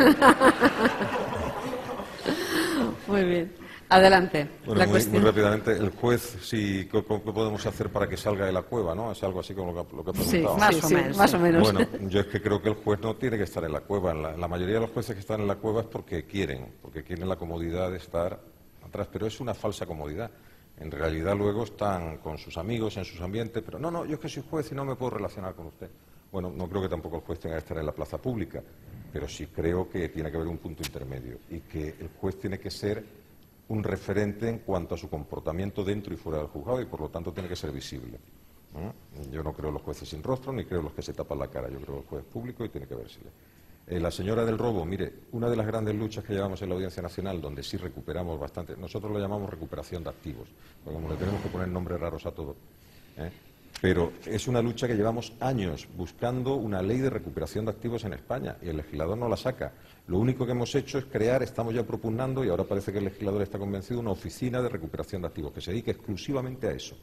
G: Muy bien. Adelante.
D: Bueno, muy rápidamente, el juez, sí, ¿qué podemos hacer para que salga de la cueva? ¿No? Es algo así como lo que he preguntado.
G: Más o menos.
D: Bueno, yo es que creo que el juez no tiene que estar en la cueva. La mayoría de los jueces que están en la cueva es porque quieren la comodidad de estar atrás, pero es una falsa comodidad. En realidad luego están con sus amigos, en sus ambientes, pero no, yo es que soy juez y no me puedo relacionar con usted. Bueno, no creo que tampoco el juez tenga que estar en la plaza pública, pero sí creo que tiene que haber un punto intermedio y que el juez tiene que ser un referente en cuanto a su comportamiento dentro y fuera del juzgado y por lo tanto tiene que ser visible. Yo no creo en los jueces sin rostro ni creo en los que se tapan la cara, yo creo en el juez público y tiene que vérsele. La señora del robo, mire, una de las grandes luchas que llevamos en la Audiencia Nacional, donde sí recuperamos bastante, nosotros lo llamamos recuperación de activos, porque como le tenemos que poner nombres raros a todo, pero es una lucha que llevamos años buscando una ley de recuperación de activos en España y el legislador no la saca. Lo único que hemos hecho es crear, estamos ya propugnando y ahora parece que el legislador está convencido, una oficina de recuperación de activos que se dedique exclusivamente a eso.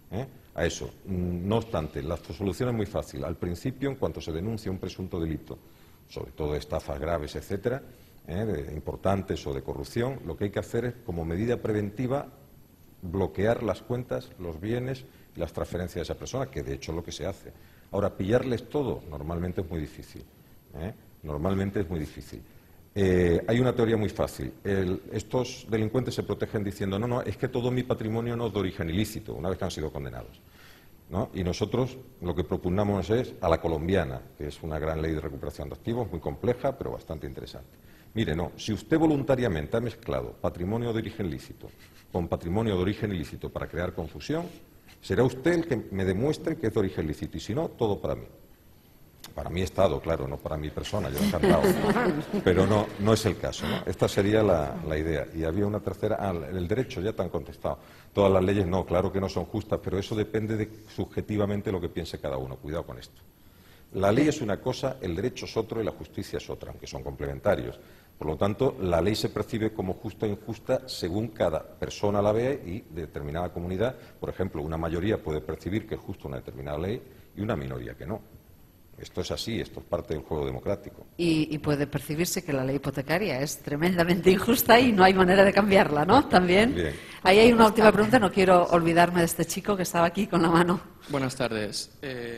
D: A eso. No obstante, la solución es muy fácil. Al principio, en cuanto se denuncia un presunto delito, sobre todo de estafas graves, etcétera, de importantes o de corrupción, lo que hay que hacer es, como medida preventiva, bloquear las cuentas, los bienes y las transferencias de esa persona, que de hecho es lo que se hace. Ahora, pillarles todo normalmente es muy difícil. Normalmente es muy difícil. Hay una teoría muy fácil. Estos delincuentes se protegen diciendo, no, es que todo mi patrimonio no es de origen ilícito, una vez que han sido condenados, ¿no? Y nosotros lo que propugnamos es a la colombiana, que es una gran ley de recuperación de activos, muy compleja, pero bastante interesante. Mire, no, si usted voluntariamente ha mezclado patrimonio de origen lícito con patrimonio de origen ilícito para crear confusión, será usted el que me demuestre que es de origen lícito, y si no, todo para mí. Para mi Estado, claro, no para mi persona, yo encantado. Pero no es el caso, ¿no? Esta sería la idea. Y había una tercera, el derecho, ya te han contestado. Todas las leyes no, claro que no son justas, pero eso depende de subjetivamente lo que piense cada uno. Cuidado con esto. La ley es una cosa, el derecho es otro y la justicia es otra, aunque son complementarios. Por lo tanto, la ley se percibe como justa o injusta según cada persona la ve y determinada comunidad. Por ejemplo, una mayoría puede percibir que es justa una determinada ley y una minoría que no. Esto es así, esto es parte del juego democrático.
G: Y puede percibirse que la ley hipotecaria es tremendamente injusta y no hay manera de cambiarla, ¿no? También.
D: Bien.
G: Ahí hay una última pregunta, no quiero olvidarme de este chico que estaba aquí con la mano.
Q: Buenas tardes.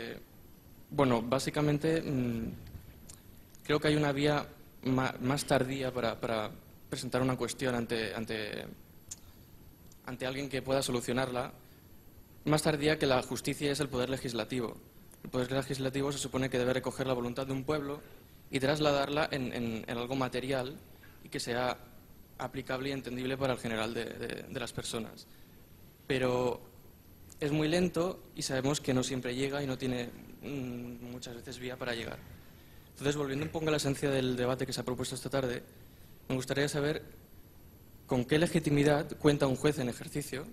Q: Bueno, básicamente creo que hay una vía más tardía para presentar una cuestión ante alguien que pueda solucionarla, más tardía que la justicia es el poder legislativo. El poder legislativo se supone que debe recoger la voluntad de un pueblo y trasladarla en algo material y que sea aplicable y entendible para el general de las personas. Pero es muy lento y sabemos que no siempre llega y no tiene muchas veces vía para llegar. Entonces, volviendo un poco a la esencia del debate que se ha propuesto esta tarde, me gustaría saber con qué legitimidad cuenta un juez en ejercicio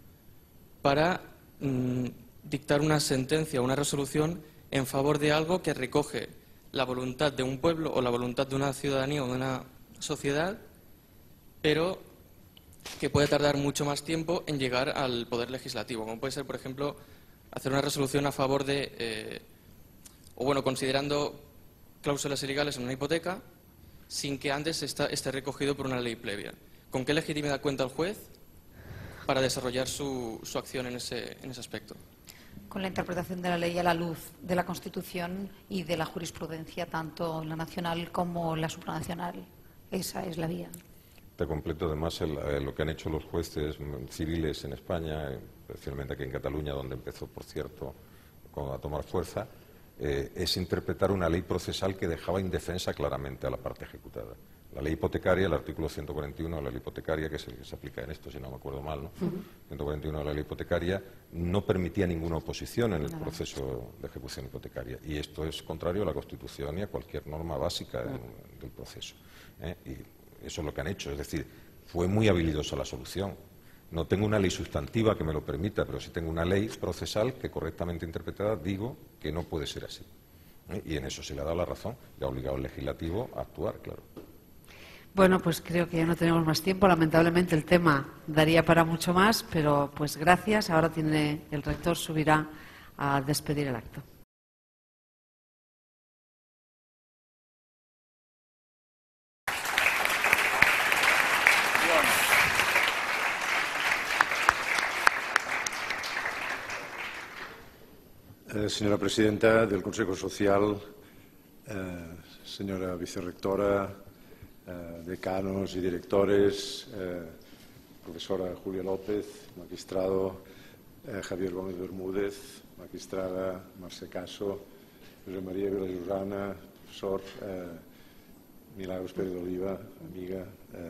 Q: para dictar una sentencia o una resolución en favor de algo que recoge la voluntad de un pueblo o la voluntad de una ciudadanía o de una sociedad, pero que puede tardar mucho más tiempo en llegar al poder legislativo, como puede ser, por ejemplo, hacer una resolución a favor de, considerando cláusulas ilegales en una hipoteca, sin que antes esté recogido por una ley previa. ¿Con qué legitimidad cuenta el juez para desarrollar su acción en ese aspecto?
C: Con la interpretación de la ley a la luz de la Constitución y de la jurisprudencia, tanto la nacional como la supranacional. Esa es la vía.
D: Te completo además lo que han hecho los jueces civiles en España, especialmente aquí en Cataluña, donde empezó, por cierto, a tomar fuerza, es interpretar una ley procesal que dejaba indefensa claramente a la parte ejecutada. La ley hipotecaria, el artículo 141 de la ley hipotecaria, que es el que se aplica en esto, si no me acuerdo mal, ¿no? 141 de la ley hipotecaria, no permitía ninguna oposición en el proceso de ejecución hipotecaria. Y esto es contrario a la Constitución y a cualquier norma básica del proceso. Y eso es lo que han hecho. Es decir, fue muy habilidosa la solución. No tengo una ley sustantiva que me lo permita, pero sí tengo una ley procesal que, correctamente interpretada, digo que no puede ser así. Y en eso se le ha dado la razón y ha obligado al legislativo a actuar, claro.
G: Bueno, pues creo que ya no tenemos más tiempo. Lamentablemente el tema daría para mucho más, pero pues gracias. Ahora el rector subirá a despedir el acto.
R: Señora presidenta del Consejo Social, señora vicerrectora, decanos y directores, profesora Julia López, magistrado Javier Gómez Bermúdez, magistrada Mercè Caso, Josep María Vilallosana, profesor Milagros Pérez de Oliva, amiga.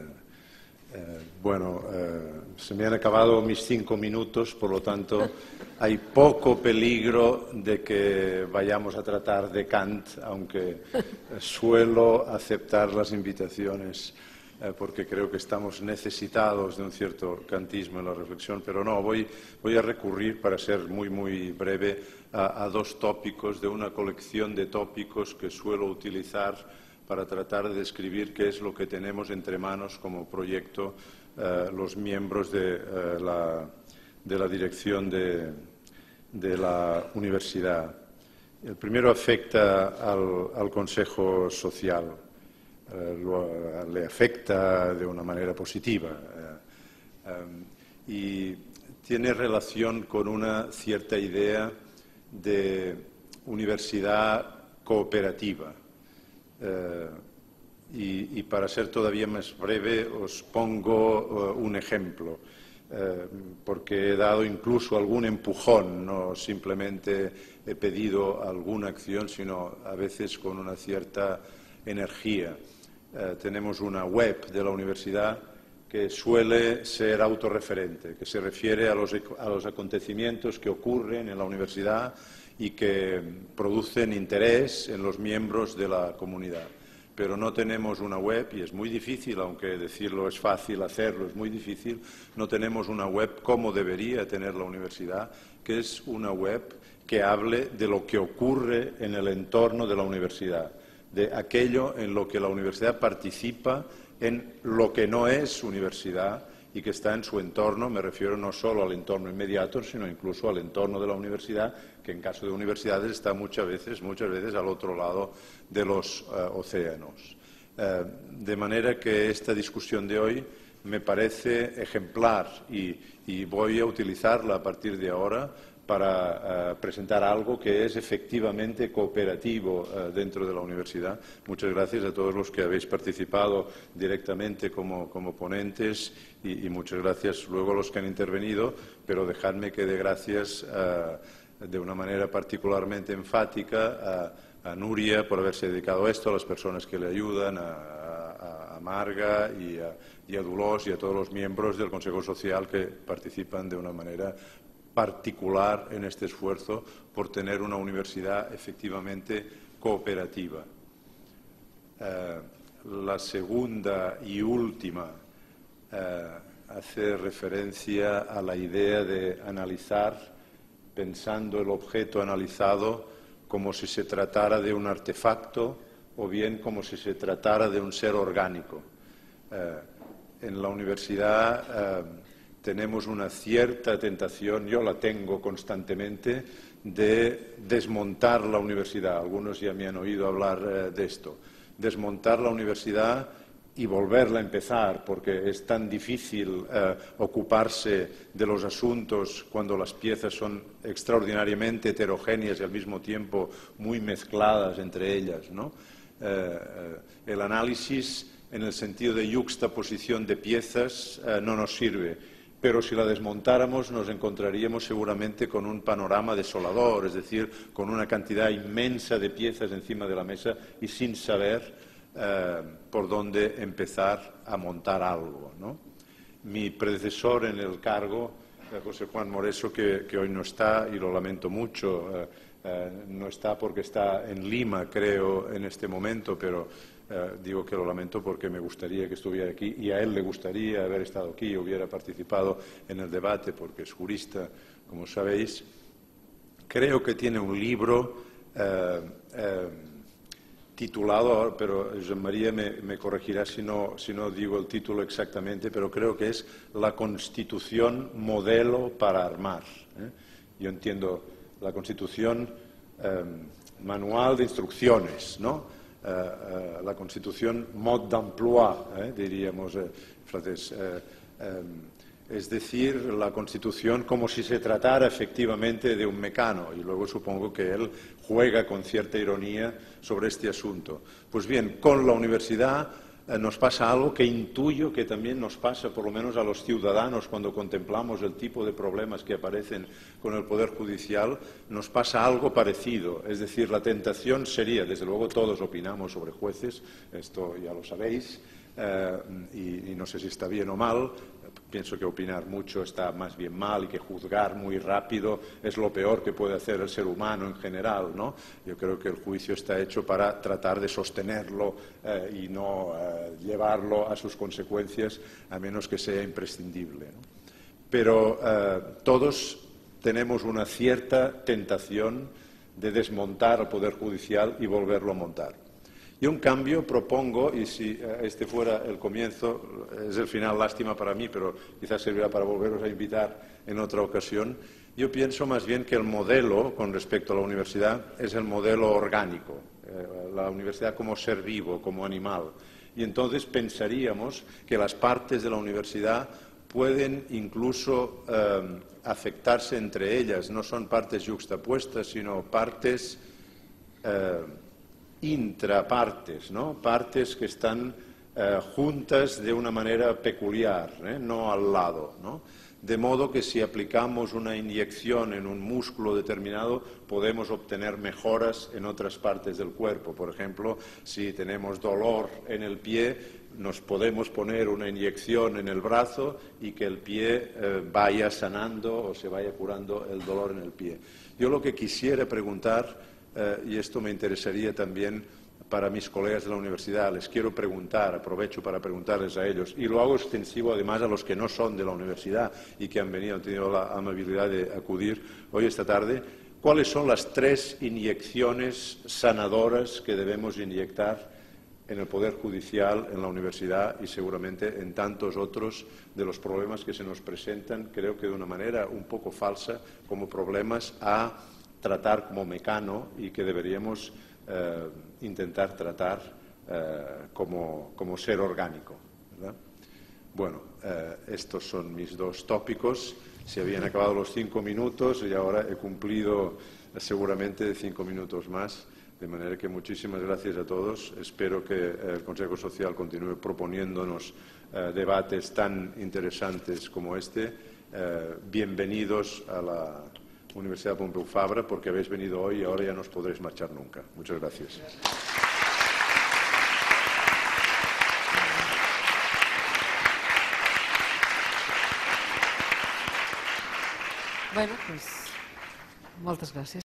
R: Se me han acabado mis 5 minutos, por lo tanto hay poco peligro de que vayamos a tratar de Kant, aunque suelo aceptar las invitaciones porque creo que estamos necesitados de un cierto kantismo en la reflexión, pero no, voy a recurrir, para ser muy breve, a 2 tópicos de una colección de tópicos que suelo utilizar para tratar de describir qué es lo que tenemos entre manos como proyecto los miembros de la dirección de la universidad. El primero afecta al Consejo Social, le afecta de una manera positiva y tiene relación con una cierta idea de universidad cooperativa. Y para ser todavía más breve os pongo un ejemplo, porque he dado incluso algún empujón, no simplemente he pedido alguna acción, sino a veces con una cierta energía. Tenemos una web de la universidad que suele ser autorreferente, que se refiere a los acontecimientos que ocurren en la universidad y que producen interés en los miembros de la comunidad. Pero no tenemos una web, y es muy difícil, aunque decirlo es fácil, hacerlo es muy difícil, no tenemos una web como debería tener la universidad, que es una web que hable de lo que ocurre en el entorno de la universidad, de aquello en lo que la universidad participa, en lo que no es universidad y que está en su entorno. Me refiero no solo al entorno inmediato, sino incluso al entorno de la universidad, que en caso de universidades está muchas veces al otro lado de los océanos. De manera que esta discusión de hoy me parece ejemplar y voy a utilizarla a partir de ahora para presentar algo que es efectivamente cooperativo dentro de la universidad. Muchas gracias a todos los que habéis participado directamente como ponentes y muchas gracias luego a los que han intervenido, pero dejadme que dé gracias de una manera particularmente enfática a Nuria por haberse dedicado a esto, a las personas que le ayudan, a Marga y a Dolors y a todos los miembros del Consejo Social que participan de una manera particular en este esfuerzo por tener una universidad efectivamente cooperativa. La segunda y última hace referencia a la idea de analizar, pensando el objeto analizado como si se tratara de un artefacto o bien como si se tratara de un ser orgánico. En la universidad tenemos una cierta tentación, yo la tengo constantemente, de desmontar la universidad. Algunos ya me han oído hablar de esto. Desmontar la universidad y volverla a empezar, porque es tan difícil ocuparse de los asuntos cuando las piezas son extraordinariamente heterogéneas y al mismo tiempo muy mezcladas entre ellas, ¿no? El análisis en el sentido de yuxtaposición de piezas no nos sirve, pero si la desmontáramos nos encontraríamos seguramente con un panorama desolador, es decir, con una cantidad inmensa de piezas encima de la mesa y sin saber por dónde empezar a montar algo, ¿no? Mi predecesor en el cargo, José Juan Moreso, que hoy no está, y lo lamento mucho, no está porque está en Lima, creo, en este momento, pero digo que lo lamento porque me gustaría que estuviera aquí y a él le gustaría haber estado aquí, hubiera participado en el debate porque es jurista, como sabéis. Creo que tiene un libro titulado, pero José María me corregirá si no digo el título exactamente, pero creo que es La Constitución Modelo para Armar. Yo entiendo la Constitución manual de instrucciones, ¿no? La Constitución mode d'emploi, diríamos francés. Es decir, la Constitución como si se tratara efectivamente de un mecano, y luego supongo que él juega con cierta ironía sobre este asunto. Pues bien, con la universidad nos pasa algo que intuyo que también nos pasa, por lo menos a los ciudadanos, cuando contemplamos el tipo de problemas que aparecen con el Poder Judicial, nos pasa algo parecido. Es decir, la tentación sería, desde luego todos opinamos sobre jueces, esto ya lo sabéis, y no sé si está bien o mal. Pienso que opinar mucho está más bien mal y que juzgar muy rápido es lo peor que puede hacer el ser humano en general, ¿no? Yo creo que el juicio está hecho para tratar de sostenerlo y no llevarlo a sus consecuencias, a menos que sea imprescindible, ¿no? Pero todos tenemos una cierta tentación de desmontar el Poder Judicial y volverlo a montar. Yo, en cambio, propongo, y si este fuera el comienzo, es el final, lástima para mí, pero quizás servirá para volveros a invitar en otra ocasión, yo pienso más bien que el modelo con respecto a la universidad es el modelo orgánico, la universidad como ser vivo, como animal. Y entonces pensaríamos que las partes de la universidad pueden incluso afectarse entre ellas, no son partes yuxtapuestas, sino partes intrapartes, ¿no? Partes que están juntas de una manera peculiar, no al lado, ¿no? De modo que si aplicamos una inyección en un músculo determinado, podemos obtener mejoras en otras partes del cuerpo. Por ejemplo, si tenemos dolor en el pie, nos podemos poner una inyección en el brazo y que el pie vaya sanando o se vaya curando el dolor en el pie. Yo lo que quisiera preguntar, y esto me interesaría también para mis colegas de la universidad, les quiero preguntar, aprovecho para preguntarles a ellos, y lo hago extensivo además a los que no son de la universidad y que han tenido la amabilidad de acudir hoy esta tarde, ¿cuáles son las 3 inyecciones sanadoras que debemos inyectar en el Poder Judicial, en la universidad y seguramente en tantos otros de los problemas que se nos presentan, creo que de una manera un poco falsa, como problemas a tratar como mecano y que deberíamos intentar tratar como ser orgánico, ¿verdad? Bueno, estos son mis 2 tópicos. Se habían acabado los 5 minutos y ahora he cumplido seguramente 5 minutos más. De manera que muchísimas gracias a todos. Espero que el Consejo Social continúe proponiéndonos debates tan interesantes como este. Bienvenidos a la Universidad Pompeu Fabra, porque habéis venido hoy y ahora ya no os podréis marchar nunca. Muchas gracias.
G: Bueno, pues moltes gràcies.